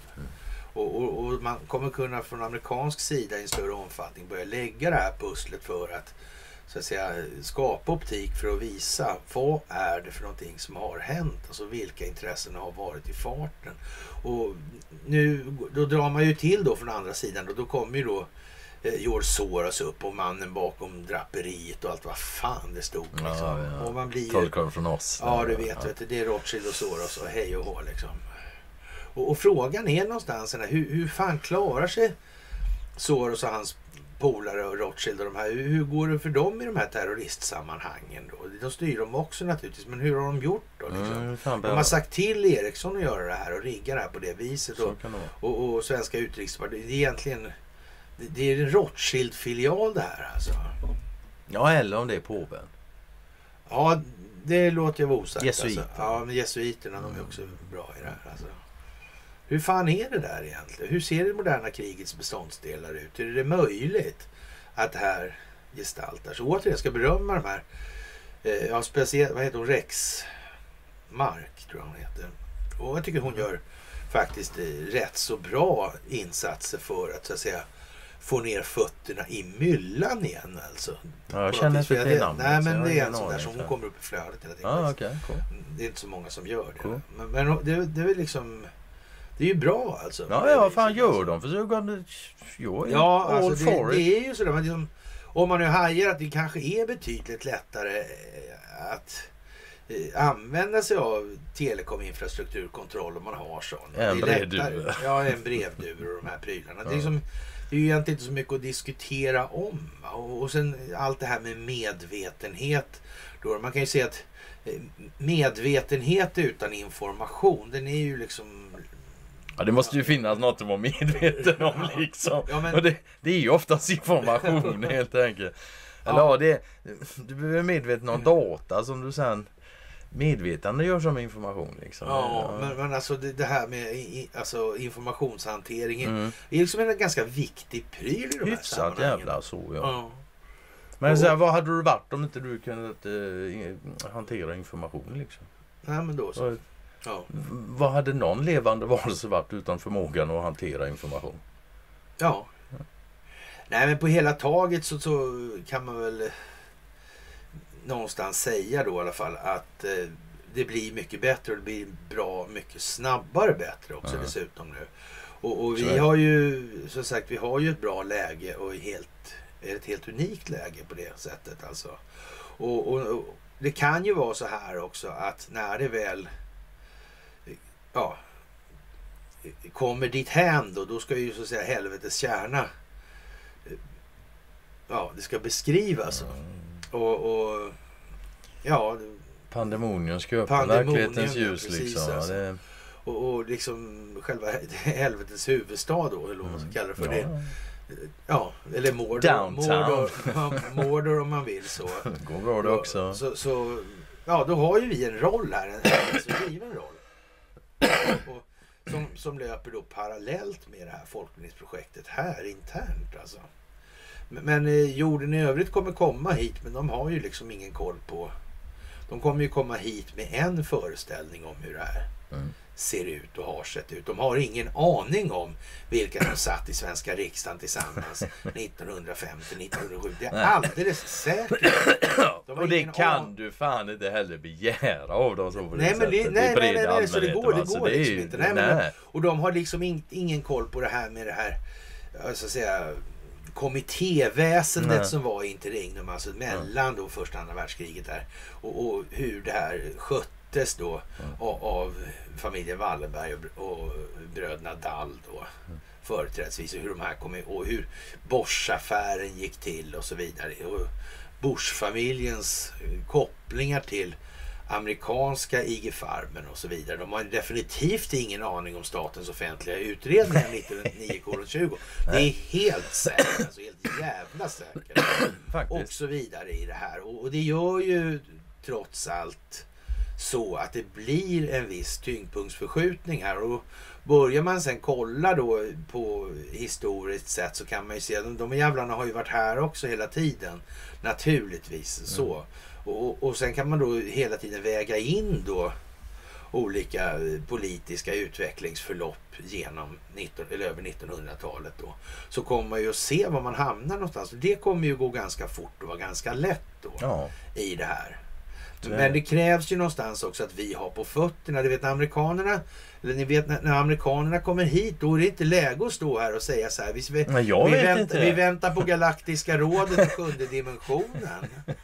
Och man kommer kunna från amerikansk sida i en större omfattning börja lägga det här pusslet för att så att säga skapa optik för att visa vad är det för någonting som har hänt. Alltså vilka intressen har varit i farten. Och nu då drar man ju till då från andra sidan och då kommer ju då George Soros upp och mannen bakom draperiet och allt vad fan det stod liksom. Ja. Och man blir Trollkarl från oss. Ja, du vet, det är Rothschild och Soros och hej och hå liksom. Och frågan är någonstans hur fan klarar sig Soros och hans polare och Rothschild och de här, hur går det för dem i de här terroristsammanhangen då? De styr dem också naturligtvis, men hur har de gjort då liksom? De har sagt till Ericsson att göra det här och rigga det här på det viset och svenska utrikesdepartementet, det är egentligen det är en Rothschild-filial det här alltså. Ja, eller om det är påven. Ja, det låter jag vara osagt. Jesuiter. Alltså. Ja, men jesuiterna de är också bra i det här alltså. Hur fan är det där egentligen? Hur ser det moderna krigets beståndsdelar ut? Är det möjligt att det här gestaltar? Så återigen ska berömma de här speciellt, vad heter hon? Rex Mark tror jag hon heter. Och jag tycker hon gör faktiskt rätt så bra insatser för att så att säga få ner fötterna i myllan igen alltså. Ja, jag känner inte till namnet. Nej, men det är en sån där som hon kommer upp i flödet hela tiden. Okay, cool. Det är inte så många som gör det. Cool. Men det är väl liksom det är ju bra alltså. Ja, fan gör de. Försöker ja, alltså det är ju sådär. Men liksom, om man nu hajar att det kanske är betydligt lättare att använda sig av telekominfrastrukturkontroll om man har sån. En brevdur. Ja, en brevdur och de här prylarna. Det är ju egentligen inte så mycket att diskutera om. Och sen allt det här med medvetenhet. Då man kan ju se att medvetenhet utan information, den är ju liksom... Ja, det måste ju finnas något att vara medveten om liksom. Ja, men... Och det är ju oftast information helt enkelt. Eller du behöver medveten om data som du sen medvetande gör som information liksom. Ja, men alltså det här med alltså informationshantering är liksom en ganska viktig pryl i de här sammanhangen. Jävla så, ja. Men så här, vad hade du varit om inte du kunde hantera information liksom? Nej, men då så. Ja. Vad hade någon levande varelse varit utan förmågan att hantera information? Ja. Nej, men på hela taget så kan man väl någonstans säga då i alla fall att det blir mycket bättre och det blir bra mycket snabbare bättre också dessutom nu. Och vi har ju, som sagt, vi har ju ett bra läge och ett helt unikt läge på det sättet alltså. Och det kan ju vara så här också att när det väl kommer dit hän då ska ju så att säga helvetes kärna det ska beskrivas och pandemonium ska öppna verklighetens ljus precis, liksom. Alltså. Och liksom själva helvetets huvudstad då, eller vad man ska kalla det för det. Ja, eller Mordor om man vill så. Går bra det också. Så då har ju vi en roll här, en given roll. Och som löper då parallellt med det här folkbildningsprojektet här internt alltså. Men jorden i övrigt kommer komma hit, men de har ju liksom ingen koll på. De kommer ju komma hit med en föreställning om hur det här ser ut och har sett ut. De har ingen aning om vilka som satt i svenska riksdagen tillsammans 1950-1970. Det är alldeles säkert. Och det kan du fan inte heller begära av dem så på det sättet. Nej, så det går liksom inte. Nej. Och de har liksom ingen koll på det här med det här, så att säga, kommittéväsendet som var i interregnum, alltså mellan då första och andra världskriget där, och hur det här sköttes då av familjen Wallenberg och bröderna Dall då företrädesvis, och hur de här kom och hur Bosch-affären gick till och så vidare, och Bush-familjens kopplingar till amerikanska IG Farben och så vidare. De har definitivt ingen aning om statens offentliga utredningar 1909:20. Det är helt säkert, alltså helt jävla säkert. Och så vidare i det här. Och det gör ju trots allt så att det blir en viss tyngdpunktsförskjutning här. Och börjar man sen kolla då på historiskt sätt så kan man ju se att de jävlarna har ju varit här också hela tiden. Naturligtvis så. Och sen kan man då hela tiden väga in då olika politiska utvecklingsförlopp genom över 1900-talet då. Så kommer man ju att se var man hamnar någonstans. Det kommer ju gå ganska fort och vara ganska lätt då i det här. Men det krävs ju någonstans också att vi har på fötterna. Du vet när amerikanerna, eller ni vet när amerikanerna kommer hit, då är det inte läge att stå här och säga så här. Vi väntar på Galaktiska rådet och sjunde dimensionen.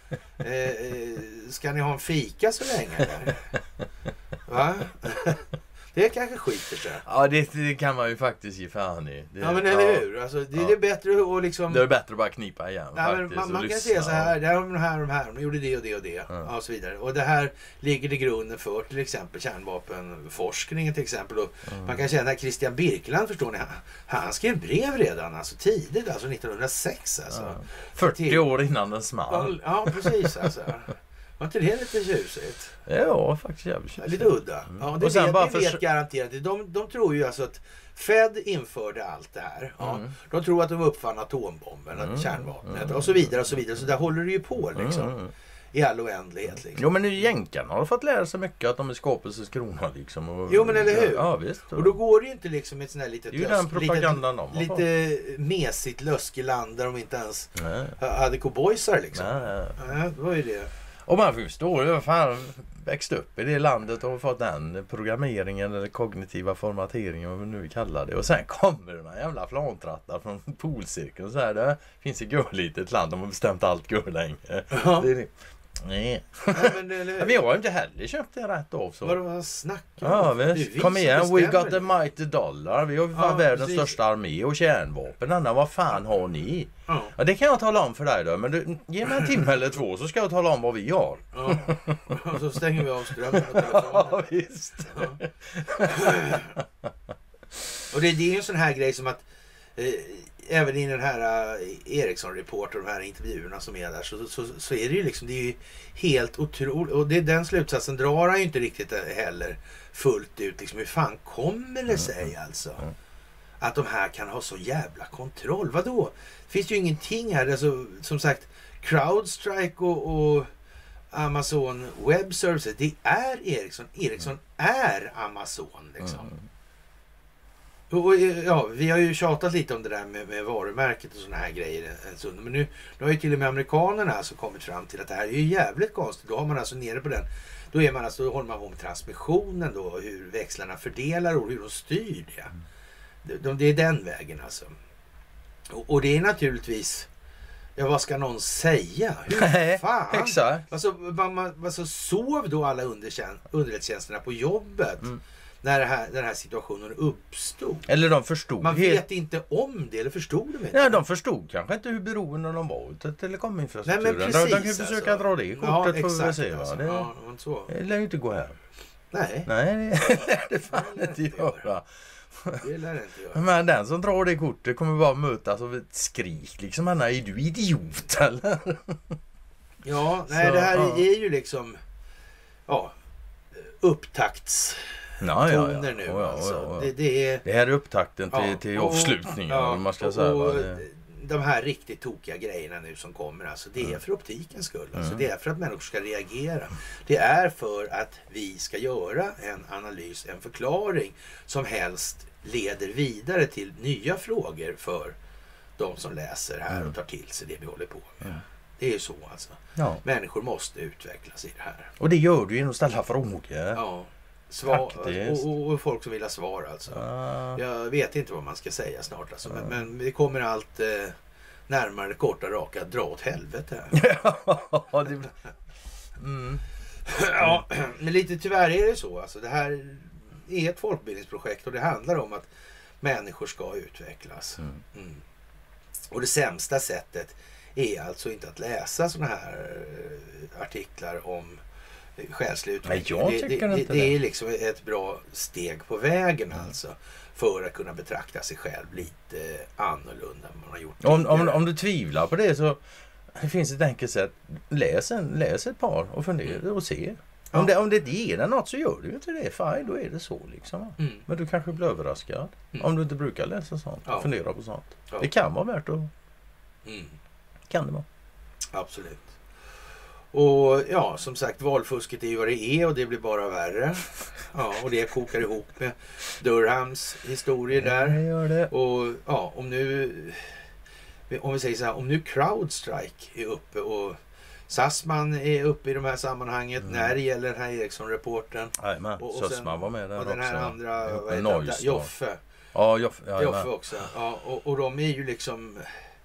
Ska ni ha en fika så länge? Eller? Va? Det kanske skiter sig. Ja, det kan man ju faktiskt ge fan i. Ja, men eller hur? Alltså, det är bättre att liksom... Det är bättre att bara knipa igen faktiskt. Man kan säga så här, det här, de gjorde det och det och det. Och så vidare. Och det här ligger till grunden för till exempel kärnvapenforskningen till exempel. Och man kan säga att Christian Birkeland, förstår ni, han skrev brev redan alltså tidigt, alltså 1906 alltså. 40 år innan den small. Ja, precis alltså. Var inte det lite tjusigt? Ja, faktiskt jävligt tjusigt. Lite udda. Ja, det vet garanterat. De tror ju alltså att Fed införde allt det här. Ja. De tror att de uppfann atombomben, kärnvapnet och så vidare och så vidare. Så där håller det ju på liksom. I all oändlighet liksom. Jo, men nu jänkarna har fått lära sig mycket att de är skapelsens krona liksom. Och, jo, men eller hur? Ja, visst. Och då går det ju inte liksom ett sånt här litet... Det är ju den propagandan de har lite mesigt löskeland där de inte ens hade cowboysar liksom. Nej, det var ju det. Och man förstår ju, fan, växt upp i det landet och fått den programmeringen eller kognitiva formateringen, vad vi nu kallar det. Och sen kommer det några jävla flantrattar från polcirkeln och så här, det finns ett litet land, de har bestämt allt länge. Nej. Men Vi har ju inte heller köpt det rätt av så. Vad snackar Ja, om? Det är visst. vi Kom som igen, we bestämmer got the det. mighty dollar. Vi har ju fan Ja, världens precis. största armé och kärnvapen. Anna, vad fan har ni? Ja. Ja, det kan jag tala om för dig då. Men du, ge mig en timme eller två så ska jag tala om vad vi har. Ja. Och så stänger vi av strömmen på Ja, telefonen. visst. Ja. Och det är ju en sån här grej som att även i den här Ericsson-report och de här intervjuerna som är där så är det ju liksom, det är ju helt otroligt, och den slutsatsen drar han ju inte riktigt heller fullt ut liksom. Hur fan kommer det sig alltså att de här kan ha så jävla kontroll? Vadå? Det finns ju ingenting här, alltså, som sagt, CrowdStrike och Amazon Web Services, det är Ericsson är Amazon liksom. Och, ja, vi har ju tjatat lite om det där med varumärket och såna här grejer en stund. Men nu har ju till och med amerikanerna alltså kommit fram till att det här är ju jävligt konstigt. Då har man alltså nere på den. Då håller man på med transmissionen då. Hur växlarna fördelar och hur de styr det. Det är den vägen alltså. Och det är naturligtvis... Ja, vad ska någon säga? Hur fan? Exakt. Alltså sov då alla underrättelsetjänsterna på jobbet? När den här situationen uppstod. Eller de förstod. Man vet inte om det, eller förstod de inte? Nej, de förstod kanske inte hur beroende de var utav telekominfrastrukturen. Nej, men precis, de kan ju försöka alltså dra det kortet, ja, får vi väl se. Alltså. Det lär ju inte gå här. Nej, det lär det fan inte göra. Det lär det inte göra. Men den som drar det kortet kommer bara mötas av ett skrik. Liksom, är du idiot eller? Ja, nej, det här är ju liksom upptakts... toner nu alltså. Det här är upptakten till avslutningen. Ja, man ska säga, och de här riktigt tokiga grejerna nu som kommer, alltså, det är för optikens skull. Alltså, det är för att människor ska reagera. Det är för att vi ska göra en analys, en förklaring som helst leder vidare till nya frågor för de som läser här och tar till sig det vi håller på med. Det är ju så alltså. Ja. Människor måste utvecklas i det här. Och det gör du genom att ställa frågor. Ja. Och folk som vill ha svar alltså. Jag vet inte vad man ska säga snart alltså. Men vi kommer allt närmare korta raka dra åt helvete. Ja, men lite tyvärr är det så alltså. Det här är ett folkbildningsprojekt och det handlar om att människor ska utvecklas. Och det sämsta sättet är alltså inte att läsa såna här artiklar om själslig utveckling. Det är liksom ett bra steg på vägen alltså, för att kunna betrakta sig själv lite annorlunda än man har gjort. Om du tvivlar på det så det finns ett enkelt sätt. Läs ett par och fundera och se. Om det ger dig något så gör du inte det. Fine, då är det så liksom. Men du kanske blir överraskad. Om du inte brukar läsa sånt. Fundera på sånt. Det kan vara värt att... Kan det vara. Absolut. Och ja, som sagt, valfusket är ju vad det är och det blir bara värre. Ja, och det kokar ihop med Durhams historier där. Det gör det. Och ja, om vi säger så här, om nu CrowdStrike är uppe och Sassman är uppe i de här sammanhanget när det gäller den här Ericsson-reporten. Och Sassman var med där och den här också. andra, vad heter det? Joffe. Ja, Joffe också. Ja, och de är ju liksom...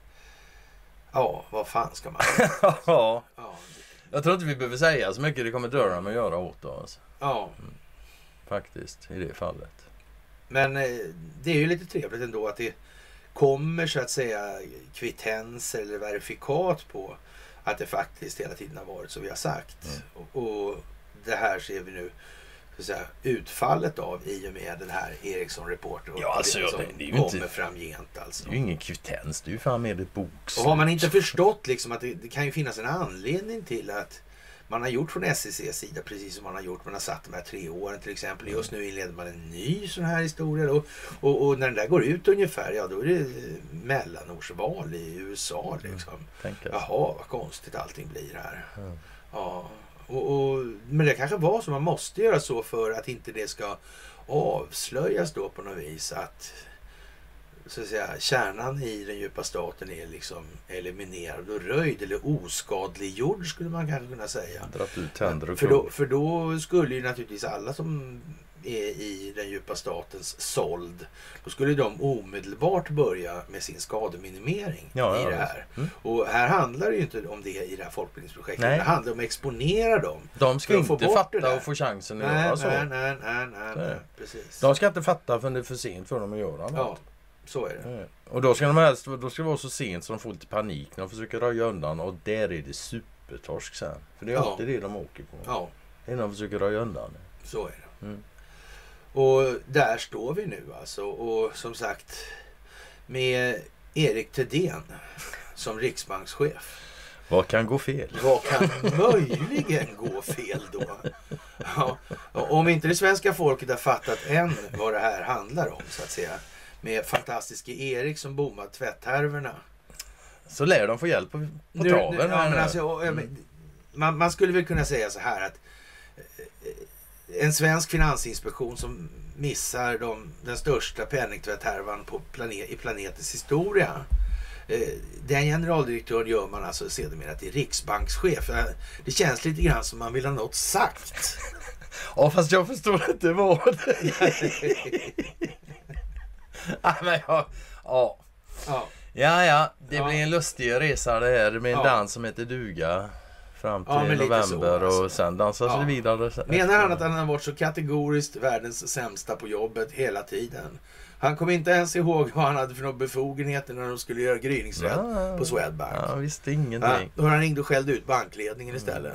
Ja, vad fan ska man... ja. Jag tror inte vi behöver säga så mycket. Det kommer Durham att göra åt oss. Ja. Faktiskt, i det fallet. Men det är ju lite trevligt ändå att det kommer så att säga kvittenser eller verifikat på att det faktiskt hela tiden har varit så vi har sagt. Och det här ser vi nu så att säga, utfallet av i och med den här Ericsson-reporten. Ja, alltså, det är ju kommer framgent alltså. Det är ju ingen kvittens, det är ju fan med ett bokslut. Och har man inte förstått liksom att det kan ju finnas en anledning till att man har gjort från SEC:s sida precis som man har gjort. Man har satt de här 3 åren till exempel. Just nu inleder man en ny sån här historia då. Och när den där går ut ungefär, ja då är det mellanårsval i USA liksom. Jaha, vad konstigt allting blir här. Ja. Men det kanske var så, man måste göra så för att inte det ska avslöjas då på något vis att så att säga kärnan i den djupa staten är liksom eliminerad och röjd eller oskadliggjord skulle man kanske kunna säga. Dratt ut tänder och för då skulle ju naturligtvis alla som är i den djupa statens såld, då skulle de omedelbart börja med sin skademinimering i det här. Och här handlar det ju inte om det i det här folkbildningsprojektet. Det handlar om att exponera dem. De ska inte fatta och få chansen att göra så. Nej, precis. De ska inte fatta förrän det är för sent för dem att göra något. Ja, så är det. Och då ska det vara så sent så de får lite panik när de försöker röja undan, och där är det supertorsk sen. För det är alltid det de åker på. Ja. Innan de försöker röja undan. Så är det. Och där står vi nu alltså. Och som sagt, med Erik Thedéen som riksbankschef. Vad kan gå fel? Vad kan möjligen gå fel då? Ja, om inte det svenska folket har fattat än vad det här handlar om, så att säga. Med fantastiska Erik som bommar tvätthärvorna. Så lär de få hjälp på traven. Man skulle väl kunna säga så här att en svensk finansinspektion som missar den största penningtvätthärvan i planetens historia. Den generaldirektören gör man alltså sedermera till riksbankschef. Det känns lite grann som man vill ha något sagt. Ja, fast jag förstår inte vad det det blir en lustig resa det här med en dans som heter duga fram till november så, alltså. Och sen dansas det vidare. Menar han att han har varit så kategoriskt världens sämsta på jobbet hela tiden? Han kom inte ens ihåg vad han hade för några befogenheter när de skulle göra gryningsrätt på Swedbank. Ja, visst ingenting. Då har han ringt och skällde ut bankledningen istället.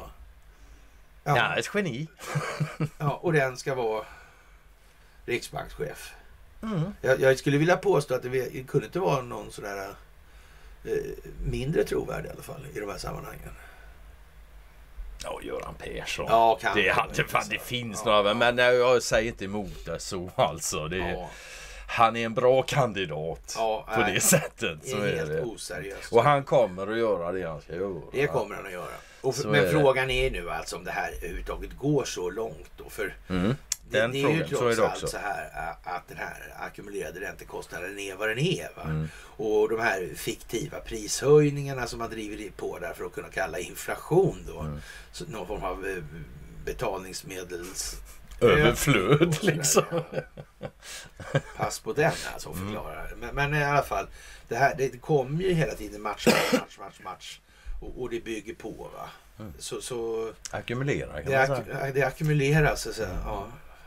Ja, ett geni. Och den ska vara riksbankschef. Jag skulle vilja påstå att det kunde inte vara någon sådär mindre trovärdig i alla fall i de här sammanhangen. Ja, Göran Persson. Ja, det finns några, men jag säger inte emot det så alltså. Han är en bra kandidat på det sättet. Det är helt oseriöst. Och han kommer att göra det han ska göra. Det kommer han att göra. Men frågan är nu alltså om det här överhuvudtaget går så långt då. För det är ju trots allt så här att den här ackumulerade räntekostnaden är vad den är. Va? Och de här fiktiva prishöjningarna som man driver på där för att kunna kalla inflation då. Så någon form av betalningsmedels överflöd liksom. Pass på den alltså att förklara. Men i alla fall, det kommer ju hela tiden match. Och det bygger på va. Så ackumulerar kan man säga. Det ackumuleras så att säga. Ja.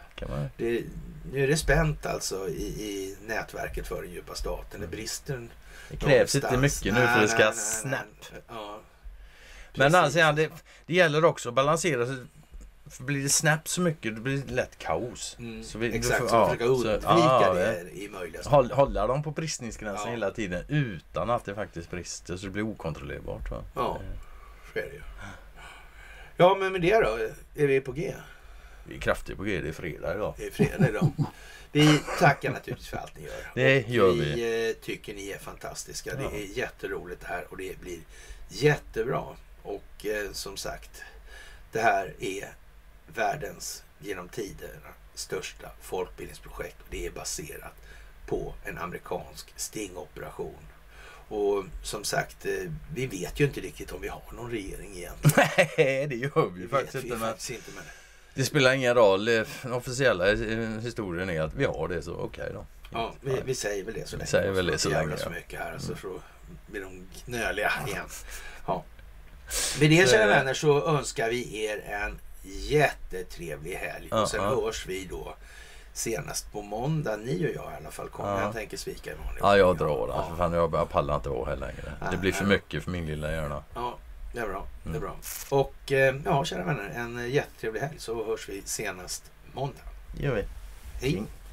Nu är det spänt alltså i nätverket för den djupa staten. Det krävs inte mycket nu för det ska snabbt. Men alltså, det gäller också att balansera. För blir det snabbt så mycket, då blir det lätt kaos. Så försöka undvika det i möjligast. Hålla dem på bristningsgränsen hela tiden utan att det faktiskt brister så det blir okontrollerbart. Va? Ja, så är det ju. Ja, men med det då är vi på G. Vi är kraftigt på G, det är fredag idag. Det är fredag idag. Vi tackar naturligtvis för allt ni gör. Det gör vi. Vi tycker ni är fantastiska. Det är jätteroligt det här och det blir jättebra. Och som sagt, det här är världens genom tiderna största folkbildningsprojekt. Och det är baserat på en amerikansk stingoperation. Och som sagt, vi vet ju inte riktigt om vi har någon regering egentligen. Nej, det gör vi faktiskt inte. Men det spelar ingen roll. Den officiella historien är att vi har det, så okej då. Ja, vi säger väl det så länge. Säger väl det så länge. Så mycket här, så blir de knöliga igen. Ja. Med det, kära vänner, så önskar vi er en jättetrevlig helg. Och sen hörs vi då senast på måndag. Ni och jag i alla fall kommer. Jag tänker svika imorgon. Ja, jag drar det. För fan, jag pallar inte vara här längre. Det blir för mycket för min lilla hjärna. Ja, det är bra. Det är bra. Och kära vänner, en jättetrevlig helg, så hörs vi senast måndag. Gör vi. Hej.